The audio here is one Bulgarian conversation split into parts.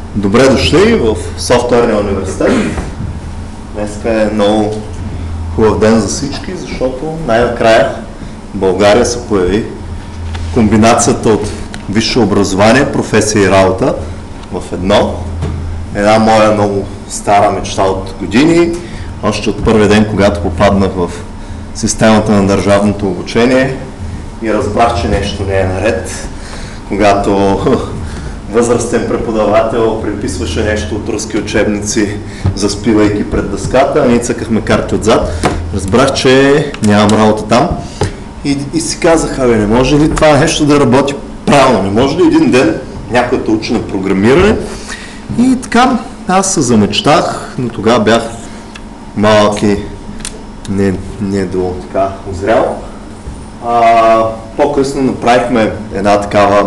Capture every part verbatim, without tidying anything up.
Добре дошли в Софтуерния университет. Днеска е много хубав ден за всички, защото най-накрая в България се появи комбинацията от висше образование, професия и работа в едно. Една моя много стара мечта от години, още от първия ден, когато попаднах в системата на държавното обучение и разбрах, че нещо не е наред, когато възрастен преподавател приписваше нещо от руски учебници, заспивайки пред дъската, а ние цъкахме карти отзад. Разбрах, че нямам работа там и, и си казах, абе, не може ли това нещо да работи правилно? Не може ли един ден някой да учи на програмиране? И така, аз се замечтах, но тогава бях малък и не, не до така озрял. А, по-късно направихме една такава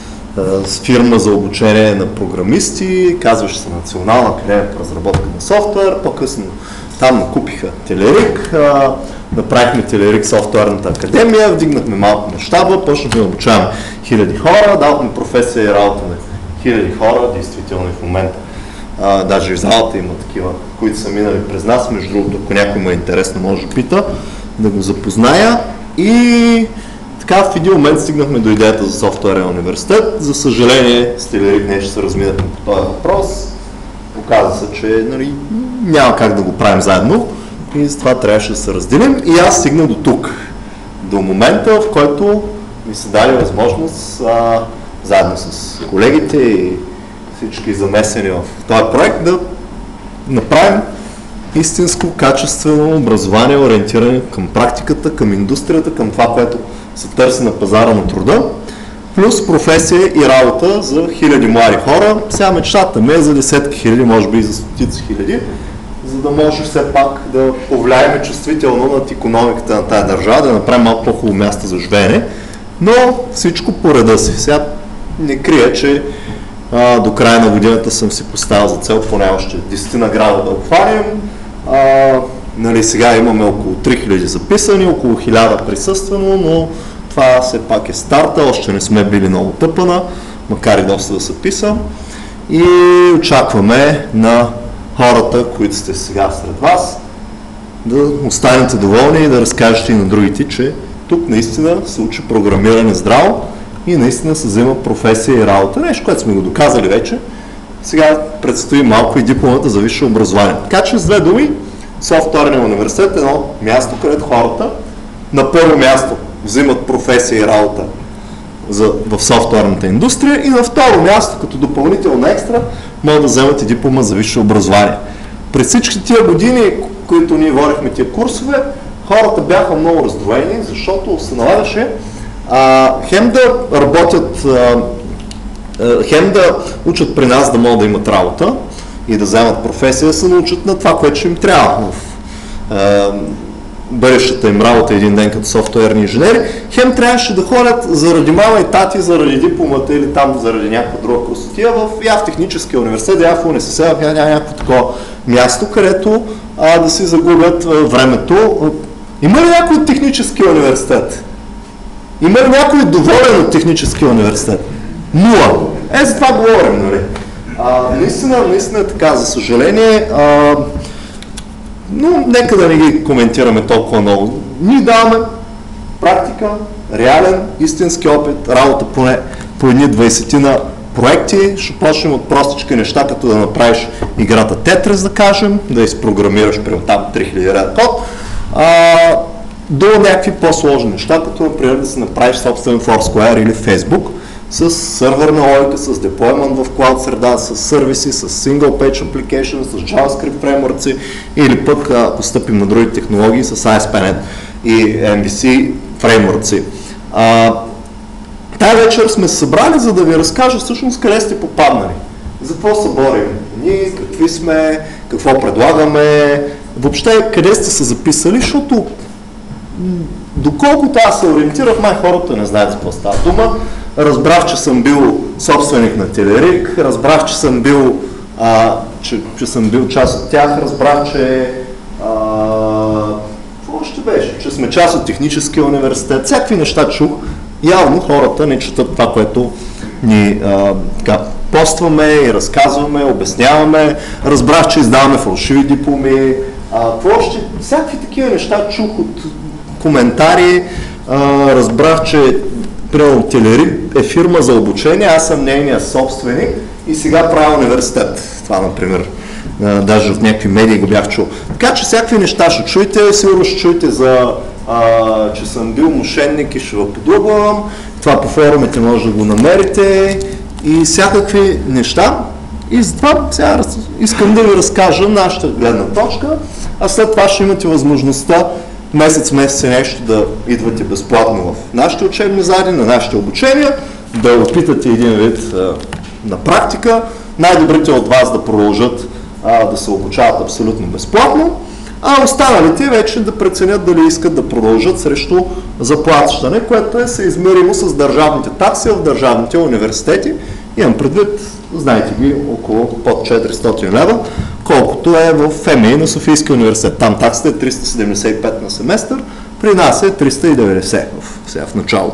с фирма за обучение на програмисти, казваше се Национална академия по разработка на софтуер. По-късно там накупиха Телерик, а, направихме Телерик софтуерната академия, вдигнахме малко мащаба, почнахме да обучаваме хиляди хора, дадохме професия и работа на хиляди хора, действително и в момента. А, даже и в залата има такива, които са минали през нас, между другото, ако някой му е интересно, може да пита, да го запозная. И така в един момент стигнахме до идеята за Софтуерен университет. За съжаление, с Телерик днес ще се разминахме по този въпрос. Оказа се, че нали, няма как да го правим заедно и затова трябваше да се разделим. И аз стигнах до тук, до момента, в който ми се даде възможност а, заедно с колегите и всички замесени в този проект да направим истинско, качествено образование, ориентиране към практиката, към индустрията, към това, което се търси на пазара на труда, плюс професия и работа за хиляди млади хора. Сега мечтата ми е за десетки хиляди, може би и за стотици хиляди, за да може все пак да повлияем чувствително над икономиката на тази държава, да направим малко по-хубаво място за живеене, но всичко по реда си. Сега не крия, че а, до края на годината съм си поставил за цел поне още десет награда да обхванем. А, нали, сега имаме около три хиляди записани, около хиляда присъствено, но това все пак е старта, още не сме били много тъпана, макар и доста да се писа. И очакваме на хората, които сте сега сред вас, да останете доволни и да разкажете и на другите, че тук наистина се учи програмиране здраво и наистина се взема професия и работа. Нещо, което сме го доказали вече. Сега предстои малко и дипломата за висше образование. Така че с две думи, Софтуерния университет е едно място, където хората на първо място взимат професия и работа за, в софтуерната индустрия и на второ място, като допълнително екстра, могат да вземат и диплома за висше образование. През всички тия години, които ние водихме тия курсове, хората бяха много раздвоени, защото се налагаше а, хем да работят, а, а, хем да учат при нас да могат да имат работа и да вземат професия, да се научат на това, което ще им трябва в а, бъдещата им работа един ден като софтуерни инженери. Хем трябваше да ходят заради мама и тати, заради дипломата или там заради някаква друга красотия в я в техническия университет, я в УНСС, я някакво такова място, където а, да си загубят а, времето. Има ли някой от техническия университет? Има ли някой доволен от техническия университет? Нула. Е, за това говорим, нали? А, наистина, наистина е така, за съжаление, а, но нека да не ги коментираме толкова много. Ние даваме практика, реален, истински опит, работа поне по едни двайсетина проекти. Ще почнем от простички неща, като да направиш играта Тетрис, да кажем, да изпрограмираш при там три хиляди реда код, а, до някакви по-сложни неща, като например да си направиш собствен Foursquare или Facebook, с сървърна логика, с деплоймент в клауд среда, с сервиси, с single page application, с JavaScript фреймворци или пък, ако стъпим на други технологии, с ай ес пи нет и ем ви си фреймворци. Тая вечер сме се събрали, за да ви разкажа всъщност къде сте попаднали, за какво се борим ние, какви сме, какво предлагаме, въобще къде сте се записали, защото доколкото аз се ориентирах, май хората не знаят за какво става дума. Разбрах, че съм бил собственик на Телерик, разбрах, че съм бил, а, че, че съм бил част от тях, разбрах, че а, какво още беше? Че сме част от техническия университет, всякакви неща чух. Явно хората не четат това, което ни а, така, постваме и разказваме, обясняваме, разбрах, че издаваме фалшиви дипломи, а, още, всякакви такива неща чух от коментари, а, разбрах, че примерно Телерит е фирма за обучение, аз съм нейният собственик и сега правя университет. Това, например, а, даже в някакви медии го бях чул. Така че всякакви неща ще чуете, сигурно ще чуете за а, че съм бил мошенник и ще ви подлъгвам. Това по форумите може да го намерите и всякакви неща. И затова сега искам да ви разкажа нашата гледна точка, а след това ще имате възможността месец, месец и нещо да идвате безплатно в нашите учебни зали, на нашите обучения, да опитате един вид а, на практика, най-добрите от вас да продължат а, да се обучават абсолютно безплатно, а останалите вече да преценят дали искат да продължат срещу заплащане, което е съизмеримо с държавните такси в държавните университети. Имам предвид, знаете ги, около под четиристотин лева, колкото е в ФМИ на Софийския университет. Там таксата е триста седемдесет и пет на семестър, при нас е триста и деветдесет в, сега в началото.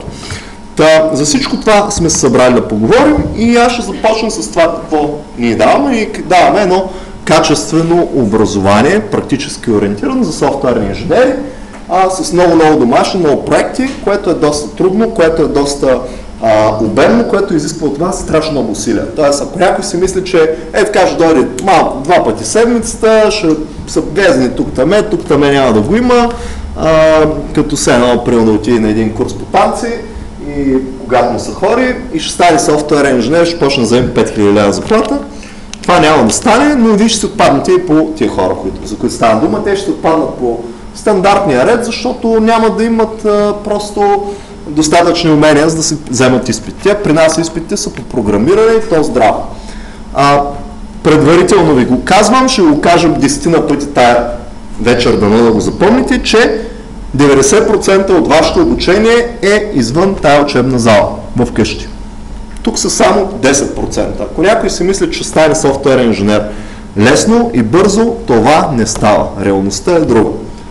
Та, за всичко това сме се събрали да поговорим и аз ще започна с това какво ние даваме и даваме едно качествено образование, практически ориентирано за софтуерни инженери, а с много-много домашни, много проекти, което е доста трудно, което е доста а, обемно, което изисква от вас страшно много усилия. Тоест, ако някой си мисли, че е така ще дойде малко, два пъти седмицата, ще са влезни тук-таме, тук-таме няма да го има, а, като се едно, примерно да отиде на един курс по панци и когато му се хори и ще стане софтуерен инженер, ще почне да вземе пет хиляди лева заплата. Това няма да стане, но вие ще се отпаднете и по тия хора, които, за които стана дума. Те ще отпаднат по стандартния ред, защото няма да имат а, просто достатъчни умения, за да се вземат изпити. При нас изпитите са по програмиране и то здраво. А, предварително ви го казвам, ще го кажа десетина пъти тая вечер, дано да го запомните, че деветдесет процента от вашето обучение е извън тая учебна зала, в къщи. Тук са само десет процента. Ако някой си мисли, че стане софтуерен инженер лесно и бързо, това не става. Реалността е друга.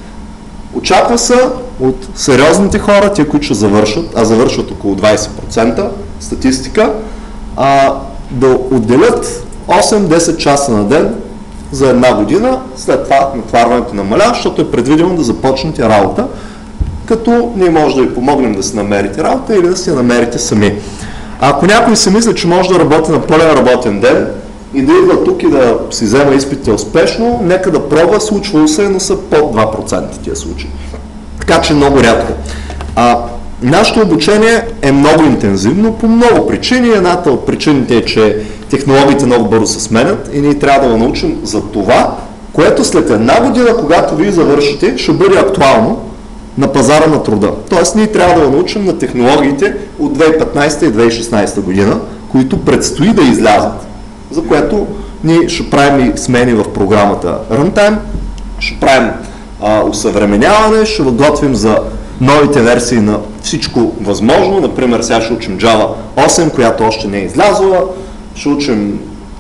Очаква се от сериозните хора, тия, които ще завършат, а завършват около двадесет процента статистика, а, да отделят осем-десет часа на ден за една година, след това натварването намаля, защото е предвидено да започнете работа, като ние може да ви помогнем да си намерите работа или да си я намерите сами. А ако някой си мисли, че може да работи на пълен работен ден и да идва тук и да си взема изпитите успешно, нека да пробва, случвало се, но са под два процента тия случаи. Така че много рядко. А, нашето обучение е много интензивно по много причини. Едната от причините е, че технологиите много бързо се сменят и ние трябва да го научим за това, което след една година, когато вие завършите, ще бъде актуално на пазара на труда. Тоест ние трябва да го научим на технологиите от две хиляди и петнадесета и две хиляди и шестнадесета година, които предстои да излязат, за което ние ще правим и смени в програмата Runtime, ще правим а, усъвременяване, ще готвим за новите версии на всичко възможно. Например, сега ще учим Java осем, която още не е излязла, ще учим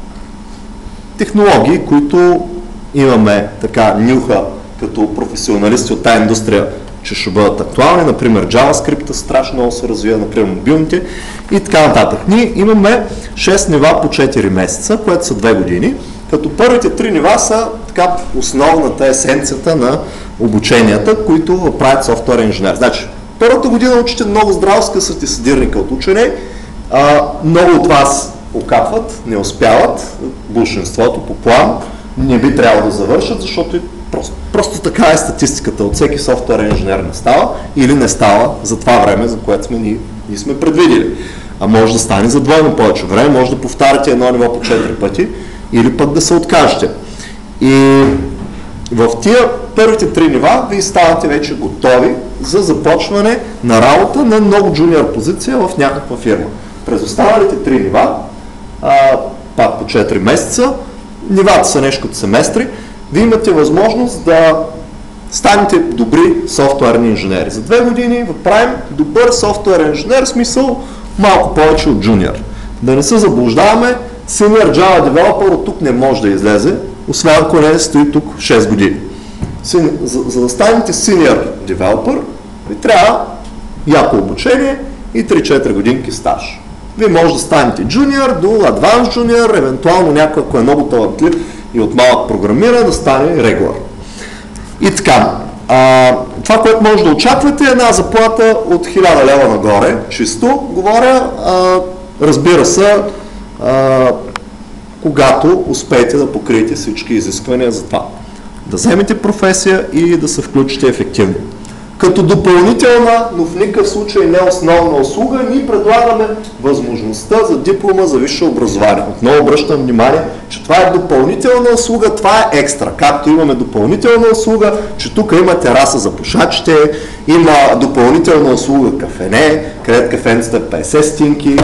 технологии, които имаме така нюха като професионалисти от тази индустрия, че ще бъдат актуални, например JavaScript страшно много се развива, например мобилните и така нататък. Ние имаме шест нива по четири месеца, което са две години, като първите три нива са така основната есенцията на обученията, които правят софтуерен инженер. Значи, първата година учите много здраво, скъсвате съдирника от учене, а, много от вас окапват, не успяват, большинството по план, не би трябвало да завършат, защото Просто, просто така е статистиката. От всеки софтуерен инженер не става или не става за това време, за което сме ние, ние сме предвидили. А може да стане за двойно повече време, може да повтаряте едно ниво по четири пъти или пък да се откажете. И в тия първите три нива вие ставате вече готови за започване на работа на много джуниор позиция в някаква фирма. През останалите три нива, а, пак по четири месеца, нивата са нещо като семестри, вие имате възможност да станете добри софтуерни инженери. За две години правим добър софтуерен инженер, в смисъл малко повече от джуниор. Да не се заблуждаваме, Senior Java Developer от тук не може да излезе, освен ако не стои тук шест години. За, за да станете Senior Developer, ви трябва яко обучение и три-четири годинки стаж. Вие може да станете джуниор до адванс джуниор, евентуално някой, ако е много талантлив и от малък програмира, да стане регулар. И така, а, това, което може да очаквате е една заплата от хиляда лева нагоре, чисто говоря, а, разбира се, а, когато успеете да покриете всички изисквания за това. Да вземете професия и да се включите ефективно. Като допълнителна, но в никакъв случай не основна услуга, ние предлагаме възможността за диплома за висше образование. Отново обръщам внимание, че това е допълнителна услуга, това е екстра. Както имаме допълнителна услуга, че тук има тераса за пушачите, има допълнителна услуга кафене, където кафенцата е петдесет стотинки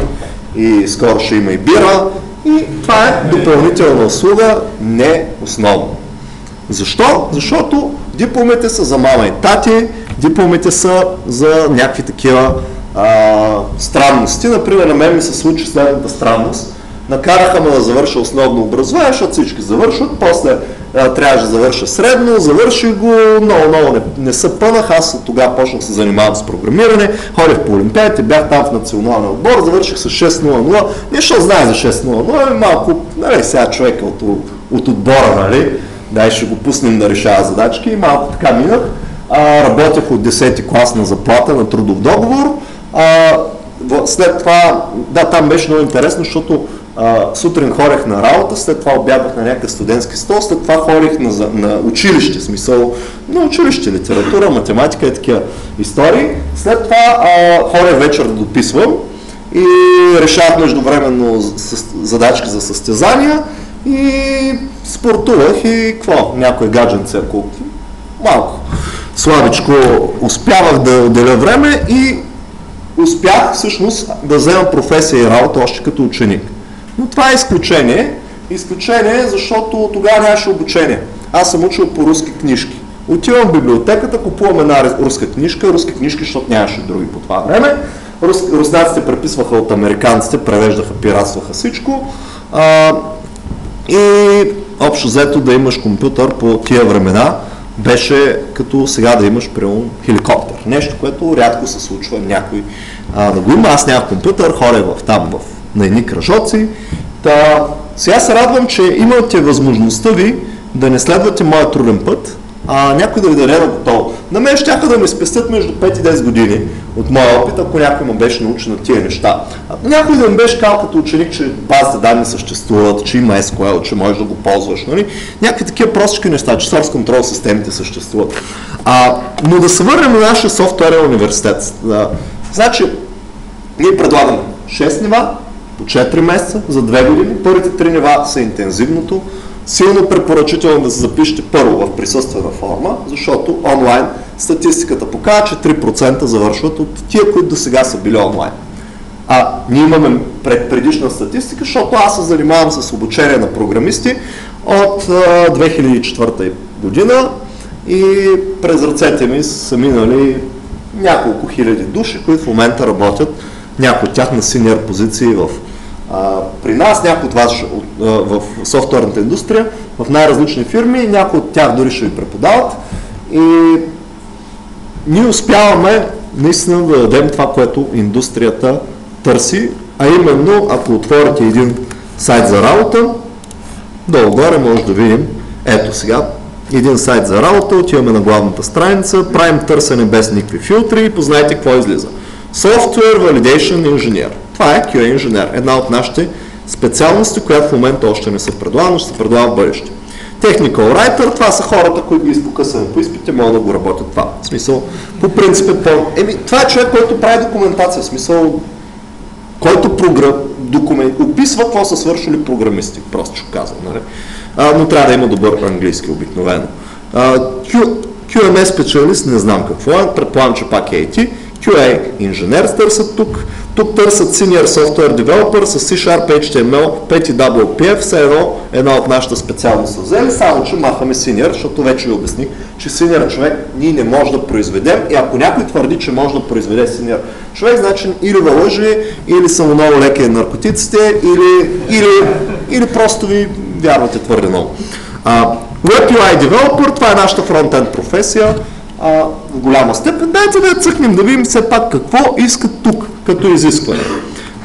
и скоро ще има и бира. И това е допълнителна услуга, не основна. Защо? Защото дипломите са за мама и тати, дипломите са за някакви такива а, странности. Например, на мен ми се случи следната странност. Накараха ме да завърша основно образование, защото всички завършват, после а, трябваше да завърша средно, завърших го, много, много не, не се пънах, аз тогава почнах да се занимавам с програмиране, ходих по олимпиадите, бях там в националния отбор, завърших с шест нула нула, нищо знае за шест нула нула, малко, нали, сега човека от, от, от отбора, нали, дай ще го пуснем да решава задачки и малко така минах. А, работех от десети клас на заплата на трудов договор. А, след това, да, там беше много интересно, защото а, сутрин ходех на работа, след това обядвах на някакъв студентски стол, след това ходех на, на училище, смисъл на училище, литература, математика и такива истории. След това а, ходех вечер да дописвам и решавах междувременно задачки за състезания и спортувах и какво? Някой гадженце, ако малко слабичко успявах да отделя време и успях всъщност да взема професия и работа още като ученик. Но това е изключение. Изключение, защото тогава нямаше обучение. Аз съм учил по руски книжки. Отивам в библиотеката, купувам една руска книжка, руски книжки, защото нямаше други по това време. Рус, руснаците преписваха от американците, превеждаха, пиратстваха всичко. А, и общо взето да имаш компютър по тия времена беше като сега да имаш примерно хеликоптер. Нещо, което рядко се случва някой а, да го има. Аз нямах компютър, ходех в, там в, на едни кръжоци. Та, сега се радвам, че имате възможността ви да не следвате моя труден път, а някой да ви даде на готово. На мен щяха да ми спестят между пет и десет години от моя опит, ако някой ме беше научен на тия неща. Ако някой да ми беше казал като ученик, че базите данни съществуват, че има ес кю ел, че можеш да го ползваш, нали? Някакви такива простички неща, че source control системите съществуват. А, но да се върнем на нашия софтуерен университет. Да, значи, ние предлагаме шест нива по четири месеца за две години. Първите три нива са интензивното. Силно препоръчително да се запишете първо в присъствена форма, защото онлайн статистиката показва, че три процента завършват от тия, които до сега са били онлайн. А ние имаме пред предишна статистика, защото аз се занимавам с обучение на програмисти от а, две хиляди и четвърта година и през ръцете ми са минали няколко хиляди души, които в момента работят, някои от тях на синьор позиции в Uh, при нас, някои от вас uh, в софтуерната индустрия, в най-различни фирми, някои от тях дори ще ви преподават и ние успяваме наистина да дадем това, което индустрията търси, а именно, ако отворите един сайт за работа, долу-горе може да видим, ето сега, един сайт за работа, отиваме на главната страница, правим търсене без никакви филтри и познайте какво излиза. Software Validation Engineer. Това е кю ей инженер, една от нашите специалности, която в момента още не се предлага, но ще се предлага в бъдеще. Technical Writer, това са хората, които ги изпокъсваме по изпите, могат да го работят това. В смисъл, по принцип е по... Еми, това е човек, който прави документация, в смисъл, който програм... документ... описва какво са свършили програмисти, просто ще казвам, нали? А, но трябва да има добър английски обикновено. А, Q... кю ем ес специалист, не знам какво е, предполагам, че пак е ай ти. кю ей инженер търсят тук. Тук търсят Senior Software Developer с C-Sharp, ейч ти ем ел, пет и дабъл ю пи еф, все едно една от нашата специалност са взели, само че махаме Senior, защото вече ви обясних, че Senior човек ние не може да произведем и ако някой твърди, че може да произведе Senior човек, значи или да лъже, или са му много леки наркотиците, или, или, или просто ви вярвате твърде много. Uh, Web ю ай Developer, това е нашата фронтенд професия. Uh, в голяма степен. Дайте да цъкнем, да видим все пак какво искат тук като изискване.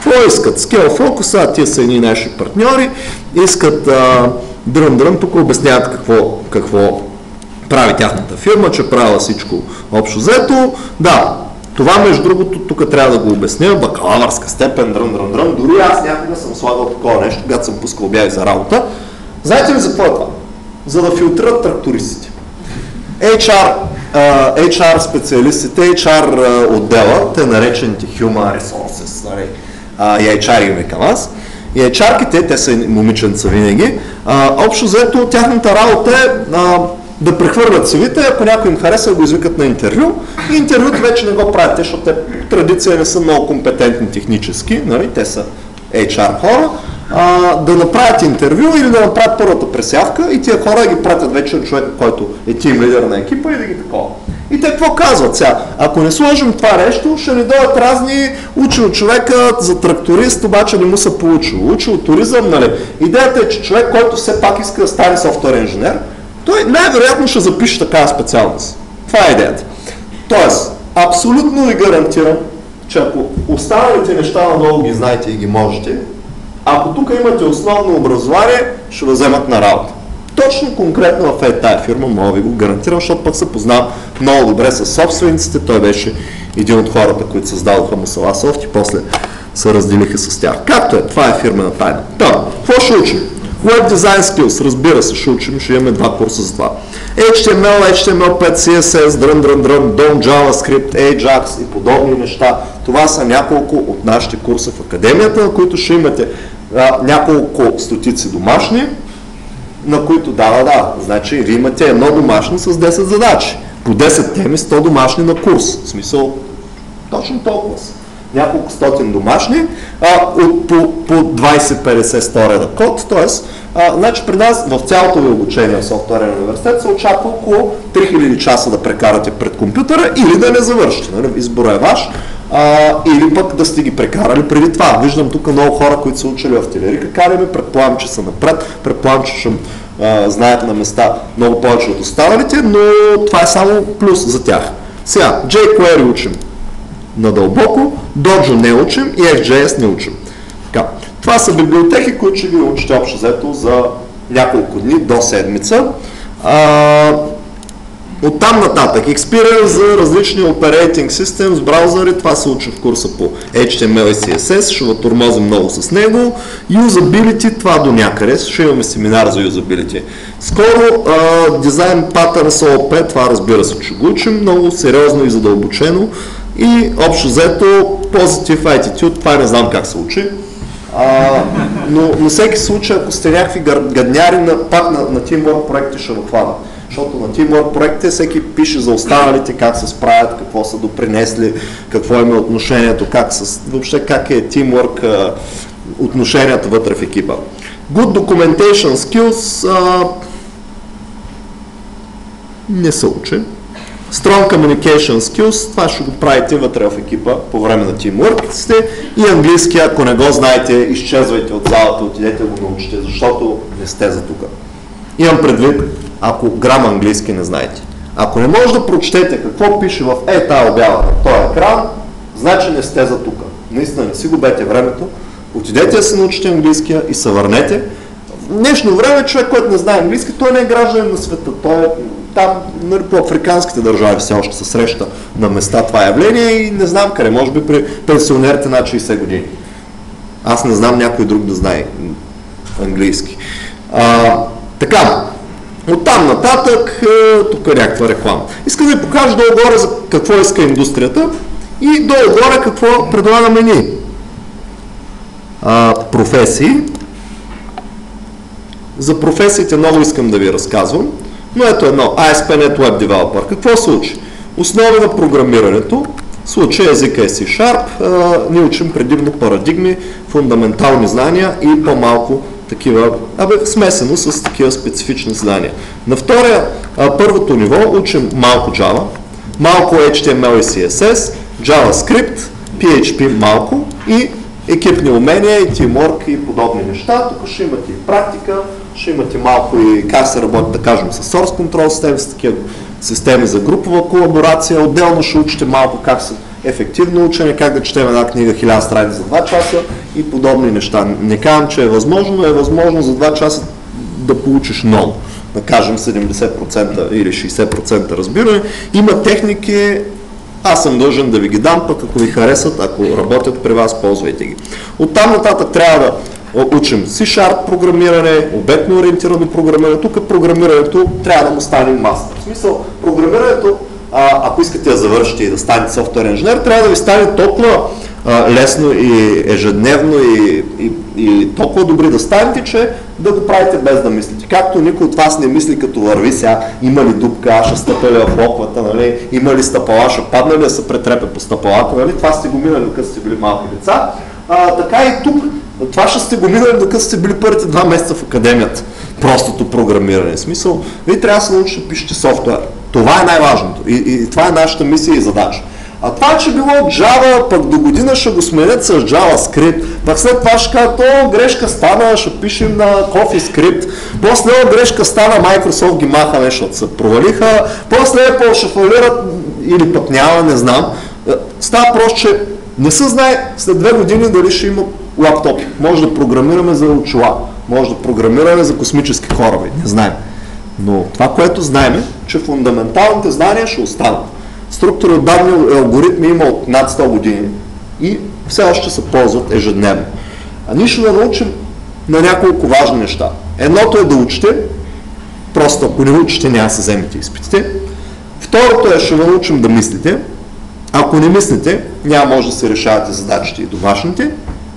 Какво искат? Scale Focus, а тия са едни наши партньори, искат дрън-дрън, тук обясняват какво, какво прави тяхната фирма, че правила всичко общо взето. Да, това между другото, тук трябва да го обясня, бакалавърска степен, дрън-дрън-дрън, дори аз някога съм слагал такова нещо, когато съм пускал обяви за работа. Знаете ли за какво е това? За да филтрират трактористите. Ейч Ар, uh, Ейч Ар специалистите, Ейч Ар uh, отдела, те наречените Human Resources, нали, uh, и Ейч Ар имаме към аз. И Ейч Ар-ките, те са момиченца винаги, uh, общо взето тяхната работа е uh, да прехвърлят сивите, ако някой им хареса, го извикат на интервю. И интервюто вече не го правят, защото те по традиция не са много компетентни технически, нали, те са Ейч Ар хора. А, да направят интервю или да направят първата пресявка и тия хора ги пратят вече от човека, който е тим лидер на екипа и да ги такова. И те какво казват сега? Ако не сложим това нещо, ще ни дойдат разни, учил човека за тракторист, обаче не му се получил. Учил туризъм, нали? Идеята е, че човек, който все пак иска да стане софтуерен инженер, той най-вероятно ще запише такава специалност. Това е идеята. Тоест, абсолютно ви гарантирам, че ако останалите неща надолу ги знаете и ги можете, ако тук имате основно образование, ще го вземат на работа. Точно конкретно в е тая фирма мога ви го гарантирам, защото пък се познавам много добре с собствениците. Той беше един от хората, които създадоха Мусала Софт и после се разделиха с тях. Както е, това е фирмена тайна. Та, какво ще учим? Web Design Skills, разбира се, ще учим, ще имаме два курса за това. Ейч Ти Ем Ел, Ейч Ти Ем Ел пет, Си Ес Ес, дрън, дрън, дрън, Дом, JavaScript, Ajax и подобни неща. Това са няколко от нашите курса в академията, на които ще имате а, няколко стотици домашни, на които да, да, да, значи ви имате едно домашно с десет задачи. По десет теми, сто домашни на курс. В смисъл, точно толкова са. Няколко стотин домашни, а, от, по, по двайсет-петдесет сто реда код, т.е. значи при нас в цялото ви обучение в софтуерен университет се очаква около три хиляди часа да прекарате пред компютъра или да не завършите. Нали? Избора е ваш. А, или пък да сте ги прекарали преди това. Виждам тук много хора, които са учили в Телерика Академи, предполагам, че са напред, предполагам, че ще а, знаят на места много повече от останалите, но това е само плюс за тях. Сега, jQuery учим надълбоко, Dojo не учим и Еф Джей Ес не учим. Така. Това са библиотеки, които ще ви учите общо взето за няколко дни до седмица. А, Оттам нататък, experience за различни operating systems, браузъри, това се учи в курса по Ейч Ти Ем Ел и Си Ес Ес, ще вътормозим много с него. Usability, това до някъде, ще имаме семинар за usability. Скоро uh, Design Patterns О О Пи, това разбира се, че го учим много сериозно и задълбочено. И общо взето Positive Attitude, това не знам как се учи. Uh, но на всеки случай, ако сте някакви гадняри, на, пак на, на Teamwork проекти ще въхвана. Защото на Teamwork проектите всеки пише за останалите, как се справят, какво са допринесли, какво има отношението, как с, въобще как е Teamwork uh, отношенията вътре в екипа. Good Documentation Skills uh, не се учи. Strong Communication Skills, това ще го правите вътре в екипа по време на Teamwork сте. И английски, ако не го знаете, изчезвайте от залата, отидете го научите, защото не сте за тук. Имам предвид, ако грам английски не знаете. Ако не може да прочетете какво пише в е тази обява на този екран, значи не сте за тук. Наистина не си губете времето, отидете да се научите английския и се върнете. В днешно време човек, който не знае английски, той не е гражданин на света. Той е там, нали, по африканските държави все още се среща на места това явление и не знам къде, може би при пенсионерите над шейсет години. Аз не знам някой друг да знае английски. А, така, оттам нататък, тук е някаква реклама. Искам да ви покажа долу-горе за какво иска индустрията и долу-горе какво предлагаме ние. А, професии. За професиите много искам да ви разказвам, но ето едно, Ай Ес Пи точка Нет Web Developer. Какво се учи? Основи на програмирането, в случая езика е Си Шарп, ние учим предимно парадигми, фундаментални знания и по-малко такива, абе смесено с такива специфични знания. На втория, а, първото ниво учим малко Java, малко Ейч Ти Ем Ел и Си Ес Ес, JavaScript, Пи Ейч Пи малко и екипни умения и teamwork и подобни неща. Тук ще имате и практика, ще имате малко и как се работи, да кажем, с source control системи, с такива системи за групова колаборация. Отделно ще учите малко как се ефективно учене, как да четем една книга хиляда страници за два часа и подобни неща. Не казвам, че е възможно, но е възможно за два часа да получиш много. Да кажем седемдесет процента или шейсет процента разбиране. Има техники, аз съм дължен да ви ги дам, пък ако ви харесат, ако работят при вас, ползвайте ги. Оттам нататък трябва да учим C-Sharp програмиране, обектно ориентирано програмиране. Тук програмирането трябва да му стане мастер. В смисъл, програмирането, а, ако искате да завършите и да станете софтуерен инженер, трябва да ви стане толкова а, лесно и ежедневно и, и, и толкова добри да станете, че да го правите без да мислите. Както никой от вас не мисли като върви сега, има ли дупка, аз ще стъпя ли в локвата, нали? Има ли стъпала, ще падна ли да се претрепя по стъпалата, нали? Това сте го минали, докато сте били малки деца. А, така и тук, това ще сте го минали, докато сте били първите два месеца в академията. Простото програмиране. В смисъл, вие трябва да се научите да пишете софтуер. Това е най-важното. И, и това е нашата мисия и задача. А това, че било Java, пък до година ще го сменят с JavaScript, пък след това ще кажат, о, грешка стана, ще пишем на CoffeeScript, после о, грешка стана, Microsoft ги маха нещо, защото се провалиха, после Apple ще фалират или пък няма, не знам. Става просто, че не се знае след две години дали ще има лаптоп. Може да програмираме за очила, може да програмираме за космически кораби, не знаем. Но това, което знаем е, че фундаменталните знания ще останат. Структура от данни алгоритми има от над сто години и все още се ползват ежедневно. А ние ще да научим на няколко важни неща. Едното е да учите, просто ако не учите, няма да се вземете изпитите. Второто е, ще да научим да мислите. Ако не мислите, няма може да се решавате задачите и домашните.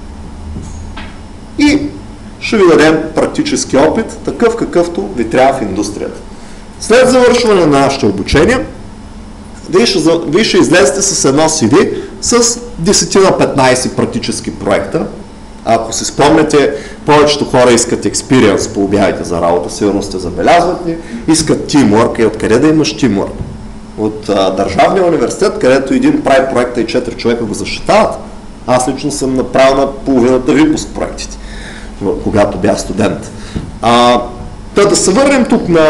И ще ви дадем практически опит, такъв какъвто ви трябва в индустрията. След завършване на нашето обучение, Вие ще, вие ще излезете с едно си ви с десет на петнайсет практически проекта. Ако си спомняте, повечето хора искат експириенс по обявите за работа, сигурно сте забелязват, искат тимворк. И откъде да имаш тимворк? От а, Държавния университет, където един прави проекта и четири човека го защитават. Аз лично съм направил на половината випуск проектите, когато бях студент. А, да, да се върнем тук на,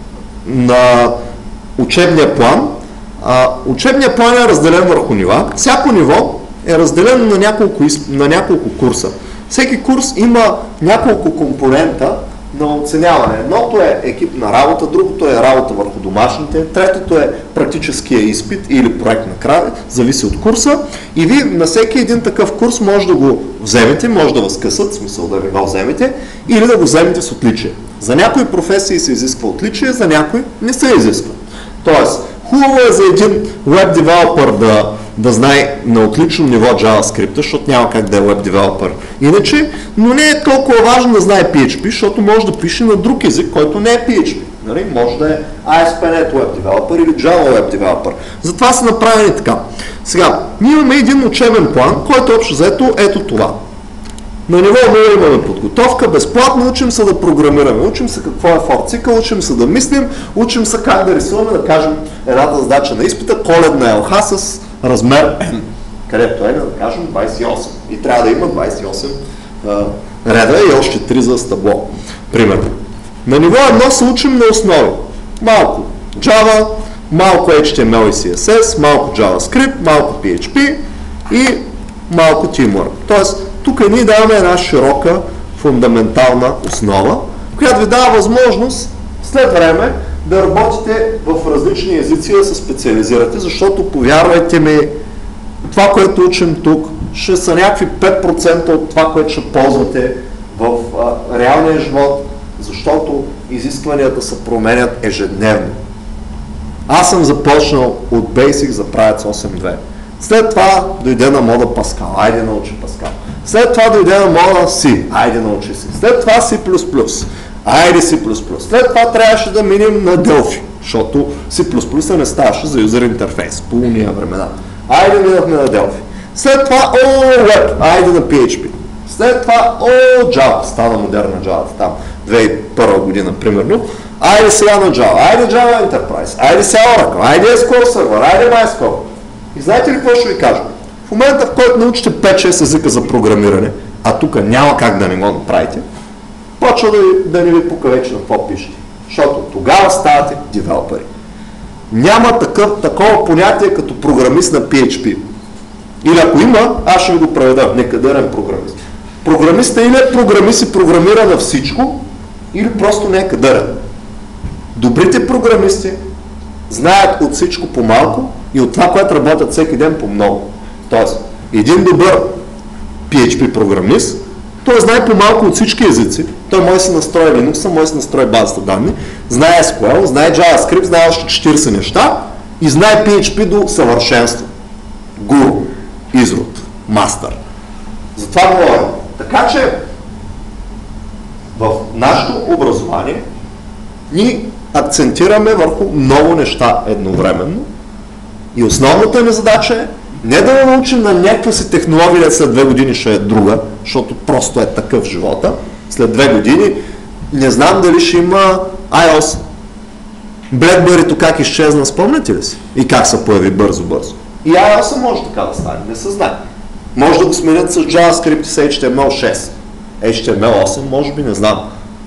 на учебния план. Uh, учебният план е разделен върху нива. Всяко ниво е разделено на няколко, на няколко курса. Всеки курс има няколко компонента на оценяване. Едното е екипна работа, другото е работа върху домашните, третото е практическия изпит или проект накрая, зависи от курса. И ви на всеки един такъв курс може да го вземете, може да възкъсат, в смисъл да ви го вземете, или да го вземете с отличие. За някои професии се изисква отличие, за някои не се изисква. Тоест, хубаво е за един веб девелопър да, да знае на отлично ниво JavaScript, защото няма как да е веб девелопър иначе, но не е толкова важно да знае пи ейч пи, защото може да пише на друг език, който не е пи ейч пи. Нали? Може да е ай ес пи точка нет Web Developer или Java Web Developer. Затова са направени така. Сега, ние имаме един учебен план, който общо взето ето това. На ниво нула имаме подготовка, безплатно учим се да програмираме, учим се какво е for цикъл, учим се да мислим, учим се как да рисуваме, да кажем едната задача на изпита, коледна ел ейч с размер N, където е, да кажем двайсет и осем. И трябва да има двайсет и осем а, реда и още три за стъбло, примерно. На ниво едно се учим на основи. Малко Java, малко ейч ти ем ел и си ес ес, малко JavaScript, малко пи ейч пи и малко Teamwork. Тоест, тук ние даваме една широка, фундаментална основа, която ви дава възможност след време да работите в различни езици, да се специализирате, защото, повярвайте ми, това, което учим тук, ще са някакви пет процента от това, което ще ползвате в а, реалния живот, защото изискванията се променят ежедневно. Аз съм започнал от Basic за правец осем точка две. След това дойде на мода Pascal, айде научи Pascal. След това дойде на мода C, айде научи C. След това C++, айде C++. След това трябваше да минем на Delphi, защото C++ не ставаше за юзер интерфейс по уния времена. Айде минахме на Delphi. След това о, Web, айде на пи ейч пи. След това о, Java, стана модерна Java там, две хиляди и първа година примерно. Айде сега на Java, айде Java Enterprise, айде сега Oracle, айде ес кю ел Server, айде MySQL. И знаете ли какво ще ви кажа? В момента, в който научите пет-шест езика за програмиране, а тук няма как да не го направите, почва да, да не ви пука вече на какво пишете. Защото тогава ставате девелопери. Няма такъв, такова понятие като програмист на пи ейч пи. Или ако има, аз ще ви го преведа. Некадърен програмист. Програмиста или е програмист и програмира на всичко, или просто не е кадърен. Добрите програмисти знаят от всичко по малко и от това, което работят всеки ден по много. Тоест, един добър пи ейч пи програмист, той знае по-малко от всички езици, той може да се настрои Linux, може да се настрои базата данни, знае ес ку ел, знае JavaScript, знае още четирийсет неща и знае пи ейч пи до съвършенство. Гуру, изрод, мастър. За това говорим. Така че в нашето образование ние акцентираме върху много неща едновременно и основната ни задача е не да научим на някаква си технология, след две години ще е друга, защото просто е такъв живота. След две години не знам дали ще има iOS. BlackBerry-то как изчезна, спомняте ли си? И как се появи бързо-бързо. И iOS може така да стане, не се знае. Може да го сменят с JavaScript и с ейч ти ем ел шест. ейч ти ем ел осем, може би, не знам.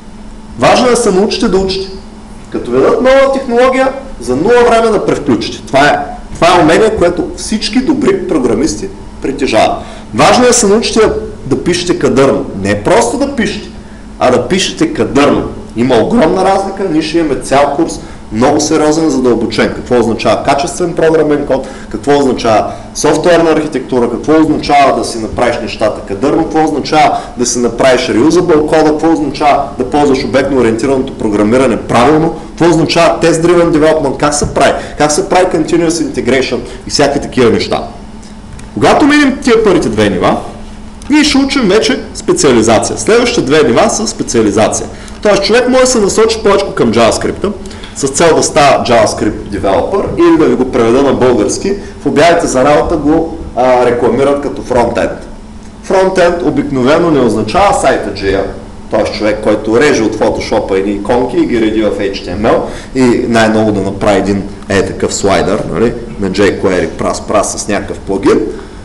Важно е да се научите да учите. Като ведат нова технология, за нула време да превключите. Това е, това е умение, което всички добри програмисти притежават. Важно е да се научите да, да пишете кадърно. Не просто да пишете, а да пишете кадърно. Има огромна разлика, ние ще имаме цял курс, много сериозен, задълбочен. Какво означава качествен програмен код, какво означава софтуерна архитектура, какво означава да си направиш нещата кадърно, какво означава да си направиш reusable кода, какво означава да ползваш обектно ориентираното програмиране правилно, какво означава test-driven development, как се прави, как се прави continuous integration и всякакви такива неща. Когато минем тия първите две нива, ние ще учим вече специализация. Следващите две нива са специализация. Тоест човек може да се насочи повече към JavaScript, с цел да става JavaScript девелопър или да ви го преведа на български, в обявите за работа го а, рекламират като фронтенд. Фронтенд обикновено не означава сайта джей ел, т.е. човек, който реже от фотошопа едни иконки и ги реди в ейч ти ем ел и най-много да направи един е такъв слайдър, нали, на jQuery прас прас с някакъв плагин,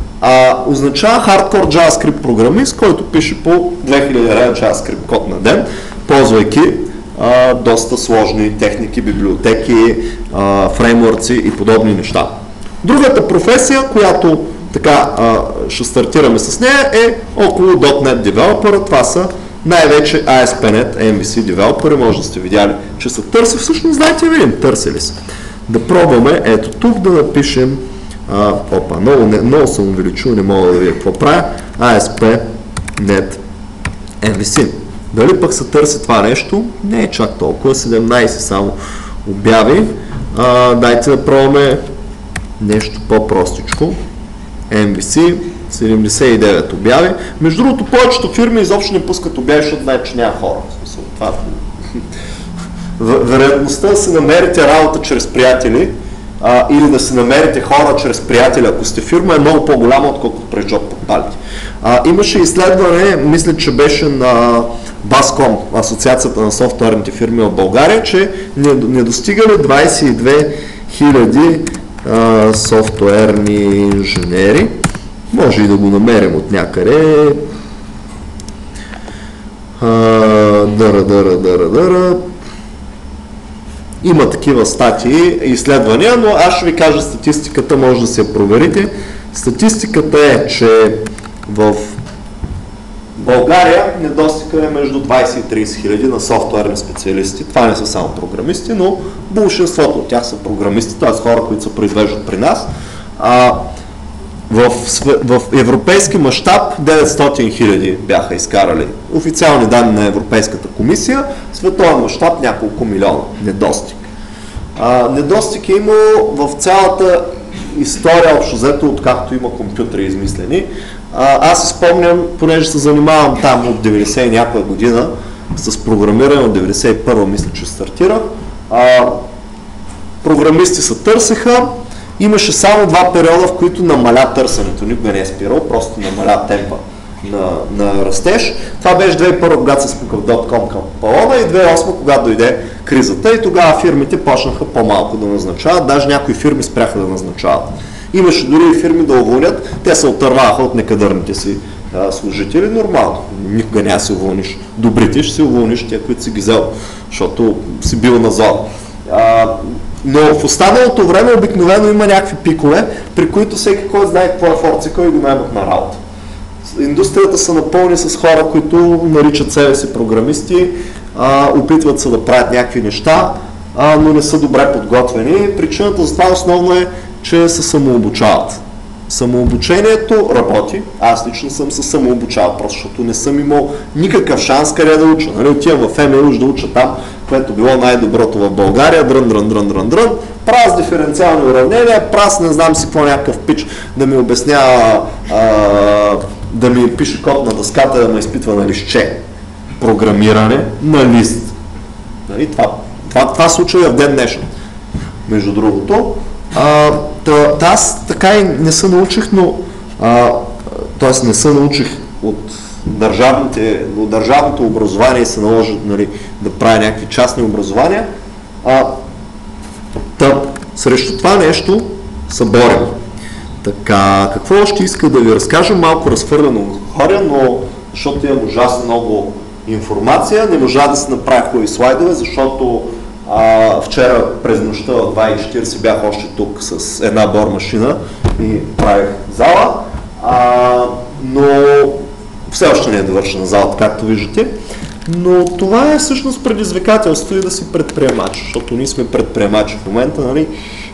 а, означава хардкор JavaScript програмист, който пише по две хиляди лева JavaScript код на ден, ползвайки Uh, доста сложни техники, библиотеки, uh, фреймворци и подобни неща. Другата професия, която така uh, ще стартираме с нея, е около .дот нет девелопера. Това са най-вече ей ес пи нет, ем ви си девелопери. Може да сте видяли, че се търси. Всъщност, знаете, видим, търсили се. Да пробваме, ето тук да напишем, uh, опа, много, не, много съм увеличил, не мога да видя какво правя, ей ес пи нет ем ви си. Дали пък се търси това нещо? Не е чак толкова, седемнайсет само обяви. А, дайте да пробваме нещо по-простичко. ем ви си, седемдесет и девет обяви. Между другото, повечето фирми изобщо не пускат обяви, защото знаят, че няма хора. В смисъл, това... Вероятността да си намерите работа чрез приятели а, или да си намерите хора чрез приятели, ако сте фирма, е много по-голяма, отколкото през джоб порталите. Имаше изследване, мисля, че беше на Баском, Асоциацията на софтуерните фирми в България, че не, не достигали двайсет и две хиляди софтуерни инженери. Може и да го намерим от някъде. А, дъра, дъра, дъра, дъра. Има такива статии и изследвания, но аз ще ви кажа статистиката, може да се я проверите. Статистиката е, че в България недостига е между двайсет и трийсет хиляди на софтуерни специалисти. Това не са само програмисти, но большинството от тях са програмисти, т.е. хора, които се произвеждат при нас. А, в, в европейски мащаб деветстотин хиляди бяха изкарали официални данни на Европейската комисия, световен мащаб няколко милиона недостиг. А, недостиг е имало в цялата история, общо взето, откакто има компютри измислени. А, аз си спомням, понеже се занимавам там от деветдесет и някоя година с програмиране, от деветдесет и първа мисля, че стартира. А, програмисти се търсеха. Имаше само два периода, в които намаля търсенето. Никога не е спирал, просто намаля темпа на, на растеж. Това беше две хиляди и първа, когато се спука в .com към Палона, и две хиляди и осма, когато дойде кризата, и тогава фирмите почнаха по-малко да назначават, даже някои фирми спряха да назначават. Имаше дори и фирми да уволнят, те се отърваха от некадърните си а, служители, нормално. Никога няма си уволниш добрите, ще си уволниш тия, които си ги взел, защото си бил на зона. А, Но в останалото време обикновено има някакви пикове, при които всеки кой знае какво е форцика и го наймат на работа. Индустрията са напълни с хора, които наричат себе си програмисти, а, опитват се да правят някакви неща, а, но не са добре подготвени. Причината за това основно е, че се самообучават. Самообучението работи, аз лично съм се самообучавал, просто защото не съм имал никакъв шанс къде да уча. Нали, отивам в ем е уж да уча там, което било най-доброто в България, дрън, дрън, дрън, дрън, дрън, праз диференциални уравнения, праз не знам си какво някакъв пич да ми обяснява, а, да ми пише код на дъската, да ме изпитва на листче. Програмиране на лист. Нали, това, това, това случва в ден днешен. Между другото, а, та, аз така и не се научих, но т.е. не се научих от, държавните, от държавното образование и се наложи, нали, да правя някакви частни образования. А, та, срещу това нещо се борим. Така, какво още иска да ви разкажа? Малко разхвърлено хора, но защото имам ужасно много информация, не можа да се направя хубави слайдове, защото а, вчера през нощта в два и четиридесет бях още тук с една бор машина и правих зала, а, но все още не е довършена залата, както виждате. Но това е всъщност предизвикателство и да си предприемач, защото ние сме предприемачи в момента, нали,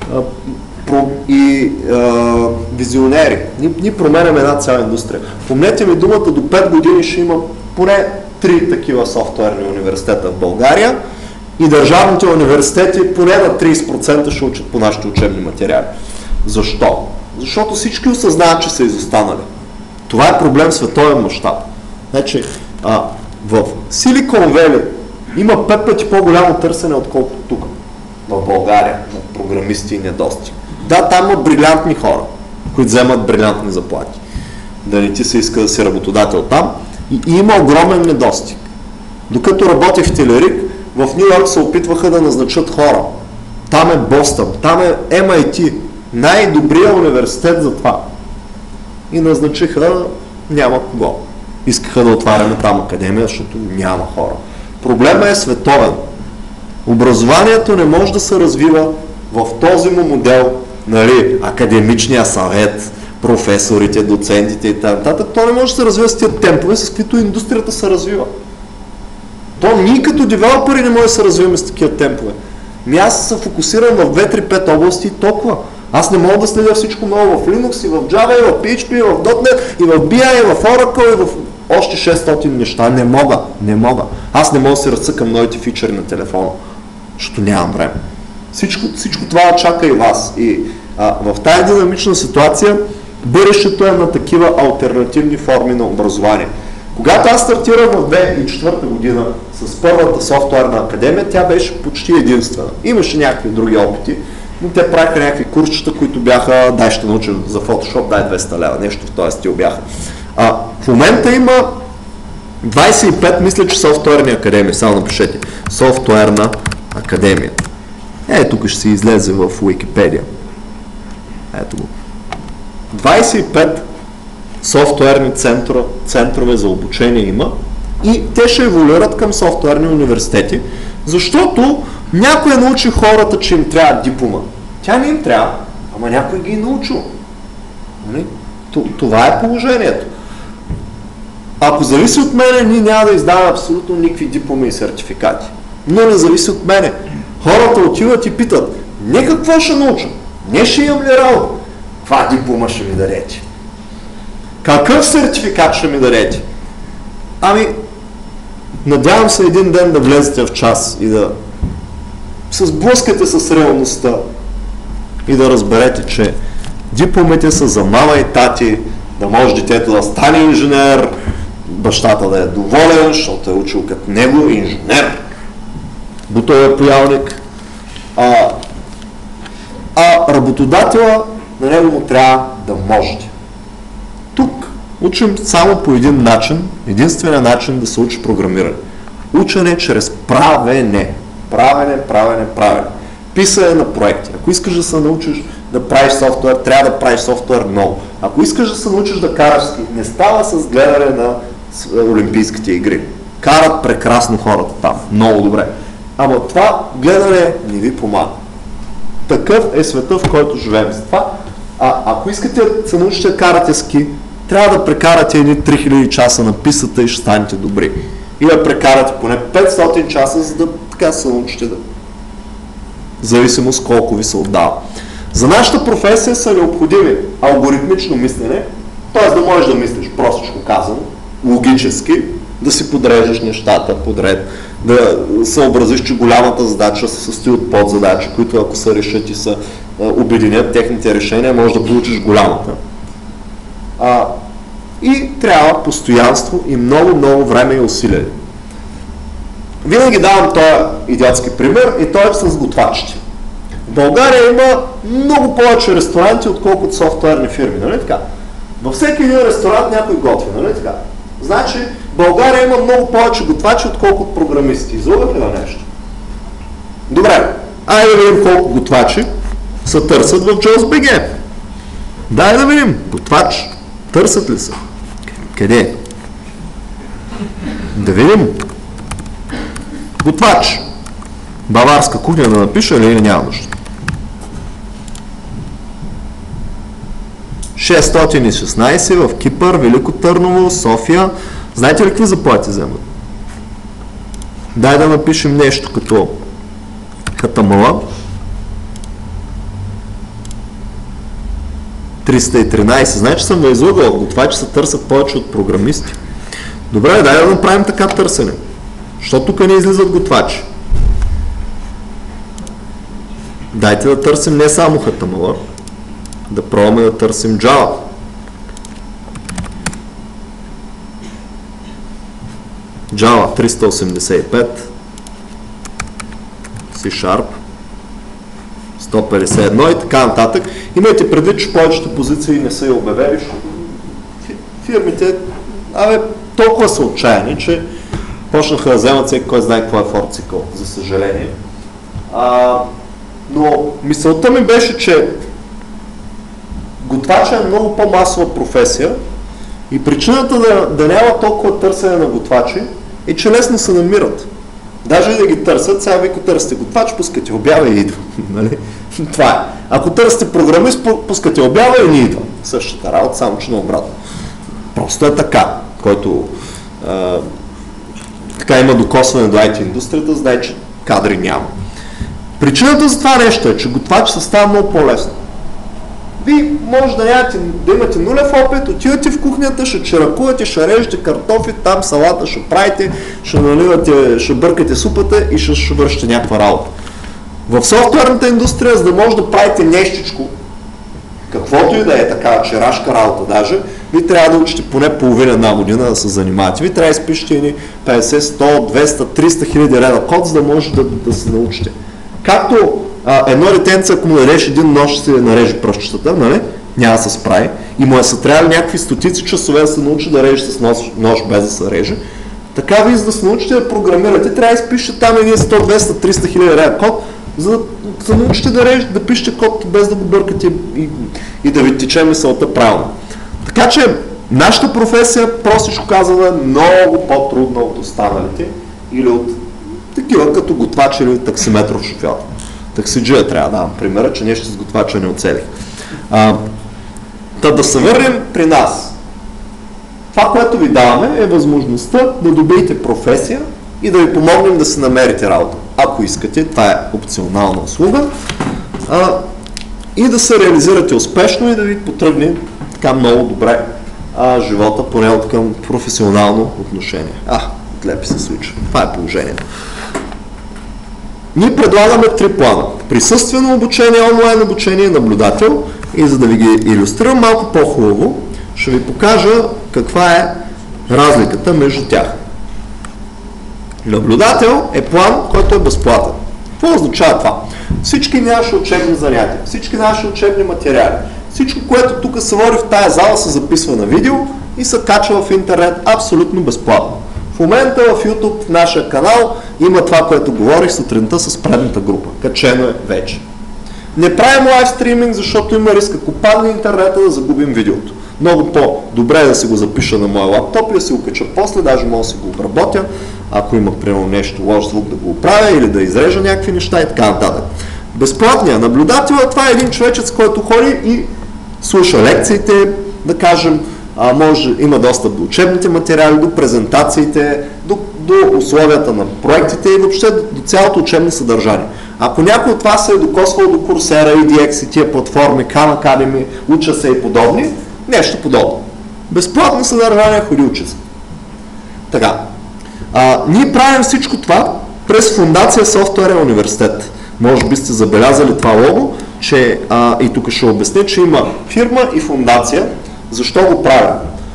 и а, визионери. Ние, ние променяме една цяла индустрия. Помнете ми думата, до пет години ще има поне три такива софтуерни университета в България и държавните университети поне на тридесет процента ще учат по нашите учебни материали. Защо? Защото всички осъзнават, че са изостанали. Това е проблем в световен мащаб. Значи, а, в Силикон Вели има пет пъти по-голямо търсене, отколкото тук, в България, на програмисти и недостиг. Да, там има брилянтни хора, които вземат брилянтни заплати. Да не ти се иска да си работодател там. И, и има огромен недостиг. Докато работих в Телерик, в Ню Йорк се опитваха да назначат хора. Там е Бостън, там е Ем Ай Ти, най-добрият университет за това. И назначиха, няма кого. Искаха да отваряме там академия, защото няма хора. Проблемът е световен. Образованието не може да се развива в този му модел, нали, академичния съвет, професорите, доцентите и т.н. То не може да се развива с тия темпове, с които индустрията се развива. То ние като девелопери не може да се развиваме с такива темпове. Ми аз се фокусирам в две три пет области и толкова. Аз не мога да следя всичко много в Linux, и в Java, и в Пи Ейч Пи, и в .дот Нет, и в Би Ай, и в Oracle, и в още шестстотин неща. Не мога, не мога. Аз не мога да се разцъкам новите фичъри на телефона, защото нямам време. Всичко, всичко това чака и вас. И а, в тази динамична ситуация бъдещето е на такива алтернативни форми на образование. Когато аз стартирах в две хиляди и четвърта година с първата софтуерна академия, тя беше почти единствена. Имаше някакви други опити, но те правиха някакви курсчета, които бяха, дай ще науча за Photoshop, дай двеста лева, нещо в този стил бяха. А, в момента има двайсет и пет, мисля, че софтуерни академии, само напишете, софтуерна академия. Е, тук ще се излезе в Уикипедия. Ето го. двайсет и пет софтуерни центрове, центрове за обучение има и те ще еволюират към софтуерни университети, защото някой е научил хората, че им трябва диплома. Тя не им трябва, ама някой ги е научил. Това е положението. Ако зависи от мене, ние няма да издаваме абсолютно никакви дипломи и сертификати. Но не зависи от мене. Хората отиват и питат, не какво ще науча, не ще имам ли работа, каква диплома ще ми дадете? Какъв сертификат ще ми дадете? Ами, надявам се един ден да влезете в час и да се сблъскате с реалността и да разберете, че дипломите са за мама и тати, да може детето да стане инженер, бащата да е доволен, защото е учил като него инженер, бутовия паялник, а, а работодателя на него му трябва да можете. Тук учим само по един начин, единствения начин да се учи програмиране. Учене чрез правене. Правене, правене, правене. Писане на проекти. Ако искаш да се научиш да правиш софтуер, трябва да правиш софтуер много. Ако искаш да се научиш да караш ски, не става с гледане на Олимпийските игри. Карат прекрасно хората там. Много добре. Ама това гледане не ви помага. такъв е света, в който живеем. Затова, а, ако искате да се научите да карате ски, трябва да прекарате едни три хиляди часа на пистата и ще станете добри. И да прекарате поне петстотин часа, за да така се научите да. Зависимост колко ви се отдава. За нашата професия са необходими алгоритмично мислене, т.е. да можеш да мислиш, простичко казано, логически, да си подреждаш нещата подред, да съобразиш, че голямата задача се състои от подзадачи, които ако се решат и се обединят техните решения, може да получиш голямата. А, и трябва постоянство и много-много време и усилие. Винаги давам този идиотски пример и той е с готвачите. В България има много повече ресторанти, отколкото софтуерни фирми, нали така? Във всеки един ресторант някой готви, нали така? Значи, в България има много повече готвачи, отколкото програмисти. Излъгах ли на нещо? Добре, айде да видим колко готвачи се търсят в JobsBG. Дай да видим, готвач, търсят ли са? Къде? Да видим. Готвач. Баварска кухня да напиша или няма нужда? шестстотин и шестнайсет в Кипър, Велико Търново, София. Знаете ли какви заплати вземат? Дай да напишем нещо като Катамала. триста и тринайсет. Значи, че съм ме излъгал. Готвачи се търсят повече от програмисти. Добре, дай да направим така търсене. Защото тук не излизат готвачи. Дайте да търсим не само Катамала, да пробваме да търсим Java. Java триста осемдесет и пет, C-Sharp сто петдесет и едно и така нататък. Имайте предвид, че повечето позиции не са и обявени, защото фирмите абе, толкова са отчаяни, че почнаха да вземат всеки кой знае какво е форцикъл, за съжаление. А, но мисълта ми беше, че готвача е много по-масова професия и причината да, да няма толкова търсене на готвачи е, че лесно се намират. Даже и да ги търсят, сега ви ако търсите готвач, пускате обява и идва. Нали? Това е. Ако търсите програмист, пускате обява и не идва. Същата работа, само че наобратно. Просто е така, който а, така има докосване до ай ти индустрията, знае, че кадри няма. Причината за това нещо е, че готвач се става много по-лесно. Вие може да, нямате, да имате нулев опит, отивате в кухнята, ще чиракувате, ще режете картофи, там салата ще правите, ще наливате, ще бъркате супата и ще, ще вършите някаква работа. В софтуерната индустрия, за да може да правите нещичко, каквото и да е такава чирашка работа даже, ви трябва да учите поне половина една година да се занимавате. Ви трябва да изпишете едни петдесет, сто, двеста, триста хиляди реда код, за да може да, да се научите. Както а, едно детенце, ако му дадеш един нож, ще се нареже пръщчетата, нали? Няма да се справи. И му е са трябвали някакви стотици часове да се научи да реже с нож, нож без да се реже. Така ви, за да се научите да програмирате, трябва да изпишете там едни сто, двеста, триста хиляди реда код, за да се научите да режете, да пишете код без да го бъркате и, и да ви тече мисълта правилно. Така че нашата професия, простичко казано, е много по-трудна от останалите или от такива като готвач или таксиметров шофьор. Таксиджия трябва да давам примера, че нещо с готвача не оцелих. А, та да се върнем при нас. Това, което ви даваме, е възможността да добиете професия и да ви помогнем да си намерите работа. Ако искате, това е опционална услуга. А, и да се реализирате успешно и да ви потръгне така много добре а, живота, поне от към професионално отношение. А, отлепи се случва. Това е положението. Ние предлагаме три плана. Присъствено обучение, онлайн обучение, наблюдател. И за да ви ги илюстрирам малко по-хубаво, ще ви покажа каква е разликата между тях. Наблюдател е план, който е безплатен. Какво означава това? Всички наши учебни занятия, всички наши учебни материали, всичко, което тук се води в тая зала, се записва на видео и се качва в интернет абсолютно безплатно. В момента в YouTube, в нашия канал, има това, което говорих сутринта с предната група. Качено е вече. Не правим лайв стриминг, защото има риск, ако падне интернета, да загубим видеото. Много по-добре е да си го запиша на моя лаптоп и да си го кача после, даже мога да си го обработя, ако има примерно нещо лош звук да го оправя или да изрежа някакви неща и така нататък. Безплатният наблюдател, това е един човечец, който ходи и слуша лекциите, да кажем, а, може, има достъп до учебните материали, до презентациите, до, до условията на проектите и въобще до, до цялото учебно съдържание. Ако някой от вас се е докосвал до Coursera, и ди екс и тия платформи, Khan Academy, уча се и подобни, нещо подобно. Безплатно съдържание, ходи учи се. Така, а, ние правим всичко това през Фондация Софтуерен университет. Може би сте забелязали това лого, че, а, и тук ще обясня, че има фирма и фондация. Защо го правим?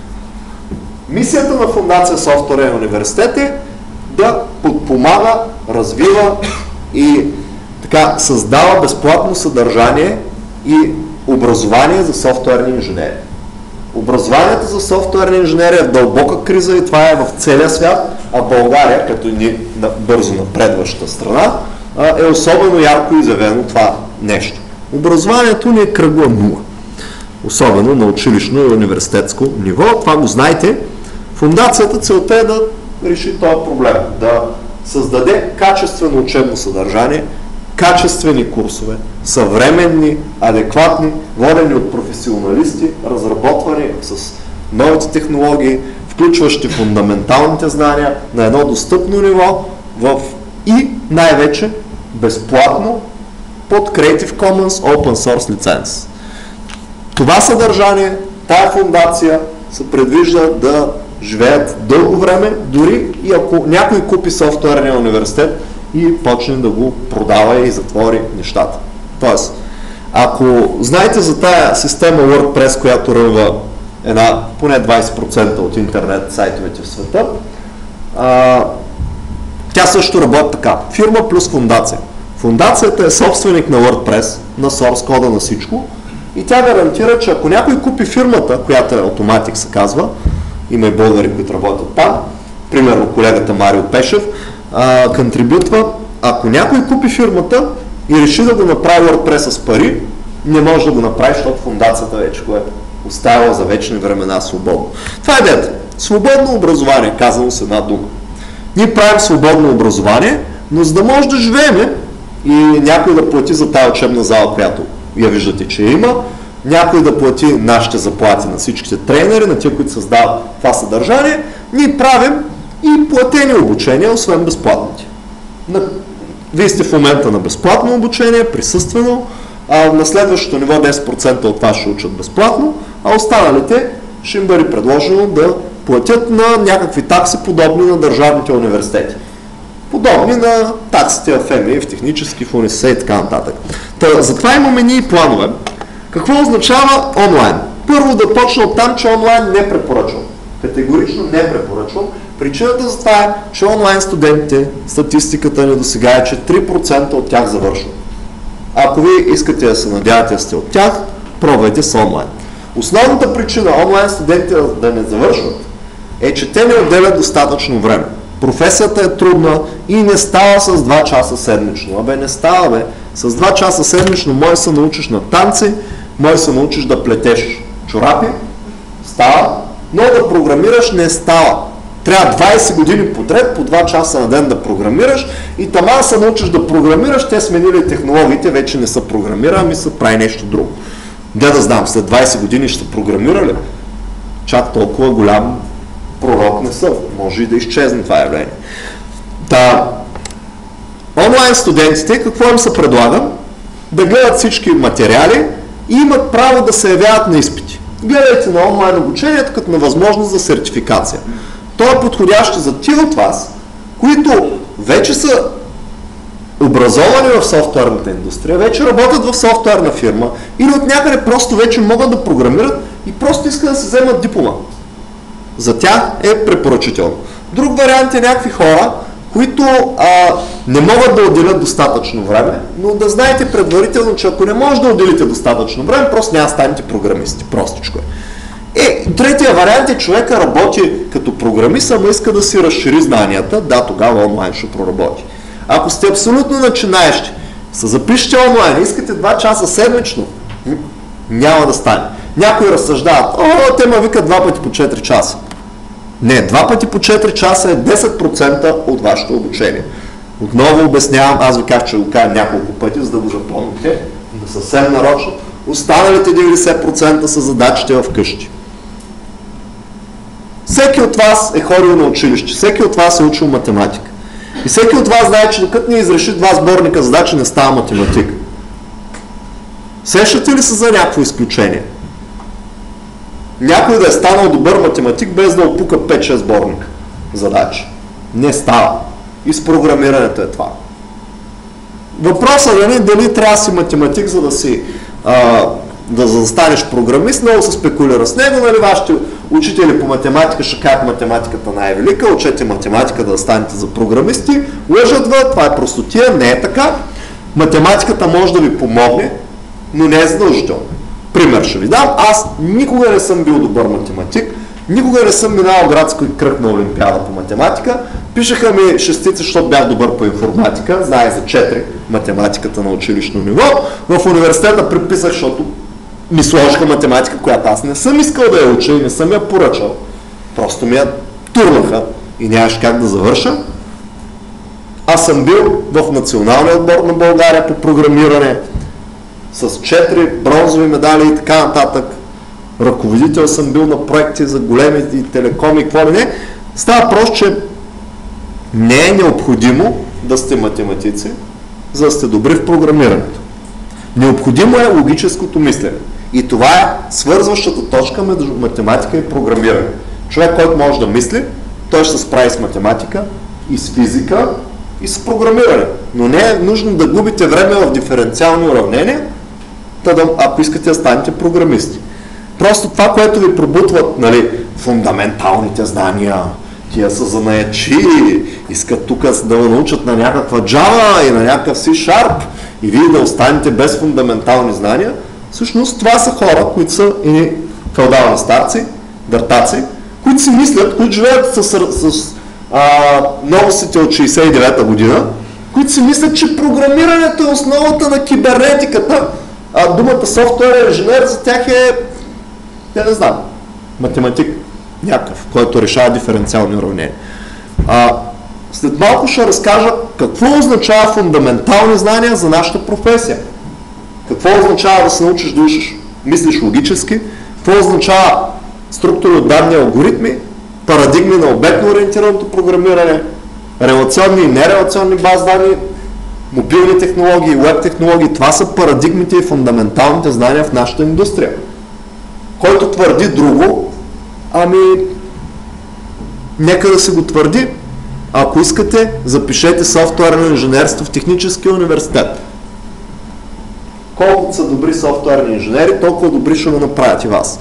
Мисията на Фондация Софтуерен университет е да подпомага, развива и така създава безплатно съдържание и образование за софтуерни инженери. Образованието за софтуерни инженери е в дълбока криза и това е в целия свят, а България, като ни бързо напредваща страна, е особено ярко изявено това нещо. Образованието ни е кръгла нула. Особено на училищно и университетско ниво. Това го знаете. Фондацията целта е да реши този проблем. Да създаде качествено учебно съдържание, качествени курсове, съвременни, адекватни, водени от професионалисти, разработвани с новите технологии, включващи фундаменталните знания на едно достъпно ниво в и най-вече безплатно под Creative Commons Open Source лиценз. Това съдържание, тая фондация се предвижда да живеят дълго време, дори и ако някой купи софтуерния университет и почне да го продава и затвори нещата. Тоест, ако знаете за тая система WordPress, която рънва една поне двайсет процента от интернет сайтовете в света, а, тя също работи така. Фирма плюс фондация. Фондацията е собственик на WordPress, на source кода на всичко и тя гарантира, че ако някой купи фирмата, която е Automatic се казва, има и българи, които работят там, примерно колегата Марио Пешев, а, контрибютва, ако някой купи фирмата и реши да го направи WordPress с пари, не може да го направи, защото фондацията вече го е оставила за вечни времена свободно. Това е идеята. Свободно образование, казано с една дума. Ние правим свободно образование, но за да може да живеем и някой да плати за тая учебна зала, която я виждате, че има, някой да плати нашите заплати на всичките тренери, на тия, които създават това съдържание, ние правим и платени обучения, освен безплатните. Вие сте в момента на безплатно обучение, присъствено, а на следващото ниво десет процента от това ще учат безплатно, а останалите ще им бъде предложено да платят на някакви такси, подобни на държавните университети. Подобни на таксите в ЕМИ, в технически, в университет и така нататък. Та, затова имаме ние планове. Какво означава онлайн? Първо да почна от там, че онлайн не препоръчвам. Категорично не препоръчвам. Причината за това е, че онлайн студентите, статистиката ни до сега е, че три процента от тях завършват. Ако ви искате да се надявате да сте от тях, пробвайте с онлайн. Основната причина онлайн студентите да не завършват е, че те не отделят достатъчно време. Професията е трудна и не става с два часа седмично. Абе не става, бе. С два часа седмично може се научиш на танци, може се научиш да плетеш чорапи, става, но да програмираш не става. Трябва двайсет години подред, по два часа на ден да програмираш и тама да се научиш да програмираш, те сменили технологиите, вече не са програмира, ами са прави нещо друго. Де да знам, след двайсет години ще са програмирали? Чак толкова голям пророк не са. Може и да изчезне това явление. Та, онлайн студентите, какво им се предлага? Да гледат всички материали и имат право да се явяват на изпити. Гледайте на онлайн обучението като на възможност за сертификация. То е подходящо за тия от вас, които вече са образовани в софтуерната индустрия, вече работят в софтуерна фирма или от някъде просто вече могат да програмират и просто искат да се вземат диплома. За тях е препоръчително. Друг вариант е някакви хора, които а, не могат да отделят достатъчно време, но да знаете предварително, че ако не може да отделите достатъчно време, просто няма да станете програмисти. Простичко е. Е, третия вариант е човека работи като програмист, ама иска да си разшири знанията, да, тогава онлайн ще проработи. Ако сте абсолютно начинаещи, се запишете онлайн, искате два часа седмично, няма да стане. Някои разсъждават, о, те ме викат два пъти по четири часа. Не, два пъти по четири часа е десет процента от вашето обучение. Отново обяснявам, аз ви казах, че го кажа няколко пъти, за да го запомните, да съвсем нарочно. Останалите деветдесет процента са задачите в къщи. Всеки от вас е ходил на училище, всеки от вас е учил математика. И всеки от вас знае, че докато не изреши два сборника задачи, не става математика. Сещате ли се за някакво изключение? Някой да е станал добър математик, без да опука пет-шест сборника задачи. Не става. И с програмирането е това. Въпросът е дали трябва да си математик, за да си а, да, за да станеш програмист, много се спекулира с него, нали, вашите учители по математика ще кажат математиката най-велика, учете математика да станете за програмисти, лъжат ви, това е простотия, не е така. Математиката може да ви помогне, но не е задължително. Пример ще ви дам, аз никога не съм бил добър математик, никога не съм минал градски кръг на олимпиада по математика, пишеха ми шестица, защото бях добър по информатика, знае за четири математиката на училищно ниво, в университета приписах, защото ми сложиха математика, която аз не съм искал да я уча и не съм я поръчал. Просто ми я турнаха и нямаше как да завърша. Аз съм бил в националния отбор на България по програмиране с четири бронзови медали и така нататък. Ръководител съм бил на проекти за големи телекоми и какво ли не. Става просто, че не е необходимо да сте математици, за да сте добри в програмирането. Необходимо е логическото мислене. И това е свързващата точка между математика и програмиране. Човек, който може да мисли, той ще се справи с математика и с физика и с програмиране. Но не е нужно да губите време в диференциални уравнения, да, ако искате да станете програмисти. Просто това, което ви пробутват, нали, фундаменталните знания, тия са занаячи, искат тук да научат на някаква Java и на някакъв C-Sharp и вие да останете без фундаментални знания, всъщност това са хора, които са и феодални старци, дъртаци, които си мислят, които живеят с, с, с а, новостите от шейсет и девета година, които си мислят, че програмирането е основата на кибернетиката, а думата софтуер инженер за тях е, я не знам, математик някакъв, който решава диференциални уравнения. А, след малко ще разкажа какво означава фундаментални знания за нашата професия. Какво означава да се научиш да учиш, мислиш логически, какво означава структури от данни, алгоритми, парадигми на обектно ориентираното програмиране, релационни и нерелационни баз данни, мобилни технологии, веб технологии. Това са парадигмите и фундаменталните знания в нашата индустрия. Който твърди друго, ами нека да се го твърди. Ако искате, запишете софтуерно инженерство в Техническия университет. Колкото са добри софтуерни инженери, толкова добри ще го направят и вас.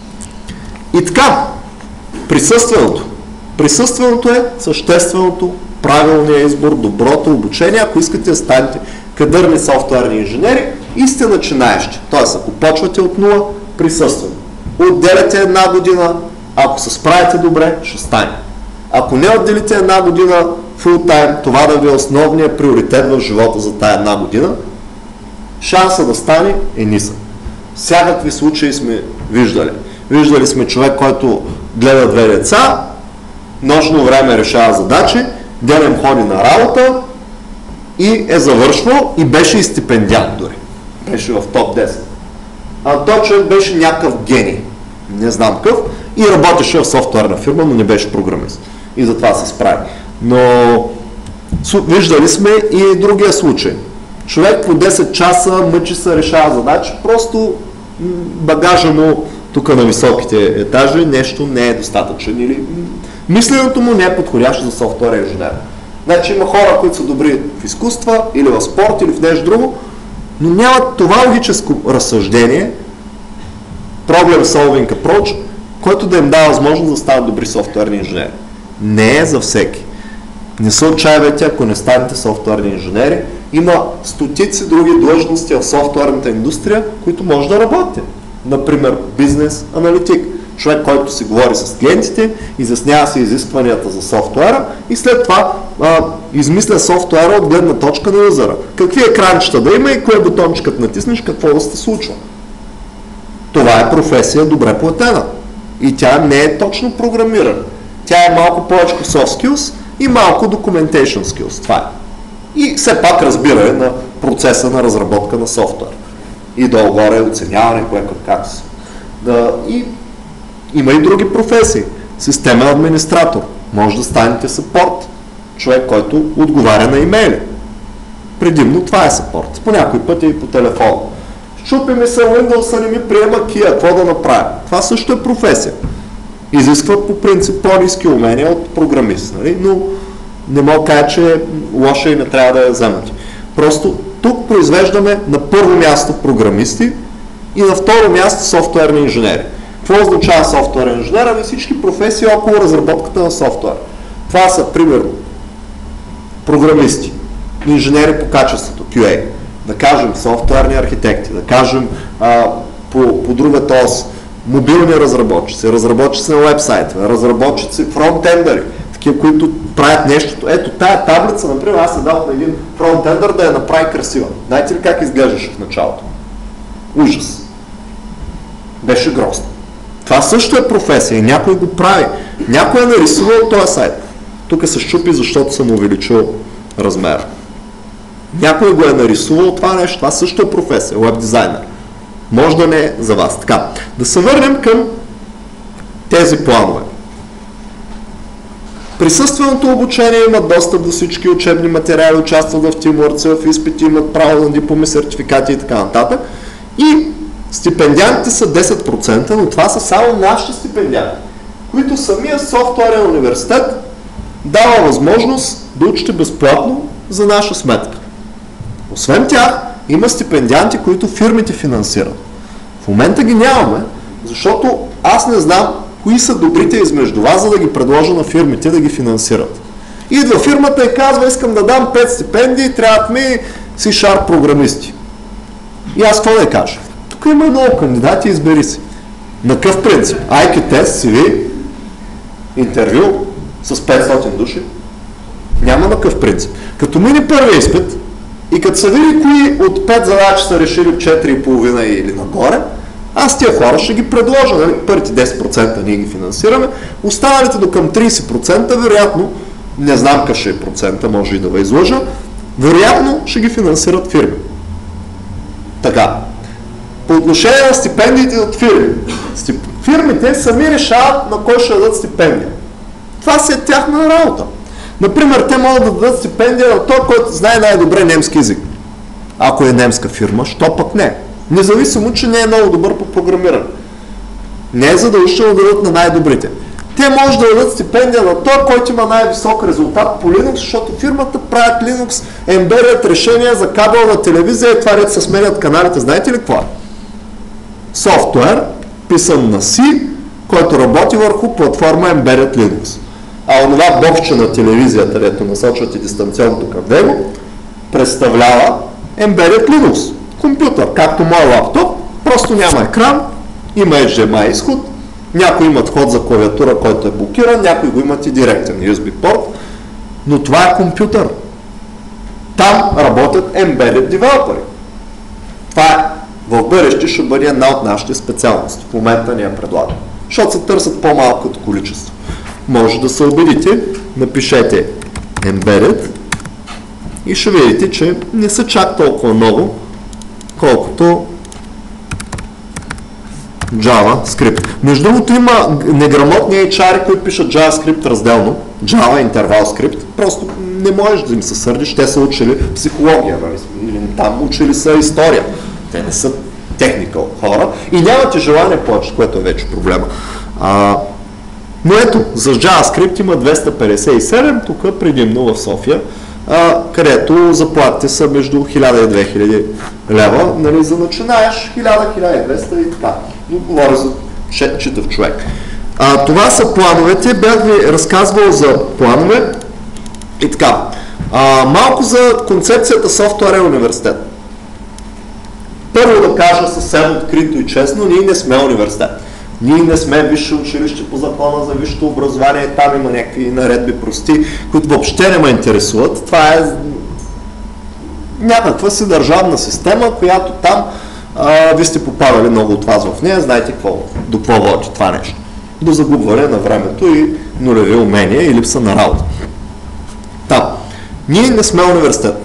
И така, присъственото. Присъственото е същественото, правилният избор, доброто обучение. Ако искате да станете кадърни софтуерни инженери и сте начинаещи. Тоест, ако почвате от нула, присъствено. Отделяте една година, ако се справите добре, ще стане. Ако не отделите една година фул тайм, това да ви е основният приоритет в живота за тая една година, шанса да стане е нисък. Всякакви случаи сме виждали. Виждали сме човек, който гледа две деца, нощно време решава задачи, денем ходи на работа и е завършвал и беше и стипендиант дори. Беше в топ десет. А той човек беше някакъв гений. Не знам какъв. И работеше в софтуерна фирма, но не беше програмист. И затова се справи. Но виждали сме и другия случай. Човек по десет часа мъчи се, решава задачи, просто багажа му тук на високите етажи нещо не е достатъчен или мисленето му не е подходящо за софтуерен инженер. Значи има хора, които са добри в изкуства или в спорт или в нещо друго, но нямат това логическо разсъждение, problem solving approach, който да им дава възможност да станат добри софтуерни инженери. Не е за всеки. Не се отчаивайте, ако не станете софтуерни инженери. Има стотици други длъжности в софтуерната индустрия, които може да работите. Например, бизнес аналитик. Човек, който си говори с клиентите, изяснява си изискванията за софтуера и след това а, измисля софтуера от гледна точка на юзера. Какви екранчета да има и кое бутончикът натиснеш, какво да се случва. Това е професия добре платена. И тя не е точно програмирана. Тя е малко повече soft skills и малко documentation skills. Това е. и все пак разбиране на процеса на разработка на софтуер. И долу-горе оценяване, кое как се. Да, и има и други професии. Системен администратор. Може да станете съпорт. Човек, който отговаря на имейли. Предимно това е съпорт. По някой път е и по телефона. Щупи ми се Windows, не ми приема Kia, какво да направя? Това също е професия. Изисква по принцип по-ниски умения от програмист, нали? Но не мога да кажа, че е лоша и не трябва да я вземате. Просто тук произвеждаме на първо място програмисти и на второ място софтуерни инженери. Какво означава софтуерен инженер? Ами всички професии около разработката на софтуер. Това са, примерно, програмисти, инженери по качеството, Q A, да кажем софтуерни архитекти, да кажем а, по, по другата ос, мобилни разработчици, разработчици на уебсайта, разработчици фронтендери, такива, които правят нещо. Ето тая таблица, например, аз се дал на един фронтендър да я направи красива. Знаете ли как изглеждаше в началото? Ужас. Беше грозно. Това също е професия и някой го прави. Някой е нарисувал този сайт. Тук се щупи, защото съм увеличил размера. Някой го е нарисувал това нещо. Това също е професия. Уеб дизайнер. Може да не е за вас. Така, да се върнем към тези планове. Присъственото обучение имат достъп до всички учебни материали, участват в тимворци, в изпити, имат право на дипломи, сертификати и така нататък. И стипендиантите са десет процента, но това са само нашите стипендианти, които самия софтуерен университет дава възможност да учите безплатно за наша сметка. Освен тях, има стипендианти, които фирмите финансират. В момента ги нямаме, защото аз не знам кои са добрите измежду вас, за да ги предложа на фирмите да ги финансират. Идва фирмата и казва, искам да дам пет стипендии, трябват ми C-Sharp програмисти. И аз какво да кажа? Тук има много кандидати, избери си. На къв принцип? ай кю тест, си ви, интервю с петстотин души. Няма на къв принцип. Като мини първи изпит и като се види кои от пет задачи са решили четири и половина или нагоре, аз тия хора ще ги предложа, нали? Първите десет процента ние ги финансираме, останалите до към трийсет процента, вероятно, не знам какъв ще е процента, може и да ви излъжа, вероятно ще ги финансират фирми. Така. По отношение на стипендиите от фирми. Фирмите сами решават на кой ще дадат стипендия. Това си е тяхна работа. Например, те могат да дадат стипендия на той, който знае най-добре немски език. Ако е немска фирма, що пък не? Независимо, че не е много добър по програмиране. Не е задължително да дадат на най-добрите. Те може да дадат стипендия на той, който има най-висок резултат по Linux, защото фирмата правят Linux, ембедят решения за кабелна телевизия и това ред се сменят каналите. Знаете ли какво е? Софтуер, писан на C, който работи върху платформа Embedded Linux. А онова бокче на телевизията, където насочвате дистанционното към него, представлява Embedded Linux. Компютър, както мой лаптоп, просто няма екран, има Ейч Ди Ем Ай изход, някои имат ход за клавиатура, който е блокиран, някои го имат и директен ю ес би порт, но това е компютър. Там работят Embedded Developers. Това е. В бъдеще ще бъде една от нашите специалности. В момента ни я предлагам. Защото се търсят по-малкото количество. Може да се убедите, напишете Embedded и ще видите, че не са чак толкова много, колкото JavaScript. Между другото има неграмотни ейч ар-и, които пишат JavaScript разделно, Java, интервал скрипт, просто не можеш да им се сърдиш, те са учили психология, или там учили са история. Те не са technical хора и нямате желание повече, което е вече проблема. А, но ето, за JavaScript има двеста петдесет и седем, тук предимно в София, а, където заплатите са между хиляда и две хиляди лева, нали, за начинаеш хиляда, хиляда и двеста и така. Но говоря за читав човек. А, това са плановете, бях ви разказвал за планове и така. А, малко за концепцията Софтуерен университет. Първо да кажа съвсем открито и честно, ние не сме университет. Ние не сме висше училище по закона за висшето образование, там има някакви наредби прости, които въобще не ме интересуват. Това е някаква си държавна система, която там а, ви сте попадали много от вас в нея, знаете какво, до какво води това нещо. До загубване на времето и нулеви умения и липса на работа. Там. Ние не сме университет.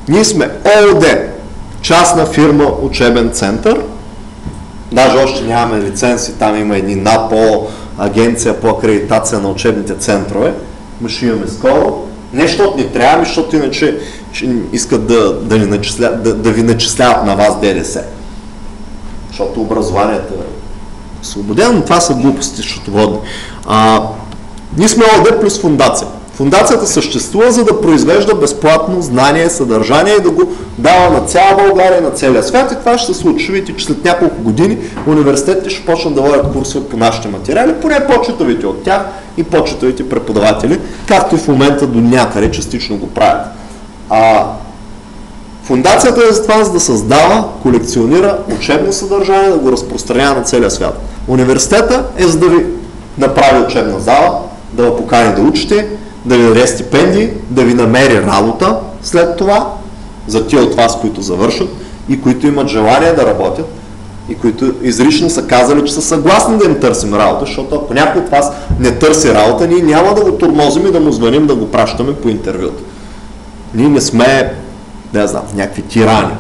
Ние сме ООД, частна фирма учебен център. Даже още нямаме лицензи, там има едни НАПО, агенция по акредитация на учебните центрове. Ма ще имаме скоро. Не защото ни трябва, защото иначе искат да, да, ни начисля, да, да ви начисляват на вас ДДС. Защото образованието е свободено, но това са глупости счетоводни. А, ние сме ООД плюс фундация. Фундацията съществува, за да произвежда безплатно знание, съдържание и да го дава на цяла България, на целия свят, и това ще се случи. Видите, че след няколко години университетите ще почнат да водят курсове по нашите материали, поне по-читавите от тях и по-читавите преподаватели, както и в момента до някъде частично го правят. А, фундацията е за това, за да създава, колекционира учебно съдържание, да го разпространява на целия свят. Университета е за да ви направи учебна зала, да ви покани да учите, да ви даде стипендии, да ви намери работа след това, за тия от вас, които завършат и които имат желание да работят и които изрично са казали, че са съгласни да им търсим работа, защото ако някой от вас не търси работа, ние няма да го тормозим и да му звъним, да го пращаме по интервюта. Ние не сме, не знам, някакви тирани.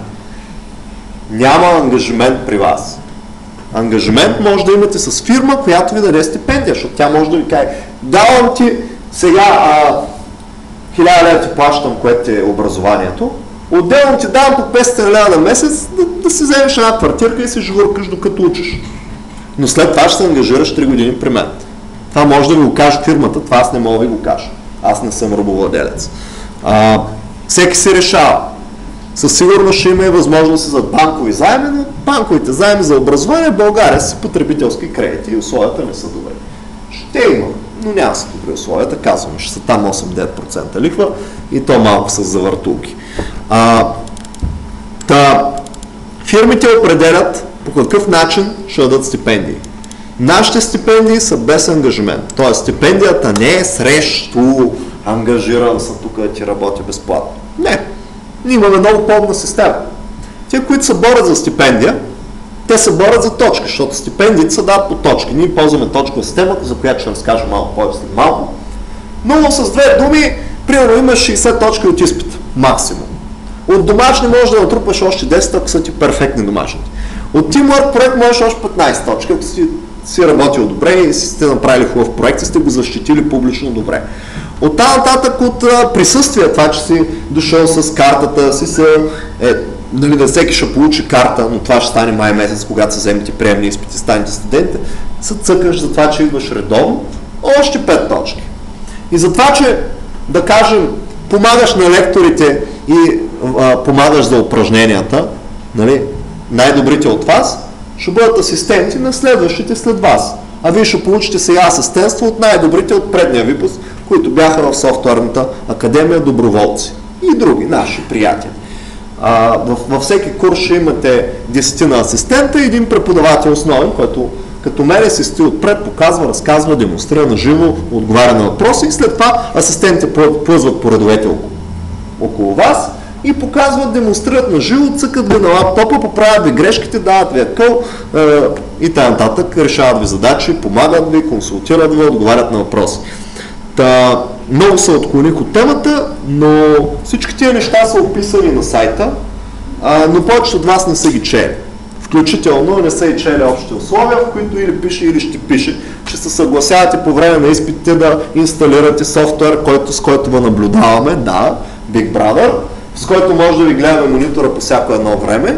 Няма ангажимент при вас. Ангажимент може да имате с фирма, която ви даде стипендия, защото тя може да ви каже: давам ти сега хиляда лева ти плащам, което е образованието, отделно ти давам по петстотин лева на месец да, да си вземеш една квартирка и си живуркаш докато учиш. Но след това ще се ангажираш три години при мен. Това може да ви го каже фирмата, това аз не мога да ви го кажа. Аз не съм рабовладелец. А, всеки се решава. Със сигурност ще има и възможности за банкови заеми, но банковите заеми за образование в България са потребителски кредити и условията не са добри. Ще има, но няма са добри условията, казваме, ще са там осем до девет процента лихва и то малко с завъртулки. А, та, фирмите определят по какъв начин ще дадат стипендии. Нашите стипендии са без ангажимент, т.е. стипендията не е срещу ангажиран съм тук да ти работя безплатно. Не. Ние имаме много по-удобна система. Те, които се борят за стипендия, те се борят за точки, защото стипендиите се дават по точки. Ние ползваме точкова системата, за която ще разкажа малко повече след малко. Но с две думи, примерно имаш шейсет точки от изпита, максимум. От домашни можеш да натрупаш още десет, ако са ти перфектни домашните. От Teamwork проект можеш още петнайсет точки, ако си, си работил добре и си сте направили хубав проект и сте го защитили публично добре. От тази нататък от а, присъствие, това, че си дошъл с картата, си се, е, нали, да всеки ще получи карта, но това ще стане май месец, когато се вземете приемни изпити, станете студенти, се цъкаш за това, че идваш редовно, още пет точки. И за това, че, да кажем, помагаш на лекторите и а, помагаш за упражненията, нали, най-добрите от вас, ще бъдат асистенти на следващите след вас. А вие ще получите сега асистентство от най-добрите от предния випуск, които бяха в софтуерната академия доброволци и други наши приятели. А, във всеки курс ще имате десетина асистента и един преподавател основен, който като мене се стои отпред, показва, разказва, демонстрира на живо, отговаря на въпроси и след това асистентите плъзват по редовете около, около вас и показват, демонстрират на живо, цъкат ви на лаптопа, поправят ви грешките, дават ви акъл е, и т.н. решават ви задачи, помагат ви, консултират ви, отговарят на въпроси. Та, много се отклоних от темата, но всички тия неща са описани на сайта, а, но повечето от вас не са ги чели. Включително не са и чели общите условия, в които или пише, или ще пише, че се съгласявате по време на изпитите да инсталирате софтуер, който, с който го наблюдаваме, да, Big Brother, с който може да ви гледаме монитора по всяко едно време,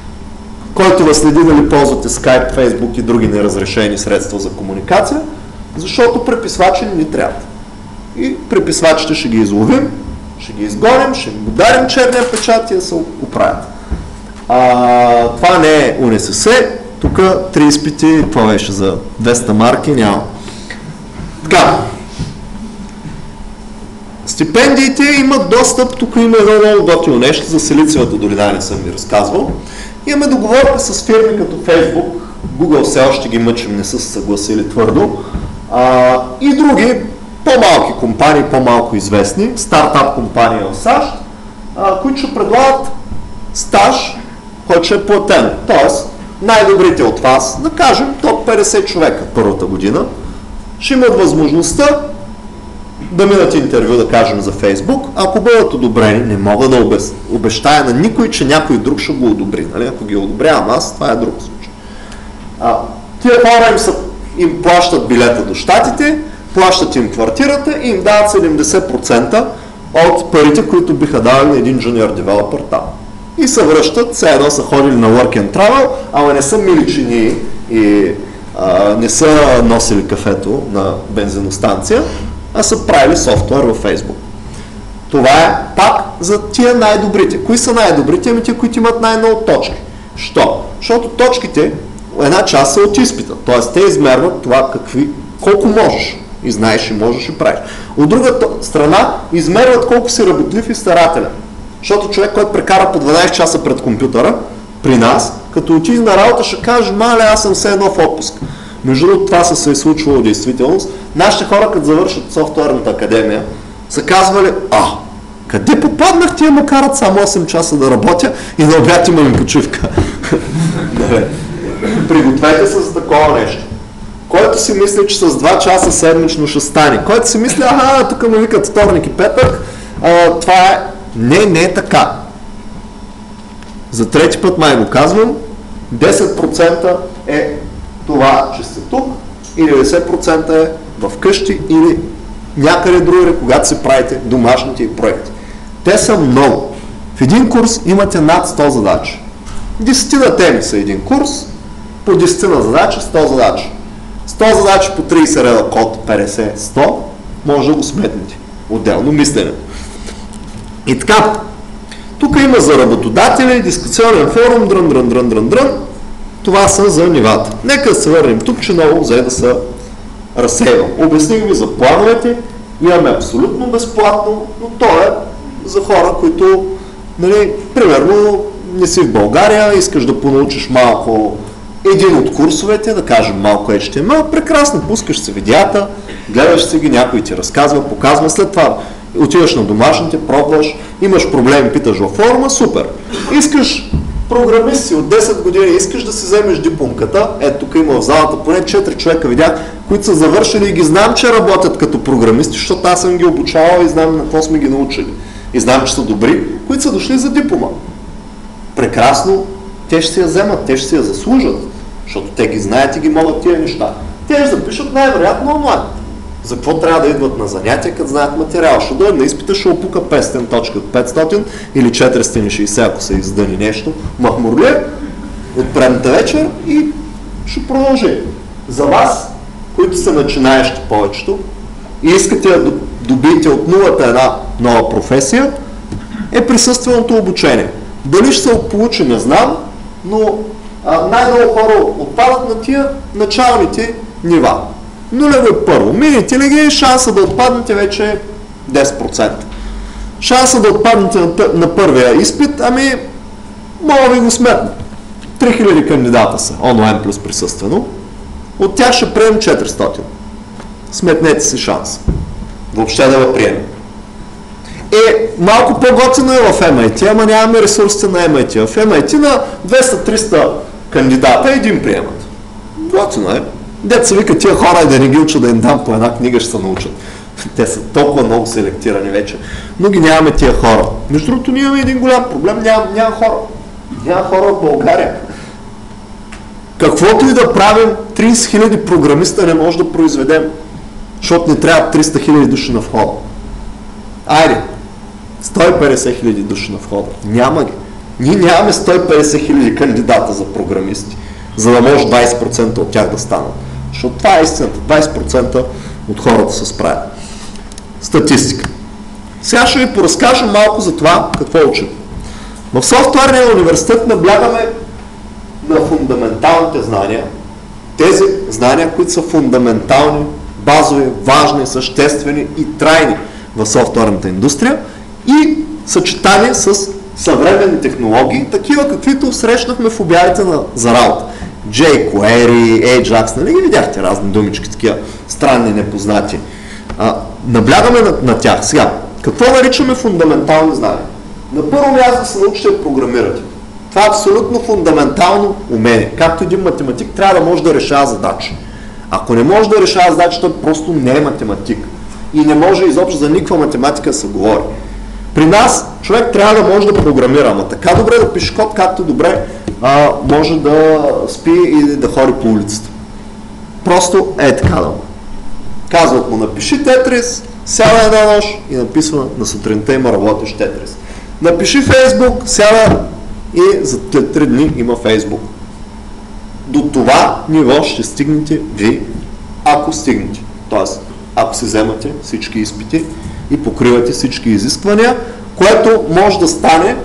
който ви следи дали ползвате Skype, Facebook и други неразрешени средства за комуникация, защото преписвачи не ни трябват. И преписвачите ще ги изловим, ще ги изгоним, ще им ударим черния печат и да се оправят. А, това не е УНСС, тук три изпити, това беше за двеста марки, няма. Така, стипендиите имат достъп, тук има едно много готино нещо, за Силициевата долина не съм ви разказвал. Имаме договорка с фирми като Facebook, Google все още ги мъчим, не са се съгласили твърдо, а, и други по-малки компании, по-малко известни, стартап компании в САЩ, а, които ще предлагат стаж, който ще е платен. Тоест, най-добрите от вас, да кажем, топ петдесет човека първата година, ще имат възможността да минат интервю, да кажем, за Фейсбук, ако бъдат одобрени, не мога да обез... обещая на никой, че някой друг ще го одобри. Нали? Ако ги одобрявам аз, това е друг случай. А, тия хора им, са, им плащат билета до щатите, плащат им квартирата и им дават седемдесет процента от парите, които биха давали на един junior девелопър там. И се връщат, все едно са ходили на work and travel, ама не са миличини и а, не са носили кафето на бензиностанция, а са правили софтуер във Facebook. Това е пак за тия най-добрите. Кои са най-добрите? Ами тия, които имат най-много точки. Що? Защото точките, една част са от изпита, т.е. те измерват това какви, колко можеш. И знаеш, и можеш и правиш. От другата страна измерват колко си работлив и старателен. Защото човек, който прекара по дванайсет часа пред компютъра, при нас, като отиде на работа, ще каже, мале, аз съм все едно в отпуск. Между другото, това се е случвало в действителност. Нашите хора, като завършат софтуерната академия, са казвали, а, къде попаднах, тия ме карат само осем часа да работя и на обяд имам почивка. Пригответе се за такова нещо. Който си мисли, че с два часа седмично ще стане, който си мисли, аха, тук ме викат вторник и петък, а, това е... Не, не е така. За трети път май го казвам, десет процента е това, че сте тук, и деветдесет процента е в къщи или някъде другаде, когато си правите домашните проекти. Те са много. В един курс имате над сто задачи. десет теми са един курс, по десет задачи, сто задачи. сто задачи по трийсет реда код, петдесет, сто, може да го сметнете. Отделно мисленето. И така, тук има за работодатели, дискусионен форум, дрън, дрън, дрън, дрън, дрън. Това са за нивата. Нека да се върнем тук, че много взе да се разсейвам. Обясних ви за плановете, имаме абсолютно безплатно, но то е за хора, които, нали, примерно, не си в България, искаш да понаучиш малко един от курсовете, да кажем малко ейч ти ем ел, прекрасно, пускаш се видеята, гледаш си ги, някой ти разказва, показва, след това отиваш на домашните, пробваш, имаш проблеми, питаш във форума, супер. Искаш програмист си от десет години, искаш да си вземеш дипломката, ето тук има в залата поне четири човека видях, които са завършили и ги знам, че работят като програмисти, защото аз съм ги обучавал и знам на какво сме ги научили. И знам, че са добри, които са дошли за диплома. Прекрасно, те ще си я вземат, те ще си я заслужат, защото те ги знаят и ги могат тия неща. Те ще запишат най-вероятно онлайн. За какво трябва да идват на занятия, като знаят материал? Ще дойдат на изпита, ще опука петстотин точки от петстотин или четиристотин и шейсет, ако се издъни нещо, махмурлие от предната вечер и ще продължи. За вас, които са начинаещи повечето и искате да добиете от нулата една нова професия, е присъственото обучение. Дали ще се получи, не знам, но най-много хора отпадат на тия началните нива. Нулево е първо. Минете ли ги, шанса да отпаднете вече е десет процента. Шанса да отпаднете на, на първия изпит, ами мога ви го сметна. три хиляди кандидата са, онлайн плюс присъствено. От тях ще приемем четиристотин. Сметнете си шанса. Въобще да го приемем. Е, малко по-готино е в ем ай ти, ама нямаме ресурсите на ем ай ти. В ем ай ти на двеста-триста кандидата един приемат. Готино е. Дето се вика тия хора и да не ги уча да им дам по една книга, ще се научат. Те са толкова много селектирани вече. Но ги нямаме тия хора. Между другото, ние имаме един голям проблем. Няма, няма хора. Няма хора в България. Каквото и да правим, трийсет хиляди програмиста не може да произведем. Защото не трябва триста хиляди души на входа. Айде, сто и петдесет хиляди души на входа. Няма ги. Ние нямаме сто и петдесет хиляди кандидата за програмисти, за да може двайсет процента от тях да станат. Защото това е истината. двайсет процента от хората се справят. Статистика. Сега ще ви поразкажа малко за това какво учим. В софтуерния университет наблягаме на фундаменталните знания. Тези знания, които са фундаментални, базови, важни, съществени и трайни в софтуерната индустрия и съчетани с съвременни технологии, такива каквито срещнахме в обявите на, за работа. jQuery, Ajax, нали ги видяхте разни думички, такива странни, непознати. А, наблягаме на, на тях. Сега, какво наричаме фундаментални знания? На първо място да се научите да програмирате. Това е абсолютно фундаментално умение. Както един математик трябва да може да решава задачи. Ако не може да решава задачи, той просто не е математик. и не може изобщо за никаква математика да се говори. При нас човек трябва да може да програмира, ама така добре да пише код, както добре а, може да спи и да ходи по улицата. Просто е така да му. Казват му, напиши Тетрис, сяда една нощ и написва на сутринта има работещ Тетрис. Напиши Фейсбук, сяда и за три дни има Фейсбук. До това ниво ще стигнете ви, ако стигнете. Тоест, ако си вземате всички изпити и покривате всички изисквания, което може да стане,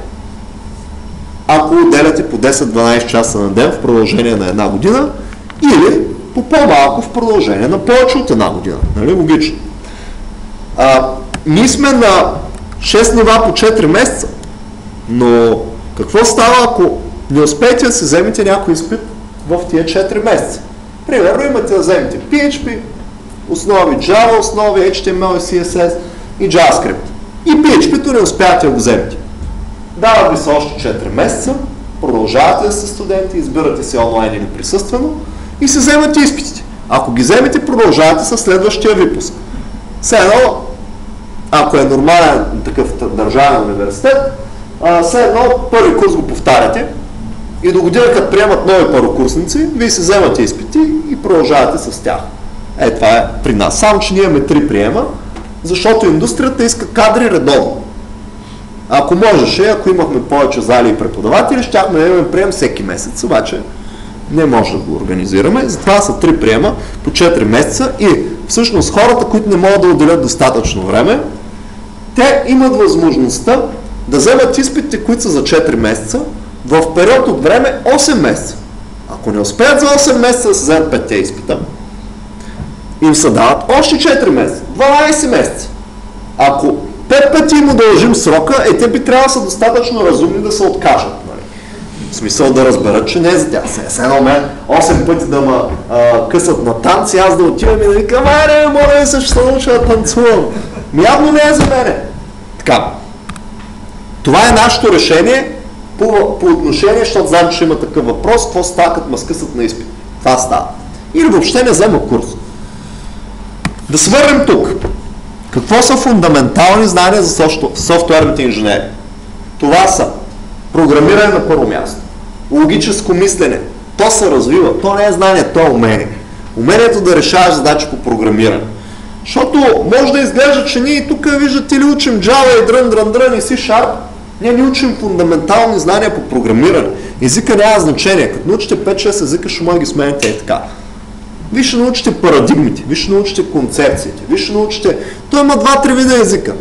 ако отделяте по десет-дванайсет часа на ден в продължение на една година или по по-малко в продължение на повече от една година. Нали? Логично. А, ние сме на шест нива по четири месеца, но какво става, ако не успеете да си вземете някой изпит в тия четири месеца? Примерно имате да вземете пи ейч пи, основи Java, основи ейч ти ем ел и си ес ес и JavaScript. И пи ейч пи-то не успявате да го вземете. Дават ви се още четири месеца, продължавате да сте студенти, избирате се онлайн или присъствено и се вземате изпитите. Ако ги вземете, продължавате със следващия випуск. Все едно, ако е нормален такъв държавен университет, все едно първи курс го повтаряте и до година, като приемат нови първокурсници, вие се вземате изпити и продължавате с тях. Е, това е при нас. Само, че ние имаме три приема, защото индустрията иска кадри редовно. Ако можеше, ако имахме повече зали и преподаватели, щяхме да имаме прием всеки месец, обаче не може да го организираме. Затова са три приема по четири месеца и всъщност хората, които не могат да отделят достатъчно време, те имат възможността да вземат изпитите, които са за четири месеца, в период от време осем месеца. Ако не успеят за осем месеца да се вземат петте изпита, им се дават още четири месеца, дванайсет месеца. Ако пет пъти им удължим срока, е, те би трябвало да са достатъчно разумни да се откажат. Нали? В смисъл да разберат, че не е за тях. Се едно мен осем пъти да ме късат на танци, аз да отивам и да викам, айде, моля да се, ще се науча да танцувам. Ми явно не е за мене. Така. Това е нашето решение по, по отношение, защото знам, че има такъв въпрос, какво става, като ме скъсат на изпит. Това става. Или въобще не взема курс. Да свърнем тук. Какво са фундаментални знания за софтуерните инженери? Това са програмиране на първо място, логическо мислене. То се развива. То не е знание, то е умение. Умението да решаваш задачи по програмиране. Защото може да изглежда, че ние тук виждате ли учим Java и дрън, дрън, дрън и C-Sharp. Ние ни учим фундаментални знания по програмиране. Езика няма значение. Като научите пет-шест езика, ще може да ги смените и така. Вие ще научите парадигмите, вие ще научите концепциите, вие ще научите... Той има два-три вида езика.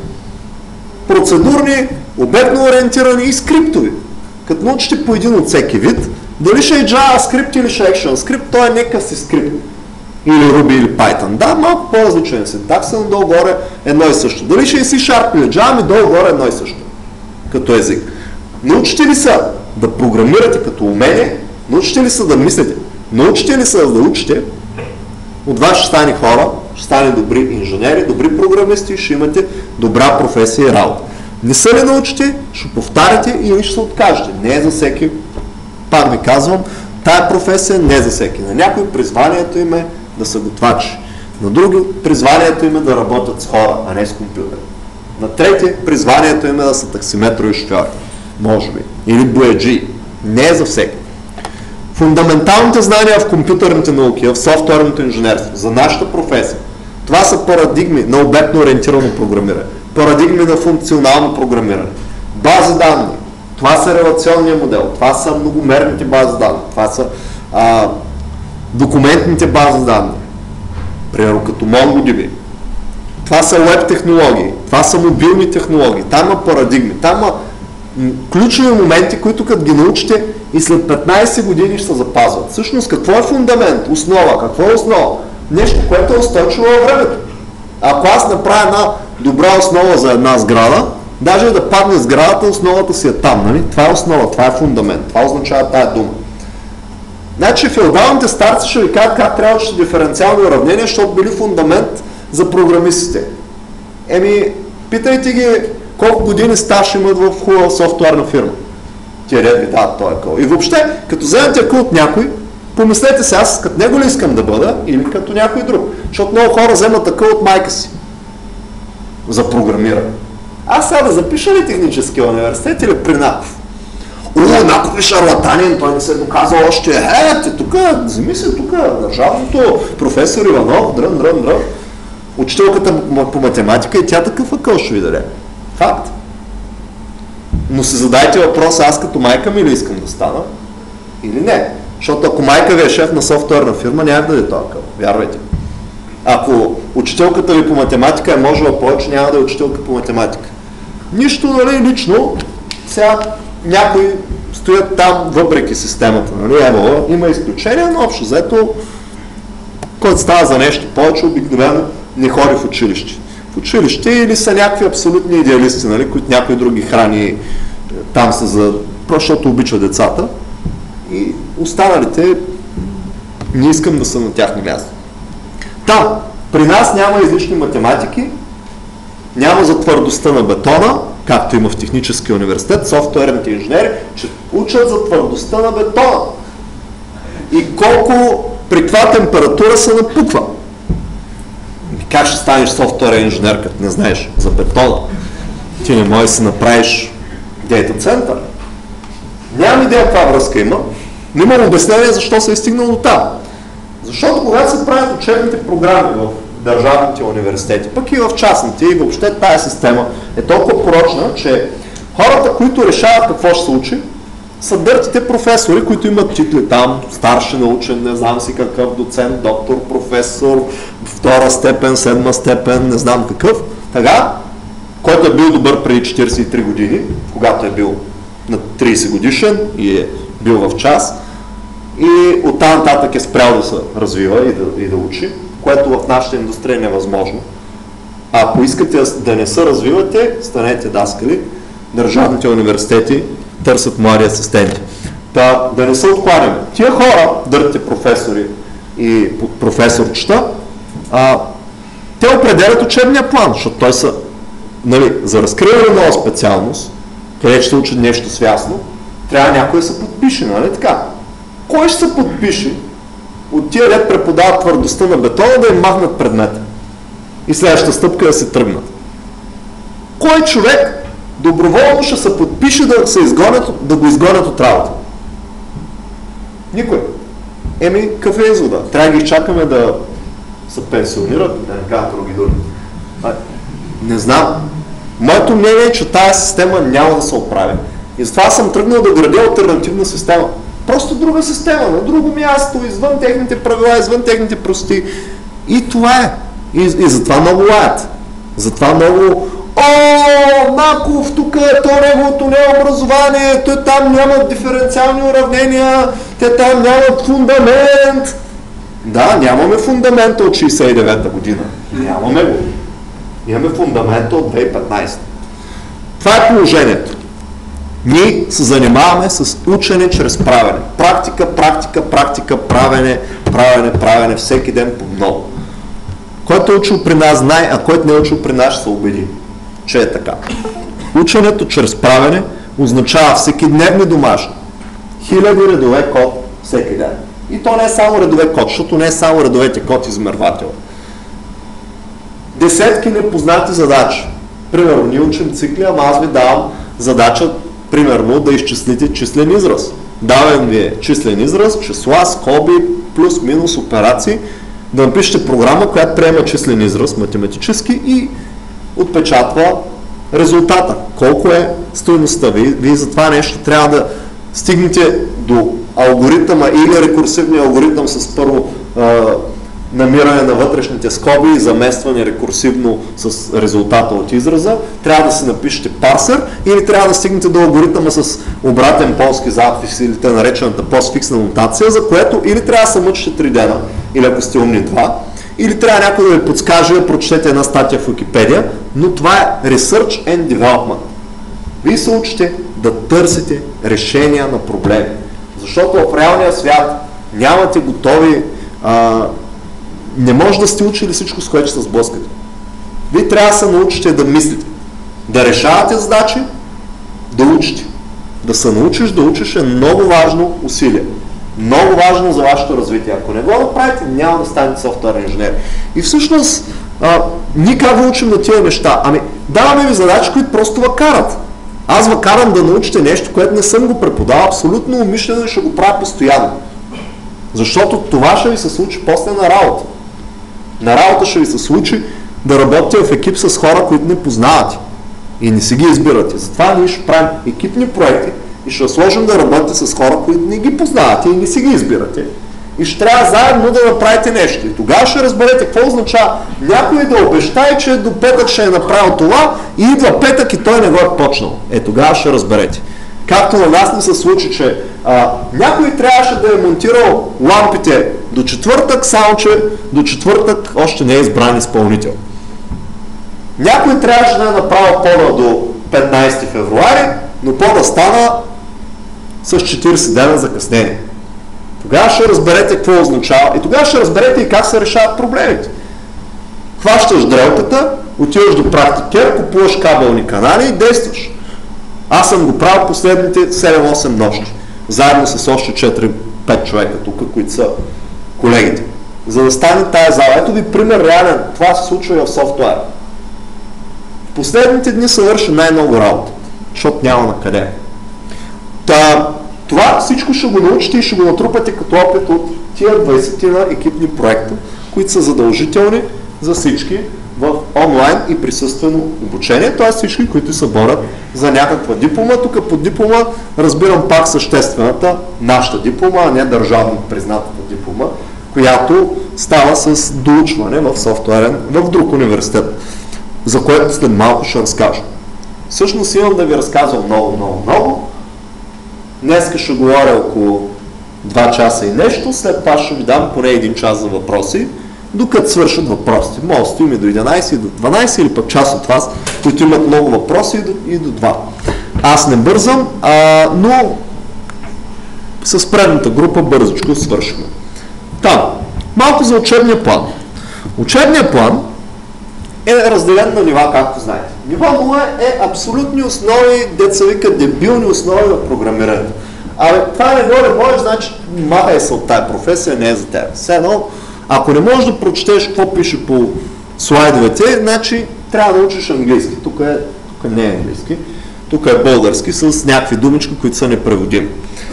Процедурни, обектно ориентирани и скриптови. Като научите по един от всеки вид, дали ще е JavaScript или ще е ActionScript, той е някакъв си скрипт. Или Ruby или Python. Да, малко по-различен синтакс, но долу-горе едно и също. Дали ще е C-Sharp или Java, ми долу-горе едно и също. Като език. Научите ли са да програмирате като умение? Научите ли са да мислите? Научите ли са да учите? От вас ще стане хора, ще стане добри инженери, добри програмисти, ще имате добра професия и работа. Не са ли научите, ще повтаряте или ще се откажете. Не е за всеки, пак ви казвам, тая професия не е за всеки. На някои призванието им е да са готвачи. На други призванието им е да работят с хора, а не с компютър. На трети призванието им е да са таксиметрови шофьори. Може би. Или бояджи. Не е за всеки. Фундаменталните знания в компютърните науки, в софтуерното инженерство, за нашата професия, това са парадигми на обектно ориентирано програмиране, парадигми на функционално програмиране, бази данни, това са релационния модел, това са многомерните бази данни, това са а, документните бази данни, примерно като MongoDB, това са веб технологии, това са мобилни технологии, там има парадигми, там има ключови моменти, които като ги научите и след петнайсет години ще се запазват. Всъщност какво е фундамент, основа, какво е основа? Нещо, което е устойчиво във времето. Ако аз направя една добра основа за една сграда, даже и да падне сградата, основата си е там, нали? Това е основа, това е фундамент, това означава тая дума. Значи феодалните старци ще ви кажат как трябва да ще диференциални уравнения, защото били фундамент за програмистите. Еми, питайте ги колко години стаж имат в хубава софтуерна фирма. Тия ред ви дават този къл. И въобще, като вземете къл от някой, помислете се, аз като него ли искам да бъда или като някой друг. Защото много хора вземат къл от майка си. за програмиране. Аз сега да запиша ли техническия университет или при Наков? О, Наков е шарлатанин, той не се доказва още. Е, те тук, вземи се тук, държавното, професор Иванов, дрън, дрън, дрън. Учителката по математика и тя такъв акъл ще ви даде. Факт. Но се задайте въпроса, аз като майка ми ли искам да стана? Или не? Защото ако майка ви е шеф на софтуерна фирма, няма да даде този акъл. Вярвайте. Ако учителката ви по математика е можела повече, няма да е учителка по математика. Нищо, нали, лично, сега някои стоят там въпреки системата, нали, ево, има изключения, но общо взето, който става за нещо повече, обикновено не ходи в училище. В училище или са някакви абсолютни идеалисти, нали, които някои други храни там са за... просто защото обичат децата и останалите не искам да са на тяхно място. Та, при нас няма излишни математики, няма за твърдостта на бетона, както има в техническия университет, софтуерните инженери, че учат за твърдостта на бетона. И колко при каква температура се напуква. Как ще станеш софтуерен инженер, като не знаеш за бетона? Ти не можеш да си направиш дейта център. Нямам идея каква връзка има. Не имам обяснение защо се е стигнал до там. Защото когато се правят учебните програми в държавните университети, пък и в частните, и въобще тази система е толкова порочна, че хората, които решават какво ще се учи, са дъртите професори, които имат титли там, старши научен, не знам си какъв, доцент, доктор, професор, втора степен, седма степен, не знам какъв. Така, който е бил добър преди четиридесет и три години, когато е бил на тридесет годишен и е бил в час, и оттам нататък е спрял да се развива и да, и да учи, което в нашата индустрия е невъзможно. А ако искате да не се развивате, станете даскали. Държавните университети търсят млади асистенти. Та, да не се откланяме. Тия хора, дъртите професори и професорчета, а, те определят учебния план, защото той са, нали, за разкриване на нова специалност, където ще учат нещо свясно, трябва някой да се подпише, нали така? Кой ще се подпише от тия дет преподават твърдостта на бетона да им махнат предмета и следващата стъпка да се тръгнат? Кой човек доброволно ще се подпише да, се изгонят, да го изгонят от работа? Никой. Еми, какъв е извода? Трябва да ги изчакаме да се пенсионират, да не кажат други думи. Не знам. Моето мнение е, че тази система няма да се оправи. И затова съм тръгнал да градя алтернативна система. Просто друга система, на друго място, извън техните правила, извън техните прости. И това е. И, и затова много лаят. Затова много... О, Наков, тук е то неговото необразование, те там нямат диференциални уравнения, те там нямат фундамент. Да, нямаме фундамента от шейсет и девета година. Нямаме го. Имаме фундамента от две хиляди и петнадесета. Това е положението. Ние се занимаваме с учене чрез правене. Практика, практика, практика, правене, правене, правене, всеки ден по много. Който е учил при нас знае, а който не е учил при нас ще се убеди, че е така. Ученето чрез правене означава всеки дневни домашни. Хиляди редове код всеки ден. И то не е само редове код, защото не е само редовете код измервател. Десетки непознати задачи. Примерно, ние учим цикли, ама аз ви давам задача, примерно, да изчислите числен израз. Давам ви числен израз, числа, скоби, плюс, минус, операции, да напишете програма, която приема числен израз математически и отпечатва резултата. Колко е стойността ви? Вие за това нещо трябва да стигнете до алгоритъма или рекурсивния алгоритъм с първо а, намиране на вътрешните скоби и заместване рекурсивно с резултата от израза. Трябва да си напишете парсер или трябва да стигнете до алгоритъма с обратен полски запис или те наречената постфиксна нотация, за което или трябва да се мъчите три дена, или ако сте умни два, или трябва някой да ви подскаже да прочетете една статия в Википедия, но това е Research and Development. Вие се учите да търсите решения на проблеми, защото в реалния свят нямате готови, а, не може да сте учили всичко, с което ще се сблъскате. Вие трябва да се научите да мислите, да решавате задачи, да учите. Да се научиш да учиш е много важно усилие. Много важно за вашето развитие. Ако не го направите, няма да станете софтуерен инженер. И всъщност, а, ние как ви учим на тия неща? Ами, даваме ви задачи, които просто ва карат. Аз ва карам да научите нещо, което не съм го преподавал абсолютно умишлено и ще го правя постоянно. Защото това ще ви се случи после на работа. На работа ще ви се случи да работите в екип с хора, които не познавате и не си ги избирате. Затова ние ще правим екипни проекти и ще сложим да работите с хора, които не ги познавате и не си ги избирате. И ще трябва заедно да направите нещо. И тогава ще разберете какво означава някой да обещае, че до петък ще е направил това и идва петък и той не го е почнал. Е, тогава ще разберете. Както на нас не се случи, че а, някой трябваше да е монтирал лампите до четвъртък, само че до четвъртък още не е избран изпълнител. Някой трябваше да е направил пода до петнайсети февруари, но пода стана с четирийсет дена закъснение. Тогава ще разберете какво означава и тогава ще разберете и как се решават проблемите. Хващаш дрелката, отиваш до практикер, купуваш кабелни канали и действаш. Аз съм го правил последните седем-осем нощи, заедно с още четири-пет човека тук, които са колегите. За да стане тая зала. Ето ви пример реален. Това се случва и в софтуера. В последните дни се върши най-много работа, защото няма на къде. Та, това всичко ще го научите и ще го натрупате като опит от тия двайсет на екипни проекта, които са задължителни за всички в онлайн и присъствено обучение, т.е. всички, които се борят за някаква диплома. Тук под диплома разбирам пак съществената, нашата диплома, а не държавно признатата диплома, която става с доучване в софтуерен, в друг университет, за което след малко ще разкажа. Всъщност имам да ви разказвам много, много, много. Днеска ще говоря около два часа и нещо, след това ще ви дам поне един час за въпроси, докато свършат въпросите. Може да стоим и до единайсет, и до дванайсет, или пък част от вас, които имат много въпроси, и до, и до два. Аз не бързам, а, но с предната група бързичко свършихме. Там, малко за учебния план. Учебния план е разделен на нива, както знаете. Ниво нула е абсолютни основи, деца вика дебилни основи на програмирането. Абе, това не го не можеш, значи махай се от тая професия, не е за теб. Все едно, ако не можеш да прочетеш какво пише по слайдовете, значи трябва да учиш английски. Тук, е, тук не е английски, тук е български с някакви думички, които са непреводими.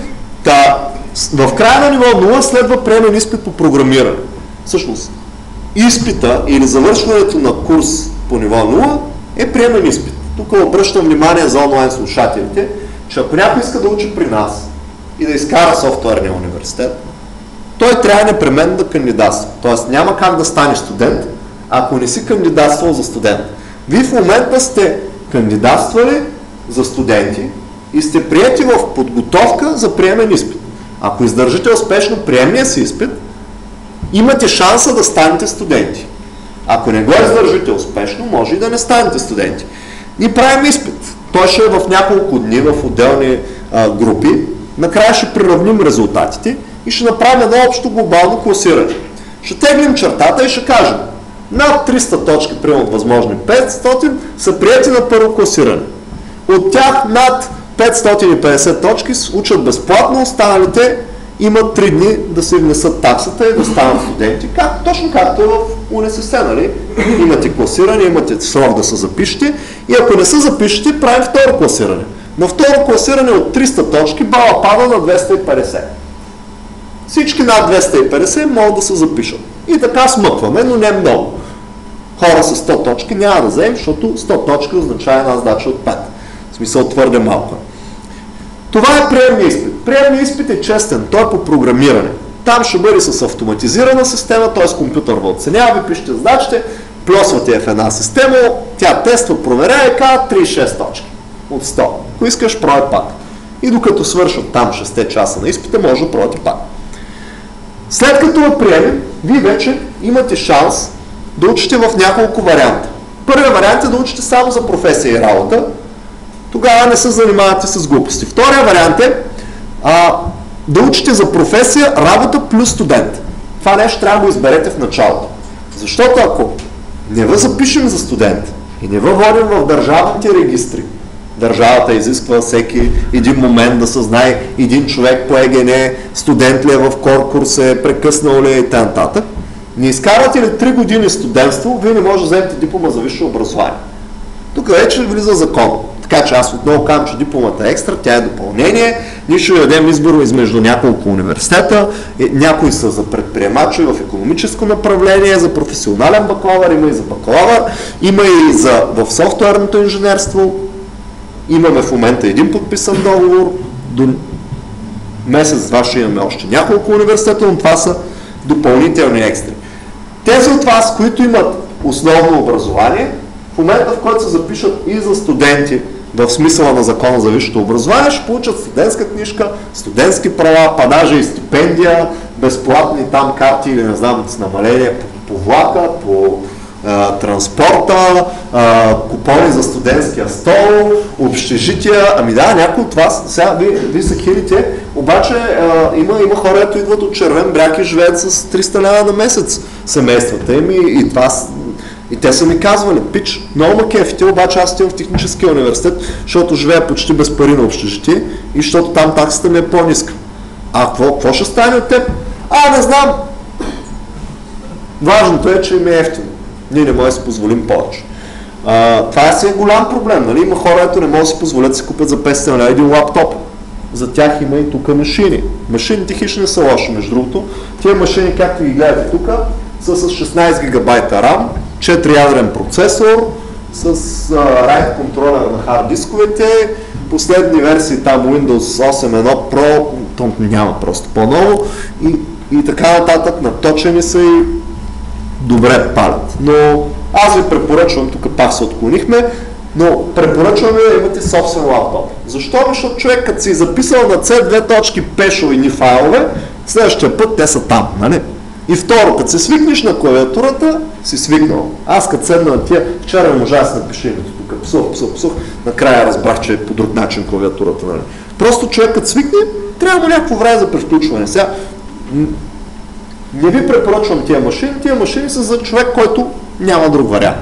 Та, в края на ниво нула следва приемен изпит по програмиране. Всъщност, изпита или завършването на курс по ниво нула е приемен изпит. Тук обръщам внимание за онлайн слушателите, че ако някой иска да учи при нас и да изкара софтуерния университет, той трябва непременно да кандидатства. Тоест няма как да стане студент, ако не си кандидатствал за студент. Вие в момента сте кандидатствали за студенти и сте приети в подготовка за приемен изпит. Ако издържите успешно приемния си изпит, имате шанса да станете студенти. Ако не го издържите успешно, може и да не станете студенти. И правим изпит. Той ще е в няколко дни, в отделни а, групи. Накрая ще приравним резултатите и ще направим едно общо глобално класиране. Ще теглим чертата и ще кажем, над триста точки, примерно от възможни петстотин, са приети на първо класиране. От тях над петстотин и петдесет точки учат безплатно, останалите имат три дни да се внесат таксата и да станат студенти, как, точно както е в УНСС, нали? Имате класиране, имате срок да се запишете и ако не се запишете, правим второ класиране. На второ класиране от триста точки бала пада на двеста и петдесет. Всички над двеста и петдесет могат да се запишат. И така смъкваме, но не много. Хора с сто точки няма да вземем, защото сто точки означава една задача от пет. В смисъл твърде малко. Това е приемния изпит. Приемния изпит е честен, той е по програмиране. Там ще бъде с автоматизирана система, т.е. компютър ви оценява, ви пишете задачите, плюсвате я в една система, тя тества, проверява и казва трийсет и шест точки от сто. Ако искаш, пробай пак. И докато свършат там шест часа на изпита, може да пробвате пак. След като го приемем, вие вече имате шанс да учите в няколко варианта. Първият вариант е да учите само за професия и работа. Тогава не се занимавате с глупости. Втория вариант е а, да учите за професия, работа плюс студент. Това нещо трябва да го изберете в началото. Защото ако не ви запишем за студент и не ви водим в държавните регистри, държавата изисква всеки един момент да се знае един човек по ЕГН, студент ли е в конкурс, е прекъснал ли е и т.н. Не изкарате ли три години студентство, вие не може да вземете диплома за висше образование. Тук вече влиза закон. Така че аз отново казвам, че дипломата е екстра, тя е допълнение. Ние ще дадем избор измежду няколко университета. Някои са за предприемачи в икономическо направление, за професионален бакалавър, има и за бакалавър, има и за в софтуерното инженерство. Имаме в момента един подписан договор. До месец-два ще имаме още няколко университета, но това са допълнителни екстри. Тези от вас, които имат основно образование, в момента, в който се запишат и за студенти в смисъла на закона за висшето образование, ще получат студентска книжка, студентски права, па даже и стипендия, безплатни там карти или не знам, с намаление по, по влака, по а, транспорта, а, купони за студентския стол, общежития. Ами да, някои от вас, сега ви, ви са хилите, обаче а, има, има хора, които идват от Червен бряг и живеят с триста лева на месец семействата им и, и това. И те са ми казвали, пич, много ма кефите, обаче аз отивам в техническия университет, защото живея почти без пари на общежитие и защото там таксата ми е по-ниска. А какво, какво ще стане от теб? А, не знам. Важното е, че ми е ефтино. Ние не можем да си позволим повече. А, това е си голям проблем, нали? Има хора, които не могат да си позволят да си купят за петстотин лева един лаптоп. За тях има и тук машини. Машините хищ не са лоши, между другото. Тия машини, както ги гледате тук, са с шестнайсет гигабайта RAM, четири ядрен процесор, с write контролер на хард дисковете, последни версии там Windows осем точка едно Pro, то няма просто по-ново и, и така нататък, наточени са и добре палят. Но аз ви препоръчвам, тук пак се отклонихме, но препоръчваме да имате собствен лаптоп. Защо? Защото човек, като си записал на C две точки пешовини файлове, следващия път те са там, нали? И второ, като се свикнеш на клавиатурата, си свикнал. Аз като седна на тия, вчера не можа да се напиша името тук, псух, псух, псух, накрая разбрах, че е по друг начин клавиатурата, нали? Просто човек като свикне, трябва му някакво време за превключване. Сега, не ви препоръчвам тия машини, тия машини са за човек, който няма друг вариант.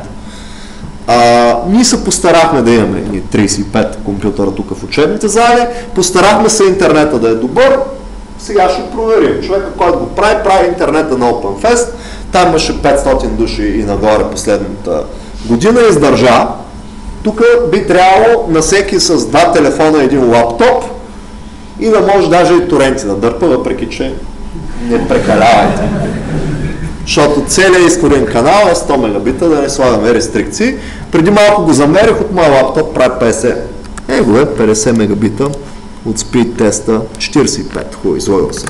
А, ние се постарахме да имаме трийсет и пет компютъра тук в учебните зали, постарахме се интернета да е добър. Сега ще проверим. Човека, който го прави, прави интернета на OpenFest. Там имаше петстотин души и нагоре последната година. Издържа. Тук би трябвало на всеки с два телефона един лаптоп и да може даже и торенти да дърпа, въпреки че не прекалявайте. Защото целият изходен канал е сто мегабита, да не слагаме рестрикции. Преди малко го замерих от моя лаптоп, прави петдесет. Его е петдесет мегабита. От спид теста четирийсет и пет, хубаво, изложил се.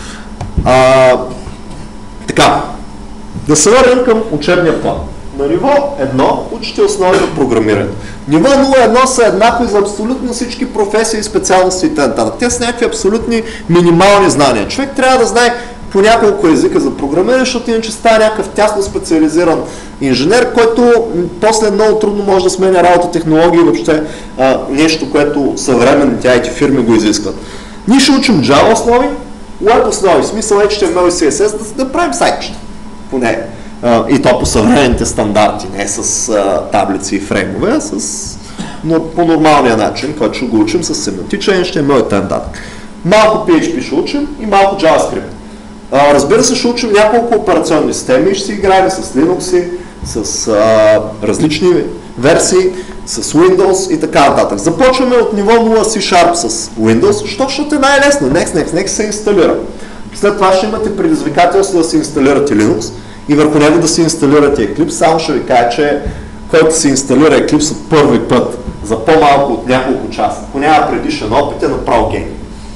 А, така, да се върнем към учебния план. На ниво едно учите основи на програмиране. Ниво нула едно са еднакви за абсолютно всички професии и специалности и т.н. Те са някакви абсолютни минимални знания. Човек трябва да знае по няколко езика за програмиране, защото иначе става някакъв тясно специализиран инженер, който после много трудно може да сменя работа, технологии и въобще а, нещо, което съвременните ай ти фирми го изискват. Ние ще учим Java основи, Web основи, в смисъл ейч ти ем ел и си ес ес, да, да правим сайтчета по нея. А, и то по съвременните стандарти, не с а, таблици и фреймове, а с, но, по нормалния начин, който ще го учим с семантичен ейч ти ем ел и т.н. Малко пи ейч пи ще учим и малко JavaScript. Uh, разбира се, ще учим няколко операционни системи и ще си играем с Linux, с uh, различни версии, с Windows и така нататък. Започваме от ниво нула C-Sharp с Windows, защото ще е най-лесно. Next, next, next се инсталира. След това ще имате предизвикателство да си инсталирате Linux и върху него да си инсталирате Eclipse. Само ще ви кажа, че който си инсталира Eclipse от първи път за по-малко от няколко часа, ако няма предишен опит, е направо гений.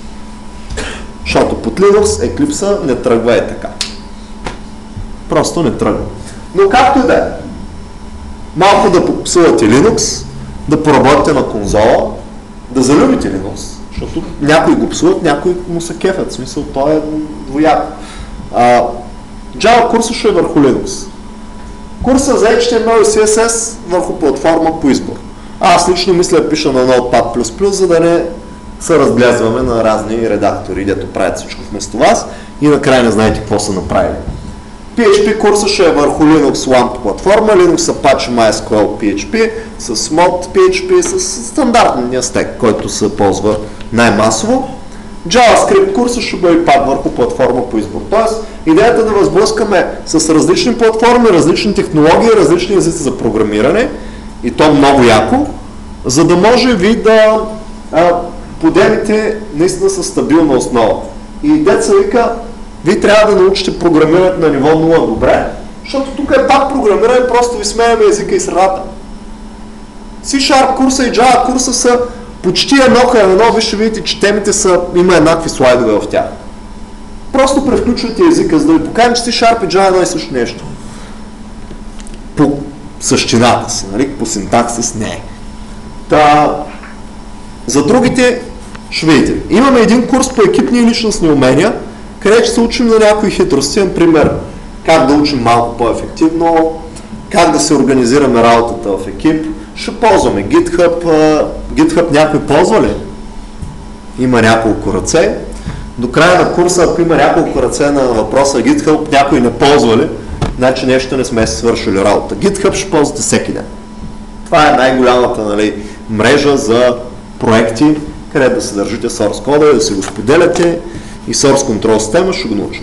Защото под Linux Eclipse не тръгва е така. Просто не тръгва. Но както и да е, малко да попсувате Linux, да поработите на конзола, да залюбите Linux, защото някои го псуват, някои му се кефят, в смисъл, той е двояко. А, Java курса ще е върху Linux. Курса за ейч ти ем ел и си ес ес върху платформа по избор. Аз лично мисля да пиша на Notepad++, за да не се разглезваме на разни редактори, дето правят всичко вместо вас и накрая не знаете какво са направили. пи ейч пи курса ще е върху Linux LAMP платформа, Linux Apache MySQL пи ейч пи, с мод пи ейч пи, с стандартния стек, който се ползва най-масово. JavaScript курса ще бъде пак върху платформа по избор. Тоест, идеята да възблъскаме с различни платформи, различни технологии, различни езици за програмиране, и то много яко, за да може ви да а, подемите наистина със стабилна основа. И деца вика, ви трябва да научите програмирането на ниво нула добре, защото тук е пак програмиране, просто ви сменяме езика и средата. C-Sharp курса и Java курса са почти едно към едно, вие ще видите, че темите са, има еднакви слайдове в тях. Просто превключвате езика, за да ви покажем, че C-Sharp и Java е едно и също нещо. По същината си, нали? По синтаксис не е. Та, за другите ще видите. Имаме един курс по екипни и личностни умения, където ще се учим на някои хитрости, например, как да учим малко по-ефективно, как да се организираме работата в екип. Ще ползваме GitHub. GitHub някой ползва ли? Има няколко ръце. До края на курса, ако има няколко ръце на въпроса GitHub, някой не ползва ли, значи нещо не сме свършили работа. GitHub ще ползвате всеки ден. Това е най-голямата, нали, мрежа за проекти, където да се държите source кода, да си го споделяте и source control система ще го научим.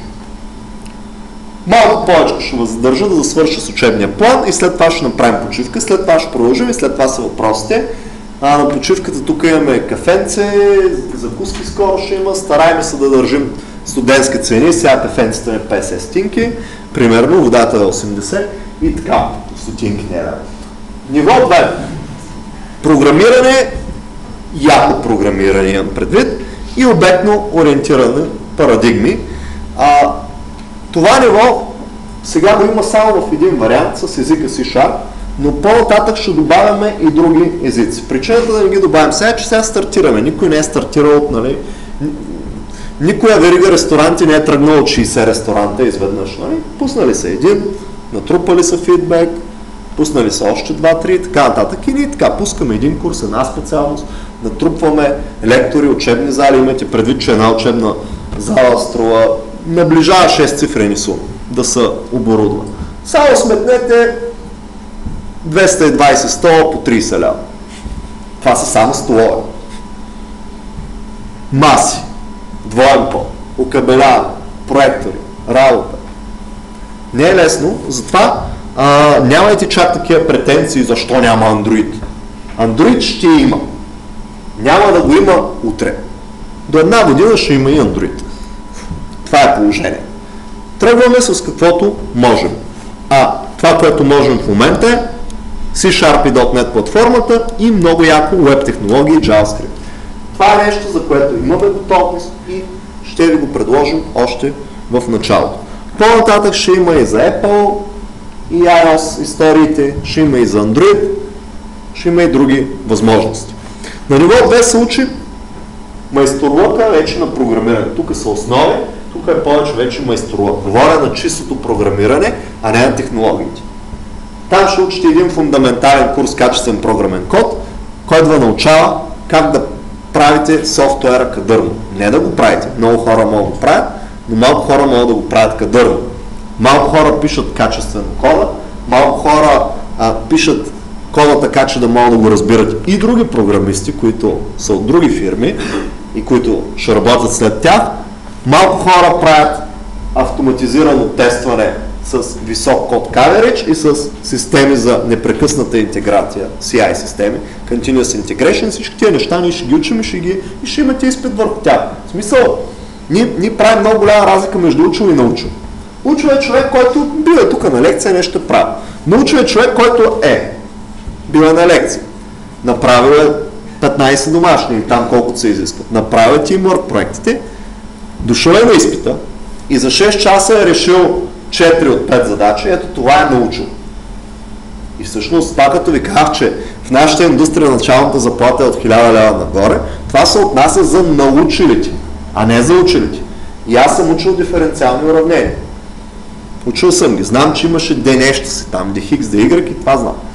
Малко повече ще ви задържа да свърша с учебния план и след това ще направим почивка, след това ще продължим и след това са въпросите. А на почивката тук имаме кафенце, закуски скоро ще има, стараем се да държим студентски цени, сега кафенцето е петдесет стотинки, примерно водата е осемдесет и така, стотинки не е да. Ниво две. Програмиране, яко програмиране имам предвид и обектно ориентиране парадигми. А, това ниво сега го има само в един вариант с езика C-Sharp, но по-нататък ще добавяме и други езици. Причината да не ги добавим сега е, че сега стартираме. Никой не е стартирал, нали? Никоя верига ресторанти не е тръгнал от шейсет ресторанта изведнъж. Нали? Пуснали са един, натрупали са фидбек, пуснали са още два-три и така нататък. И ние така пускаме един курс, една специалност, натрупваме лектори, учебни зали. Имате предвид, че една учебна зала струва наближава шест цифрени суми да са оборудва. Само сметнете двеста и двайсет стола по трийсет лева. Това са само столове. Маси, двоен пол, окабеляване, проектори, работа. Не е лесно, затова а, нямайте чак такива претенции защо няма Android. Android ще има. Няма да го има утре. До една година ще има и Android. Това е положение. Тръгваме с каквото можем. А това, което можем в момента е C-Sharp и .дот нет платформата и много яко web технологии JavaScript. Това е нещо, за което имаме готовност и ще ви го предложим още в началото. По-нататък ще има и за Apple и iOS историите, ще има и за Android, ще има и други възможности. На ниво две се учи майсторлъка вече на програмиране. Тук са основи, тук е повече вече майсторлък. Говоря на чистото програмиране, а не на технологиите. Там ще учите един фундаментален курс качествен програмен код, който ви научава как да правите софтуера кадърно. Не да го правите. Много хора могат да го правят, но малко хора могат да го правят кадърно. Малко хора пишат качествено кода, малко хора а, пишат кода така, че да могат да го разбират и други програмисти, които са от други фирми и които ще работят след тях. Малко хора правят автоматизирано тестване с висок код coverage и с системи за непрекъсната интеграция, си ай системи, Continuous Integration, всички тия неща ние ще ги учим и ще, ги, и ще имате изпит върху тях. В смисъл, ние, ние правим много голяма разлика между учил и научил. Учил е човек, който бива тук на лекция, нещо прави. Научил е човек, който е бива на лекция. Направил е петнайсет домашни, там колкото се изискват. Направил е teamwork проектите, дошъл е на изпита и за шест часа е решил четири от пет задачи, ето това е научил. И всъщност това, като ви казах, че в нашата индустрия началната заплата е от хиляда лева нагоре, това се отнася за научилите, а не за училите. И аз съм учил диференциални уравнения. Учил съм ги. Знам, че имаше де нещо си там, де хикс, де игрек и това знам.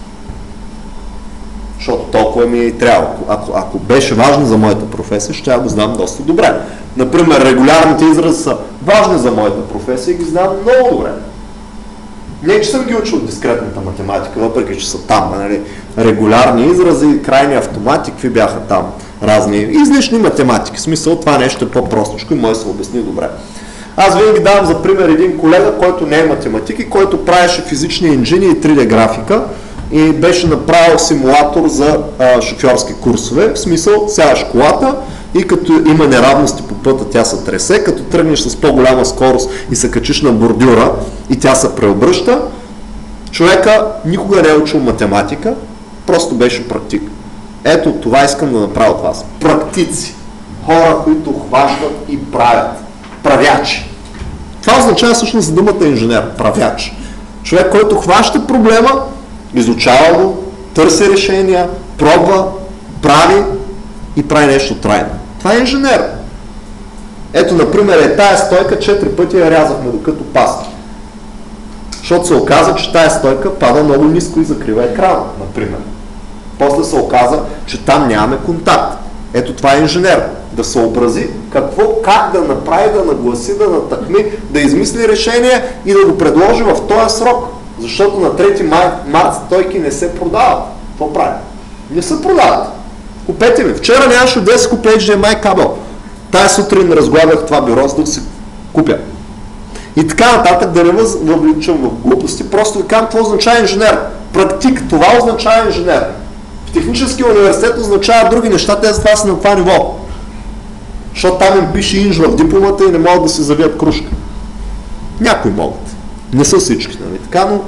Защото толкова ми е и трябва. Ако, ако беше важно за моята професия, ще я го знам доста добре. Например, регулярните изрази са важни за моята професия и ги знам много добре. Не, че съм ги учил дискретната математика, въпреки че са там. Нали? Регулярни изрази, крайни автомати, какви бяха там? разни излишни математики. В смисъл това нещо е по-простичко и може да се обясни добре. Аз винаги давам за пример един колега, който не е математик и който правеше физични инжини и три Д графика и беше направил симулатор за а, шофьорски курсове. В смисъл, сядаш колата и като има неравности по пътя, тя се тресе, като тръгнеш с по-голяма скорост и се качиш на бордюра и тя се преобръща. Човека никога не е учил математика, просто беше практик. Ето това искам да направя от вас. Практици. Хора, които хващат и правят. Правячи. Това означава всъщност за думата инженер. Правяч. Човек, който хваща проблема, изучава го, търси решения, пробва, прави и прави нещо трайно. Това е инженер. Ето, например, е тая стойка, четири пъти я рязахме докато паста. Защото се оказа, че тая стойка пада много ниско и закрива екрана, например. После се оказа, че там нямаме контакт. Ето това е инженер. Да съобрази какво, как да направи, да нагласи, да натъкми, да измисли решение и да го предложи в този срок. Защото на трети март стойки не се продават. Какво прави? Не се продават. Купете ми. Вчера нямаше да си купя Ейч Ди Ем Ай кабел. Тая сутрин разгледах това бюро, за да си купя. И така нататък, да не въвличам в глупости, просто ви казвам, какво означава инженер. Практик, това означава инженер. В техническия университет означава други неща, те за това са на това ниво. Защото там им пише инж в дипломата и не могат да се завият кружка. Някои могат. Не са всички, нали? Така, но...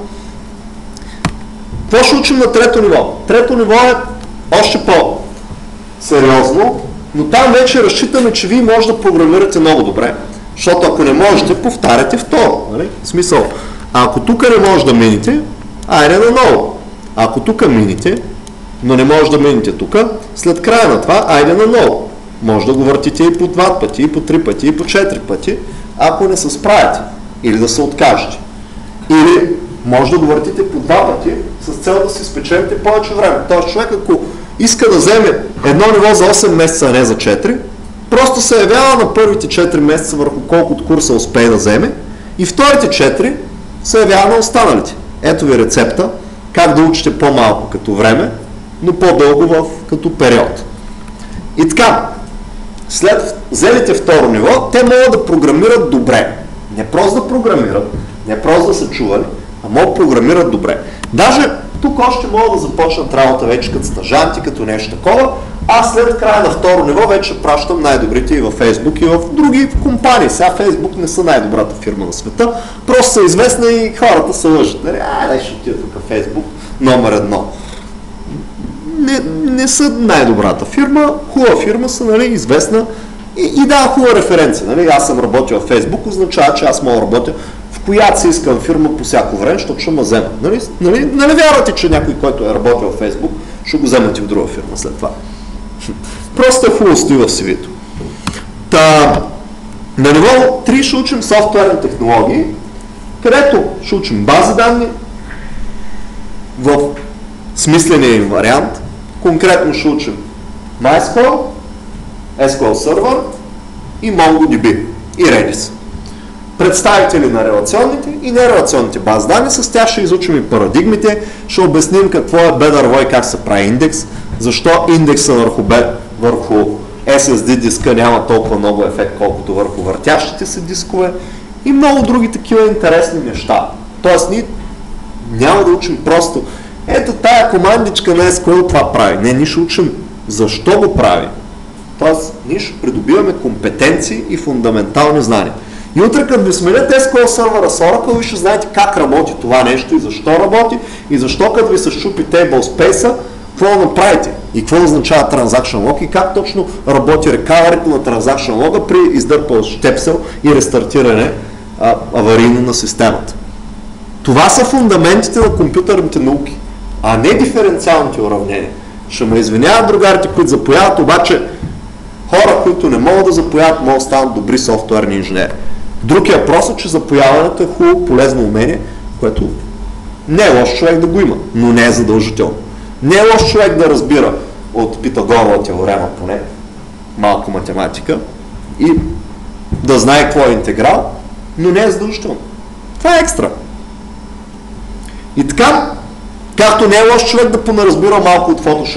Какво ще учим на трето ниво? Трето ниво е още по-сериозно, но там вече разчитаме, че вие може да програмирате много добре. Защото ако не можете, повтаряте второ. Нали? В смисъл, а ако тук не може да минете, айде наново. А ако тук минете, но не може да минете тук, след края на това, айде наново. Може да го въртите и по два пъти, и по три пъти, и по четири пъти, ако не се справите. Или да се откажете. Или може да го въртите по два пъти, с цел да си спечелите повече време. Тоест човек, ако иска да вземе едно ниво за осем месеца, а не за четири, просто се явява на първите четири месеца върху колко от курса успее да вземе и вторите четири се явява на останалите. Ето ви рецепта, как да учите по-малко като време, но по-дълго в като период. И така, след взелите второ ниво, те могат да програмират добре. Не просто да програмират, не просто да са чували, а могат да програмират добре. Даже тук още могат да започнат работа вече като стажанти, като нещо такова, а след края на второ ниво вече пращам най-добрите и във Фейсбук, и в други компании. Сега Фейсбук не са най-добрата фирма на света, просто са известни и хората се лъжат. А, дай ще отида тук Фейсбук, номер едно. Не, не са най-добрата фирма, хубава фирма са, нали, известна и, и да, хубава референция. Нали? Аз съм работил в Фейсбук, означава, че аз мога да работя в която си искам фирма по всяко време, защото ще ме вземат. Нали? Нали? Нали вярвате, че някой, който е работил в Фейсбук, ще го вземат и в друга фирма след това. Просто е хубаво стои в си ви-то. Та, на ниво три ще учим софтуерни технологии, където ще учим бази данни в смисления им вариант. Конкретно ще учим MySQL, ес кю ел Server и MongoDB и Redis. Представители на релационните и нерелационните бази данни, с тях ще изучим и парадигмите, ще обясним какво е бе дърво и как се прави индекс, защо индекса върху, бе, върху ес ес ди диска няма толкова много ефект, колкото върху въртящите се дискове и много други такива интересни неща. Тоест ние няма да учим просто ето тая командичка на ес кю ел това прави. Не, ние ще учим защо го прави. Тоест ние ще придобиваме компетенции и фундаментални знания. И утре, като ви сменят ес кю ел сервера с Oracle, ви ще знаете как работи това нещо и защо работи и защо като ви се щупи tablespace-а, какво да направите и какво означава Transaction Log и как точно работи рекаварито на Transaction Log при издърпал щепсел и рестартиране а, аварийно на системата. Това са фундаментите на компютърните науки, а не диференциалните уравнения. Ще ме извиняват другарите, които запояват, обаче хора, които не могат да запояват, могат да станат добри софтуерни инженери. Другия въпрос е, че запояването е хубаво, полезно умение, което не е лош човек да го има, но не е задължително. Не е лош човек да разбира от Питагорова теорема, поне малко математика, и да знае какво е интеграл, но не е задължително. Това е екстра. И така, както не е лош човек да понаразбира малко от Photoshop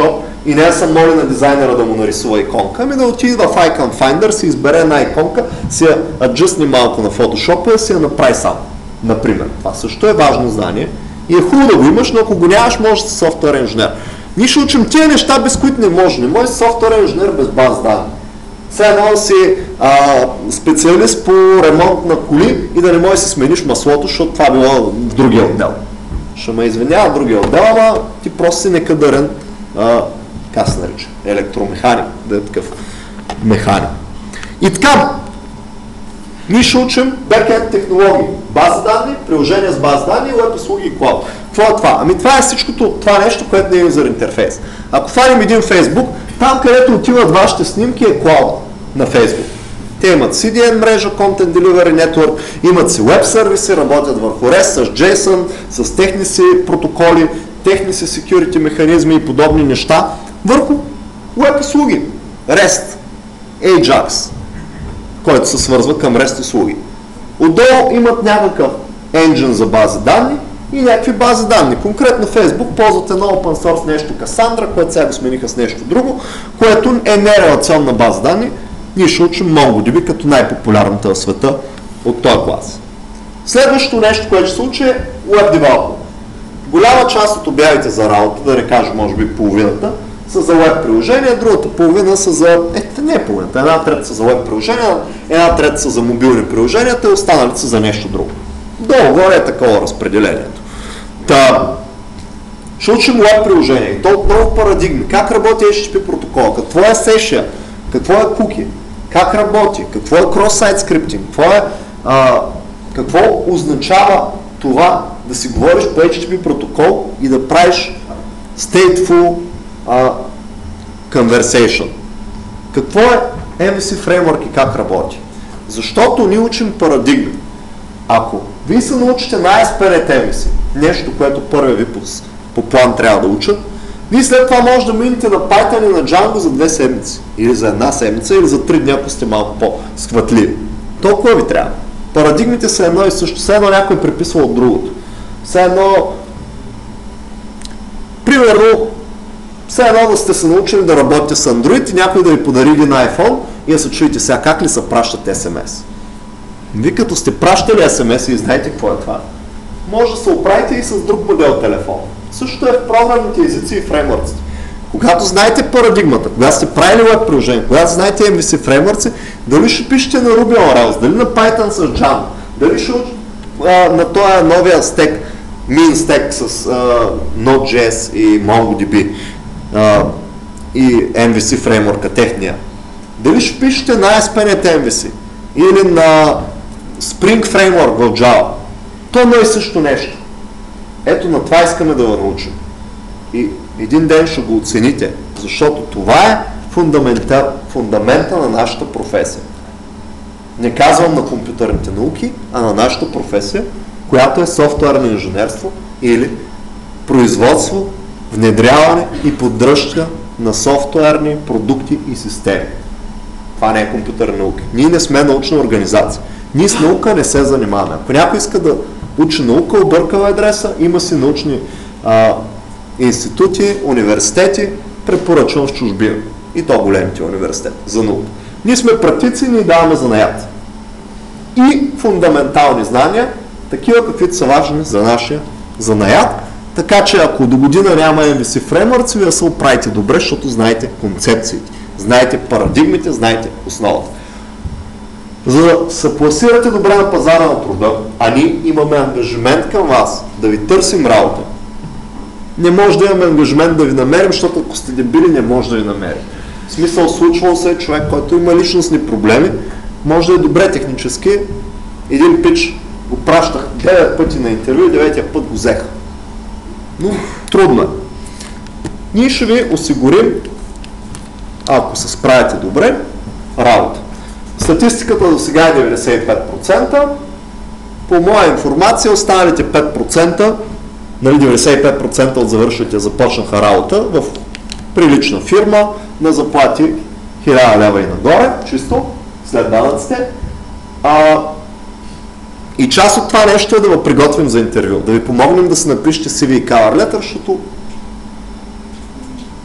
и не съм моли на дизайнера да му нарисува иконка, ами да отиде в Icon Finder, си избере една иконка, си я аджъстни малко на Photoshop и си я направи сам. Например, това също е важно знание и е хубаво да го имаш, но ако го нямаш, може да си софтуер инженер. Ние ще учим тия неща, без които не може. Не може софтуер инженер без база данни. Все едно да си а, специалист по ремонт на коли и да не можеш да си смениш маслото, защото това било в другия отдел. Ще ме извинява другия отдел, ама ти просто си некадърен, а, как се нарича, електромеханик, да е такъв механик. И така, ние ще учим бекенд технологии, база данни, приложения с база данни, web услуги и клауд. Какво е това? Ами това е всичкото, това нещо, което не е user интерфейс. Ако фаним един Facebook, там където отиват вашите снимки е клауд на Facebook. Те имат си ди ен мрежа, Content Delivery Network, имат си веб сервиси, работят върху REST, с JSON, с техни си протоколи, техни си security механизми и подобни неща върху веб услуги. REST, Ajax, който се свързва към REST услуги. Отдолу имат някакъв engine за бази данни и някакви бази данни. Конкретно Facebook ползват едно open source нещо Cassandra, което сега го смениха с нещо друго, което е нерелационна база данни. Ние ще учим MongoDB като най-популярната в света от този клас. Следващото нещо, което ще се учи е Web Development. Голяма част от обявите за работа, да не кажа може би половината, са за веб приложения, другата половина са за... Ето не е половината, една трета са за веб приложения, една трета са за мобилни приложения, и останалите са за нещо друго. Долу-горе е такова разпределението. Та, ще учим веб приложения и то от много парадигми. Как работи ейч ти ти пи протокол, какво е сешия, какво е куки, как работи, какво е cross-site scripting, какво, е, а, какво означава това да си говориш по ейч ти ти пи протокол и да правиш stateful а, conversation. Какво е ем ви си фреймворк и как работи? Защото ние учим парадигми. Ако вие се научите на ей ес пи точка нет ем ви си, нещо, което първия ви по, по план трябва да учат, вие след това може да минете на Python и на Django за две седмици, или за една седмица, или за три дни, ако сте малко по-схватливи. Толкова ви трябва. Парадигмите са едно и също. Все едно някой приписва от другото. Все едно, примерно, все едно да сте се научили да работите с Android и някой да ви подари един iPhone и да се чуете сега как ли се пращат ес ем ес. Вие като сте пращали ес ем ес и знаете какво е това, може да се оправите и с друг модел телефон. Същото е в програмните езици и фреймворците. Когато знаете парадигмата, когато сте правили веб приложение, когато знаете ем ви си фреймворци, дали ще пишете на Ruby on Rails, дали на Python с Django, дали ще а, на този новия стек, min стек с а, Node.js и MongoDB а, и ем ви си фреймворка, техния. Дали ще пишете на ей ес пи точка нет ем ви си или на Spring Framework в Java. То е също нещо. Ето на това искаме да го научим. И един ден ще го оцените, защото това е фундамента, фундамента на нашата професия. Не казвам на компютърните науки, а на нашата професия, която е софтуерно инженерство или производство, внедряване и поддръжка на софтуерни продукти и системи. Това не е компютърна наука. Ние не сме научна организация. Ние с наука не се занимаваме. Ако някой иска да учи наука, объркава адреса, има си научни а, институти, университети, препоръчвам в чужбина. И то големите университети за наука. Ние сме практици и ни даваме занаят. И фундаментални знания, такива каквито са важни за нашия занаят, така че ако до година няма ем ви си фреймворци, вие се оправите добре, защото знаете концепциите, знаете парадигмите, знаете основата. За да се пласирате добре на пазара на труда, а ние имаме ангажимент към вас да ви търсим работа, не може да имаме ангажимент да ви намерим, защото ако сте дебили, не може да ви намерим. В смисъл, случвало се човек, който има личностни проблеми, може да е добре технически. Един пич го пращах девет пъти на интервю и деветия път го взеха. Но трудно е. Ние ще ви осигурим, ако се справите добре, работа. Статистиката до сега е деветдесет и пет процента. По моя информация, останалите пет процента, нали, деветдесет и пет процента от завършвате започнаха работа в прилична фирма на заплати хиляда лева и нагоре, чисто, след данъците. А, и част от това нещо е да ви приготвим за интервю, да ви помогнем да си напишете си ви и cover letter, защото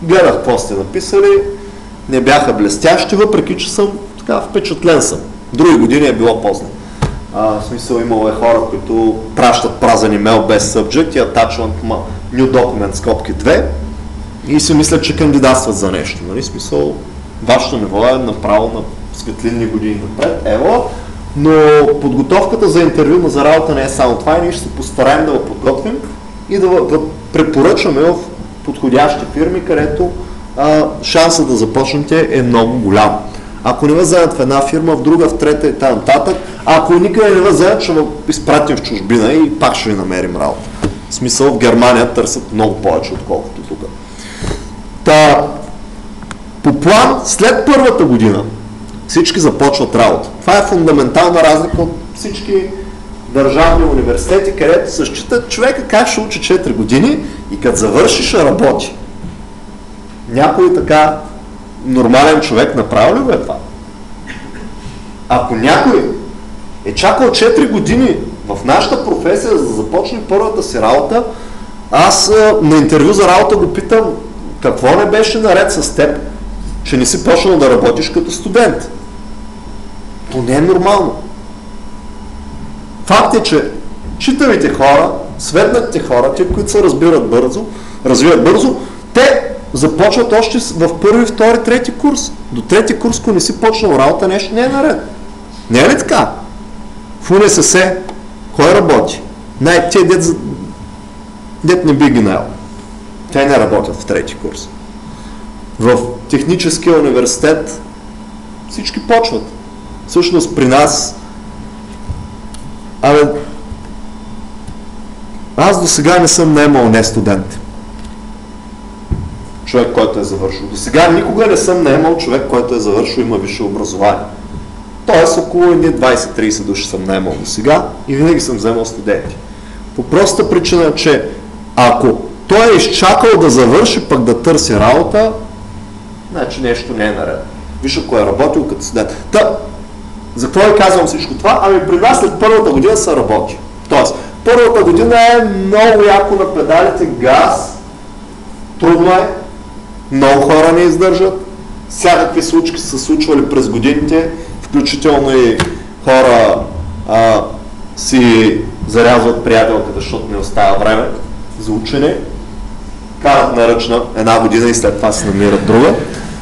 гледах какво сте написали, не бяха блестящи, въпреки че съм така впечатлен съм. Други години е било по-зле. В смисъл имало е хора, които пращат празен имейл без subject и attachment new document скобки две и си мислят, че кандидатстват за нещо. Нали? В смисъл, вашето ниво е направо на светлинни години напред, ево, но подготовката за интервю за работа не е само това и ние ще се постараем да го подготвим и да, да препоръчваме в подходящи фирми, където а, шансът да започнете е много голям. Ако не ви вземат в една фирма, в друга, в трета и т.н. Ако никъде не ви вземат, ще ви изпратим в чужбина и пак ще ви намерим работа. В смисъл, в Германия търсят много повече, отколкото тук. Та, по план, след първата година всички започват работа. Това е фундаментална разлика от всички държавни университети, където се считат човека как ще учи четири години и като завърши ще работи. Някой така нормален човек направи ли го е това? Ако някой е чакал четири години в нашата професия, за да започне първата си работа, аз на интервю за работа го питам, какво не беше наред с теб, че не си почнал да работиш като студент? То не е нормално. Факт е, че читавите хора, светнатите хора, те, които се разбират бързо, развиват бързо, те започват още в първи, втори, трети курс. До трети курс, ако не си почнал работа, нещо не е наред. Не е ли така? В УНСС кой работи? Най- те дет, дет не би ги наел. Те не работят в трети курс. В техническия университет всички почват. Всъщност при нас абе, аз до сега не съм наемал не студент. Човек, който е завършил. До сега никога не съм наемал човек, който е завършил и има висше образование. Тоест около двайсет-трийсет души съм наемал до сега и винаги съм вземал студенти. По проста причина, че ако той е изчакал да завърши, пък да търси работа, значи нещо не е наред. Виж, ако е работил като студент. Та, за какво ви казвам всичко това? Ами при нас след първата година се работи. Тоест, първата година е много яко на педалите, газ, трудно е, много хора не издържат, всякакви случки са случвали през годините, включително и хора а, си зарязват приятелката, защото не остава време за учене, карат наръчна една година и след това си намират друга.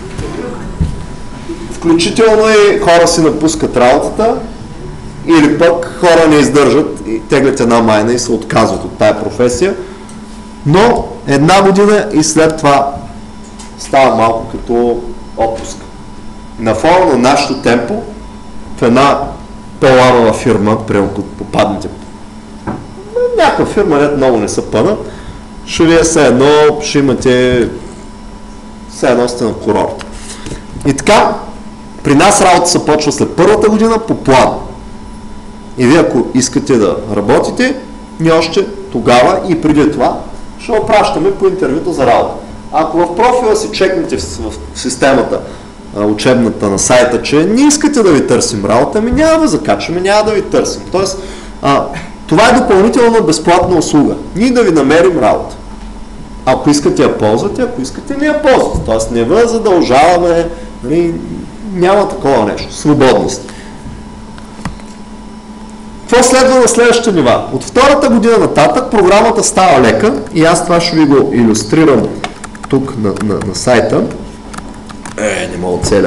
Включително и хора си напускат работата или пък хора не издържат и теглят една майна и се отказват от тая професия, но една година и след това става малко като отпуск. На фона на нашето темпо в една по-ламава фирма, прямо като попаднете някаква фирма, не много не са пънат, ще вие все едно, ще имате все едно сте на курорт. И така, при нас работа се почва след първата година по план. И вие ако искате да работите, ние още тогава и преди това ще опращаме по интервюта за работа. Ако в профила си чекнете в, в системата учебната на сайта, че не искате да ви търсим работа, ми няма да закачаме, няма да ви търсим. Тоест, а, това е допълнителна безплатна услуга. Ние да ви намерим работа. Ако искате я ползвате, ако искате не я ползвате. Тоест не ви задължаваме, нали, няма такова нещо. Свободност. Какво следва на следващите нива? От втората година нататък програмата става лека и аз това ще ви го илюстрирам тук на, на, на сайта. Е, не мога целя.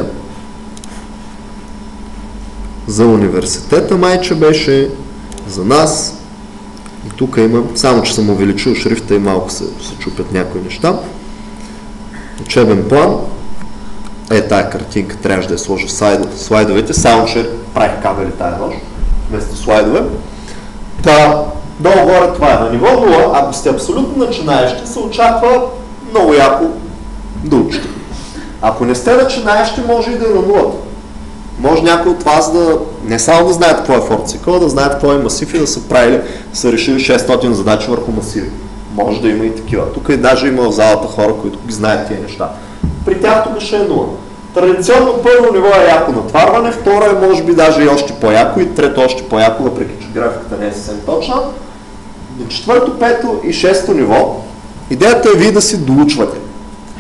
За университета майче беше, за нас. И тук има, само че съм увеличил шрифта и малко се, се чупят някои неща. Учебен план. Е, тая картинка трябваше да я сложа в слайдовете, само че правих кабели тая нощ, вместо слайдове. Та, долу-горе това е на ниво нула, ако сте абсолютно начинаещи, се очаква много яко да учите. Ако не сте начинаещи, може и да е на нулата. Може някой от вас да не само да знаят какво е ForceSQL, да знаят какво е масив и да са правили, са решили шестстотин задачи върху масиви. Може да има и такива. Тук и даже има в залата хора, които ги знаят тия неща. При тях тук ще е нула. Традиционно първо ниво е яко натварване, второ е може би даже и още по-яко и трето още по-яко, въпреки че графиката не е съвсем точна. До четвърто, пето и шесто ниво идеята е вие да си доучвате.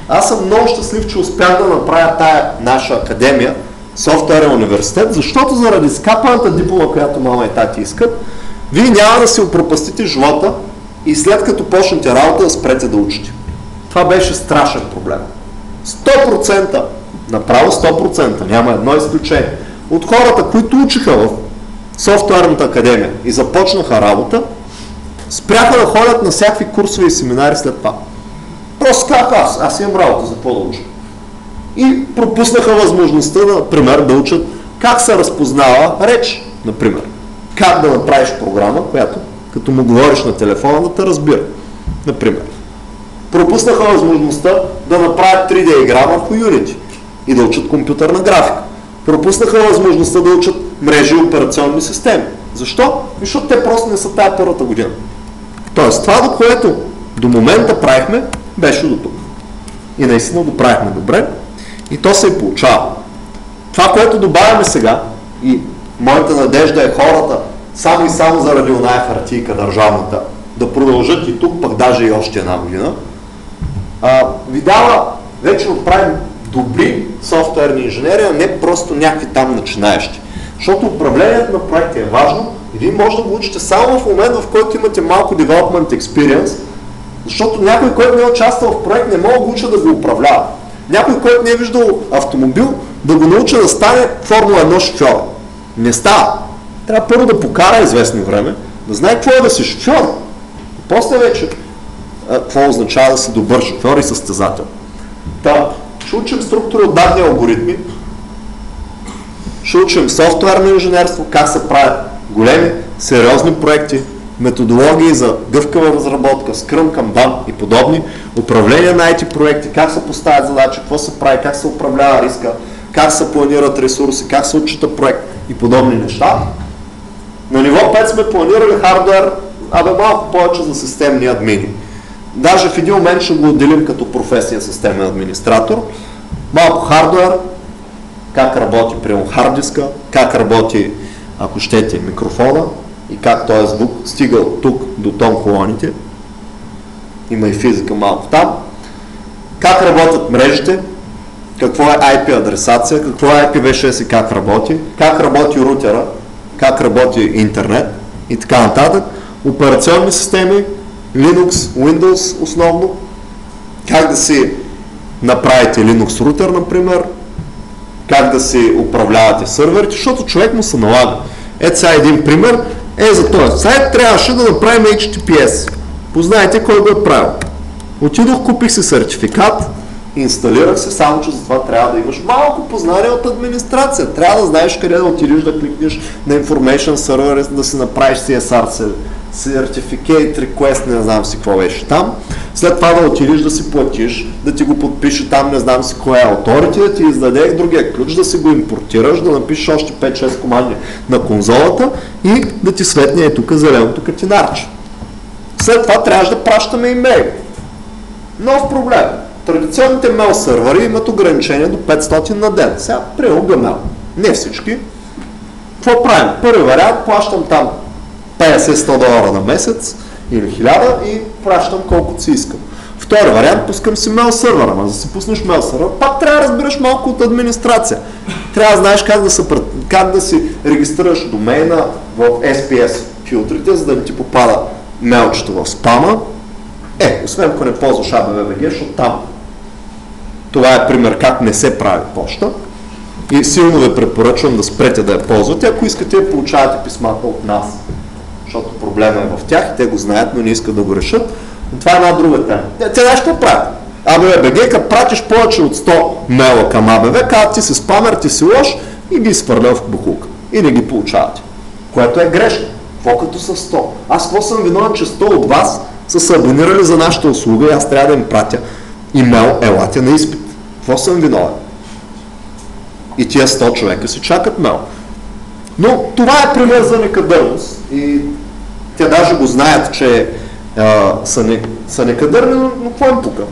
Аз съм много щастлив, че успях да направя тая наша академия, Софтуерен университет, защото заради скапаната диплома, която мама и тати искат, вие няма да си опропастите живота и след като почнете работа да спрете да учите. Това беше страшен проблем. сто процента, направо сто процента, няма едно изключение. От хората, които учиха в Софтуерната академия и започнаха работа, спряха да ходят на всякакви курсове и семинари след това. Просто как аз, аз имам работа, за какво да уча? И пропуснаха възможността, например, да учат как се разпознава реч, например. Как да направиш програма, която като му говориш на телефона да те разбира, например. Пропуснаха възможността да направят три Д игра върху Unity и да учат компютърна графика. Пропуснаха възможността да учат мрежи и операционни системи. Защо? Защото те просто не са тая първата година. Тоест, това, до което до момента правихме, беше до тук. И наистина го правихме добре и то се и получава. Това, което добавяме сега, и моята надежда е хората, само и само заради оная хартийка държавната, да продължат и тук, пък даже и още една година, а, ви дава вече да правим добри софтуерни инженери, а не просто някакви там начинаещи. Защото управлението на проекти е важно и вие може да го учите само в момент, в който имате малко development experience, защото някой, който не е участвал в проект, не може да го уча да го управлява. Някой, който не е виждал автомобил, да го науча да стане Формула едно шофьор. Не става. Трябва първо да покара известно време, да знае какво е да си шофьор. После вече какво означава да си добър шофьор и състезател. Та, ще учим структури от данни алгоритми, ще учим софтуерно инженерство, как се правят големи, сериозни проекти, методологии за гъвкава разработка, Scrum, Kanban и подобни, управление на ай ти проекти, как се поставят задачи, какво се прави, как се управлява риска, как се планират ресурси, как се отчита проект и подобни неща. На ниво пет сме планирали хардуер, абе малко повече за системни админи. Даже в един момент ще го отделим като професия системен администратор. Малко хардуер, как работи прямо харддиска, как работи, ако щете, микрофона и как този звук стига от тук до тон колоните. Има и физика малко там. Как работят мрежите, какво е ай пи адресация, какво е ай пи ви шест и как работи, как работи рутера, как работи интернет и така нататък. Операционни системи, Linux, Windows основно, как да си направите Linux рутер, например, как да си управлявате сървърите, защото човек му се налага. Ето сега един пример, е за този сайт трябваше да направим ейч ти ти пи ес. Познайте кой го е правил. Отидох, купих си сертификат, инсталирах се, само че за това трябва да имаш малко познание от администрация. Трябва да знаеш къде да отидеш да кликнеш на Information Server, да си направиш си ес ар Certificate Request, не знам си какво беше там. След това да отидеш да си платиш, да ти го подпише там, не знам си кое е authority, да ти издаде другия ключ, да си го импортираш, да напишеш още пет-шест команди на конзолата и да ти светне е тук зеленото катинарче. След това трябваше да пращаме имейл. Нов проблем. Традиционните мейл сървъри имат ограничение до петстотин на ден. Сега приема Gmail. Не всички. Какво правим? Първи вариант, плащам там петдесет-сто долара на месец или хиляда и пращам колкото си искам. Втори вариант, пускам си мейл сървър, ама за да си пуснеш мейл сървър, пак трябва да разбираш малко от администрация. Трябва да знаеш как да, се, как да си регистрираш домейна в ес пи ес филтрите, за да не ти попада мейлчето в спама. Е, освен ако не ползваш ей би ви би джи, защото там това е пример как не се прави почта. И силно ви препоръчвам да спрете да я ползвате, ако искате да получавате писмата от нас. Защото проблема е в тях и те го знаят, но не искат да го решат. Но това е една друга тема. Те знаеш какво правят? ей би ви би джи, като пратиш повече от сто мейла към ей би ви, казват ти си спамер, ти си лош и ги изхвърля в бухулка. И не ги получавате. Което е грешно. Какво като са сто? Аз какво съм виновен, че сто от вас са се абонирали за нашата услуга и аз трябва да им пратя имейл, елате на изпит. Какво съм виновен? И тия сто човека си чакат мейл. Но това е пример за некадърност и те даже го знаят, че а, са, не, са некадърни, но, но какво им пука?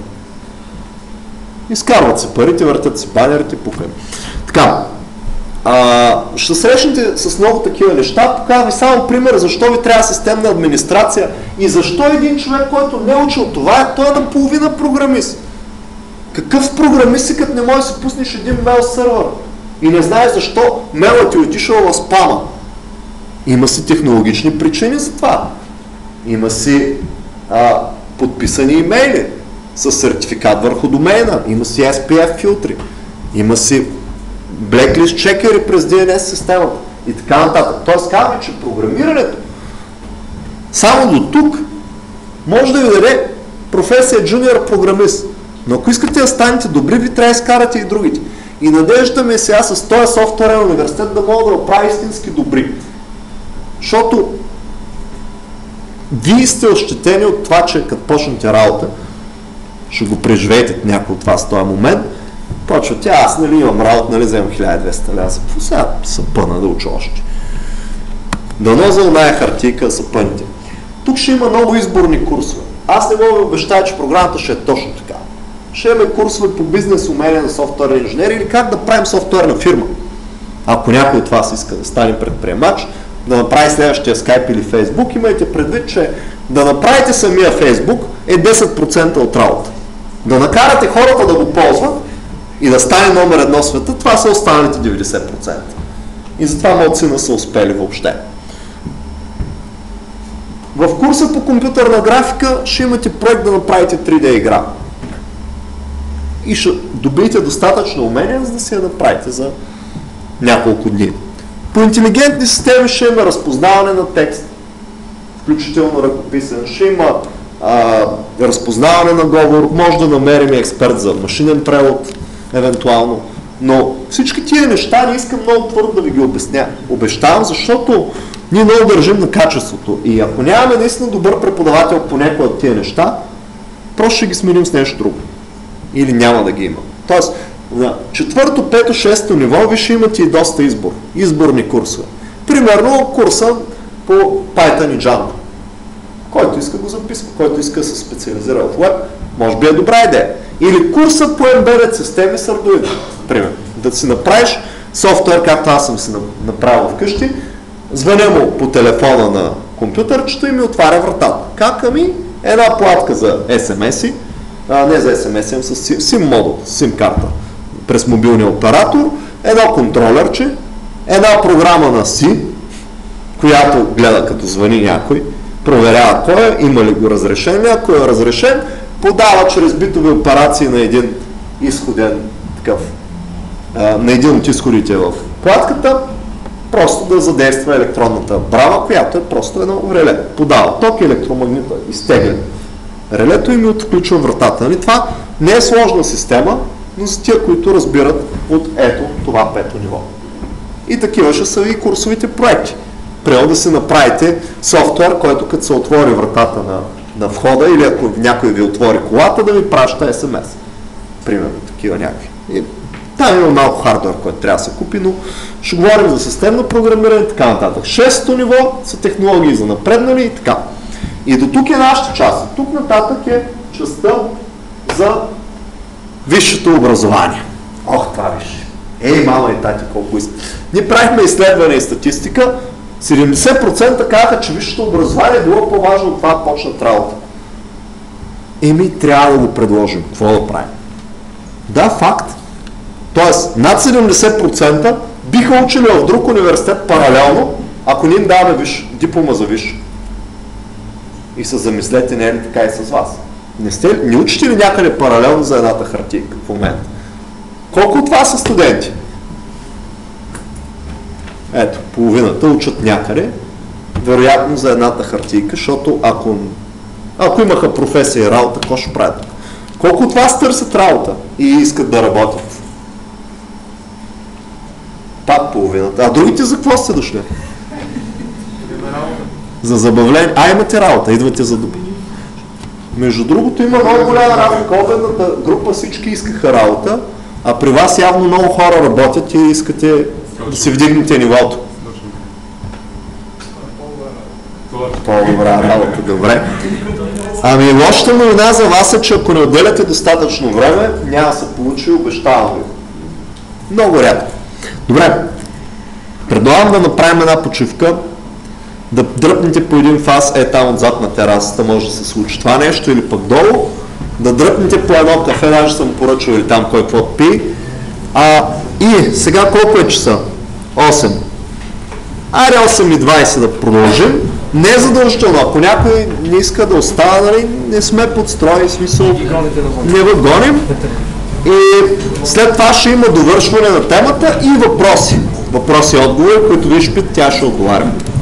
Изкарват се парите, въртат си банерите, пука им. Така, а, ще срещнете с много такива неща, показвам ви само пример защо ви трябва системна администрация и защо един човек, който не е учил това, е той е наполовина програмист. Какъв програмист си, като не може да си пуснеш един мейл сървър и не знаеш защо мейлът ти отишъл в спама? Има си технологични причини за това. Има си а, подписани имейли с сертификат върху домейна, има си ес пи еф филтри, има си blacklist чекери през ди ен ес системата и така нататък. Тоест казваме, че програмирането само до тук може да ви даде професия джуниор програмист. Но ако искате да станете добри, ви трябва да изкарате и другите. И надеждата ми е сега с този софтуерен университет да мога да прави истински добри. Защото вие сте ощетени от това, че като почнете работа, ще го преживеете някой от вас в този момент, почвате, аз нали имам работа, нали вземам хиляда и двеста лева, какво сега са пъна да уча още. Дано за оная хартийка са пъните. Тук ще има много изборни курсове. Аз не мога да обещая, че програмата ще е точно така. Ще имаме курсове по бизнес умения на софтуерни инженери или как да правим софтуерна фирма. Ако някой от вас иска да стане предприемач, да направи следващия Skype или Facebook, имайте предвид, че да направите самия Facebook е десет процента от работа. Да накарате хората да го ползват и да стане номер едно в света, това са останалите деветдесет процента. И затова малци не са успели въобще. В курса по компютърна графика ще имате проект да направите три Д игра. И ще добиете достатъчно умения, за да си я направите за няколко дни. По интелигентни системи ще има разпознаване на текст, включително ръкописен, ще има а, разпознаване на говор, може да намерим експерт за машинен превод, евентуално. Но всички тия неща не искам много твърдо да ви ги обясня. Обещавам, защото ние много държим на качеството. И ако нямаме наистина добър преподавател по някои от тия неща, просто ще ги сменим с нещо друго. Или няма да ги има. Тоест, на четвърто, пето, шесто ниво ви ще имате и доста избор. Изборни курсове. Примерно курса по Python и Java. Който иска го записва, който иска да се специализира в Web, може би е добра идея. Или курса по Embedded системи с Arduino. Примерно, да си направиш софтуер, както аз съм си направил вкъщи, звъня му по телефона на компютърчето и ми отваря вратата. Как? Ами една платка за ес ем ес-и, а, не за ес ем ес-и, ами с SIM модул, SIM карта през мобилния оператор, едно контролерче, една програма на C, която гледа като звъни някой, проверява кой е, има ли го разрешение, ако е разрешен, подава чрез битови операции на един изходен такъв, а, на един от изходите в платката, просто да задейства електронната брава, която е просто едно реле. Подава ток, електромагнита, изтегля релето и ми отключва вратата. Нали? Това не е сложна система, но за тия, които разбират от ето това пето ниво. И такива ще са и курсовите проекти. Примерно да си направите софтуер, който като се отвори вратата на, на входа или ако някой ви отвори колата, да ви праща ес ем ес. Примерно такива някакви. И там има малко хардуер, който трябва да се купи, но ще говорим за системно програмиране и така нататък. Шестото ниво са технологии за напреднали и така. И до тук е нашата част. Тук нататък е частта за висшето образование. Ох, това висше. Ей, мама и тати, колко иска. Ние правихме изследване и статистика. седемдесет процента казаха, че висшето образование е било по-важно от това да почнат работа. Еми, трябва да го предложим. Какво да правим? Да, факт. Тоест, над седемдесет процента биха учили в друг университет паралелно, ако не им даваме виш, диплома за висше. И се замислете, не е ли така и с вас? Не, сте, не учите ли някъде паралелно за едната хартийка в момента? Колко от вас са студенти? Ето, половината учат някъде, вероятно за едната хартийка, защото ако, ако имаха професия и работа, какво ще правят? Колко от вас търсят работа и искат да работят? Пак половината. А другите за какво сте дошли? За забавление. А, имате работа, идвате за добре. Между другото има много голяма разлика. Обедната група всички искаха работа, а при вас явно много хора работят и искате да си вдигнете нивото. По-добра работа, добре. Ами лошата новина за вас е, че ако не отделяте достатъчно време, няма да се получи, обещавам ви. Много рядко. Добре, предлагам да направим една почивка, да дръпнете по един фаз е там отзад на терасата, може да се случи това нещо или пък долу да дръпнете по едно кафе, даже съм поръчал или там кой какво пи. А, и сега колко е часа? осем. Айде осем и двайсет да продължим. Не е задължително, ако някой не иска да остава, нали, не сме под строй, смисъл, не го гоним. И след това ще има довършване на темата и въпроси. Въпроси и отговори, които вие ще питате, тя ще отговаря.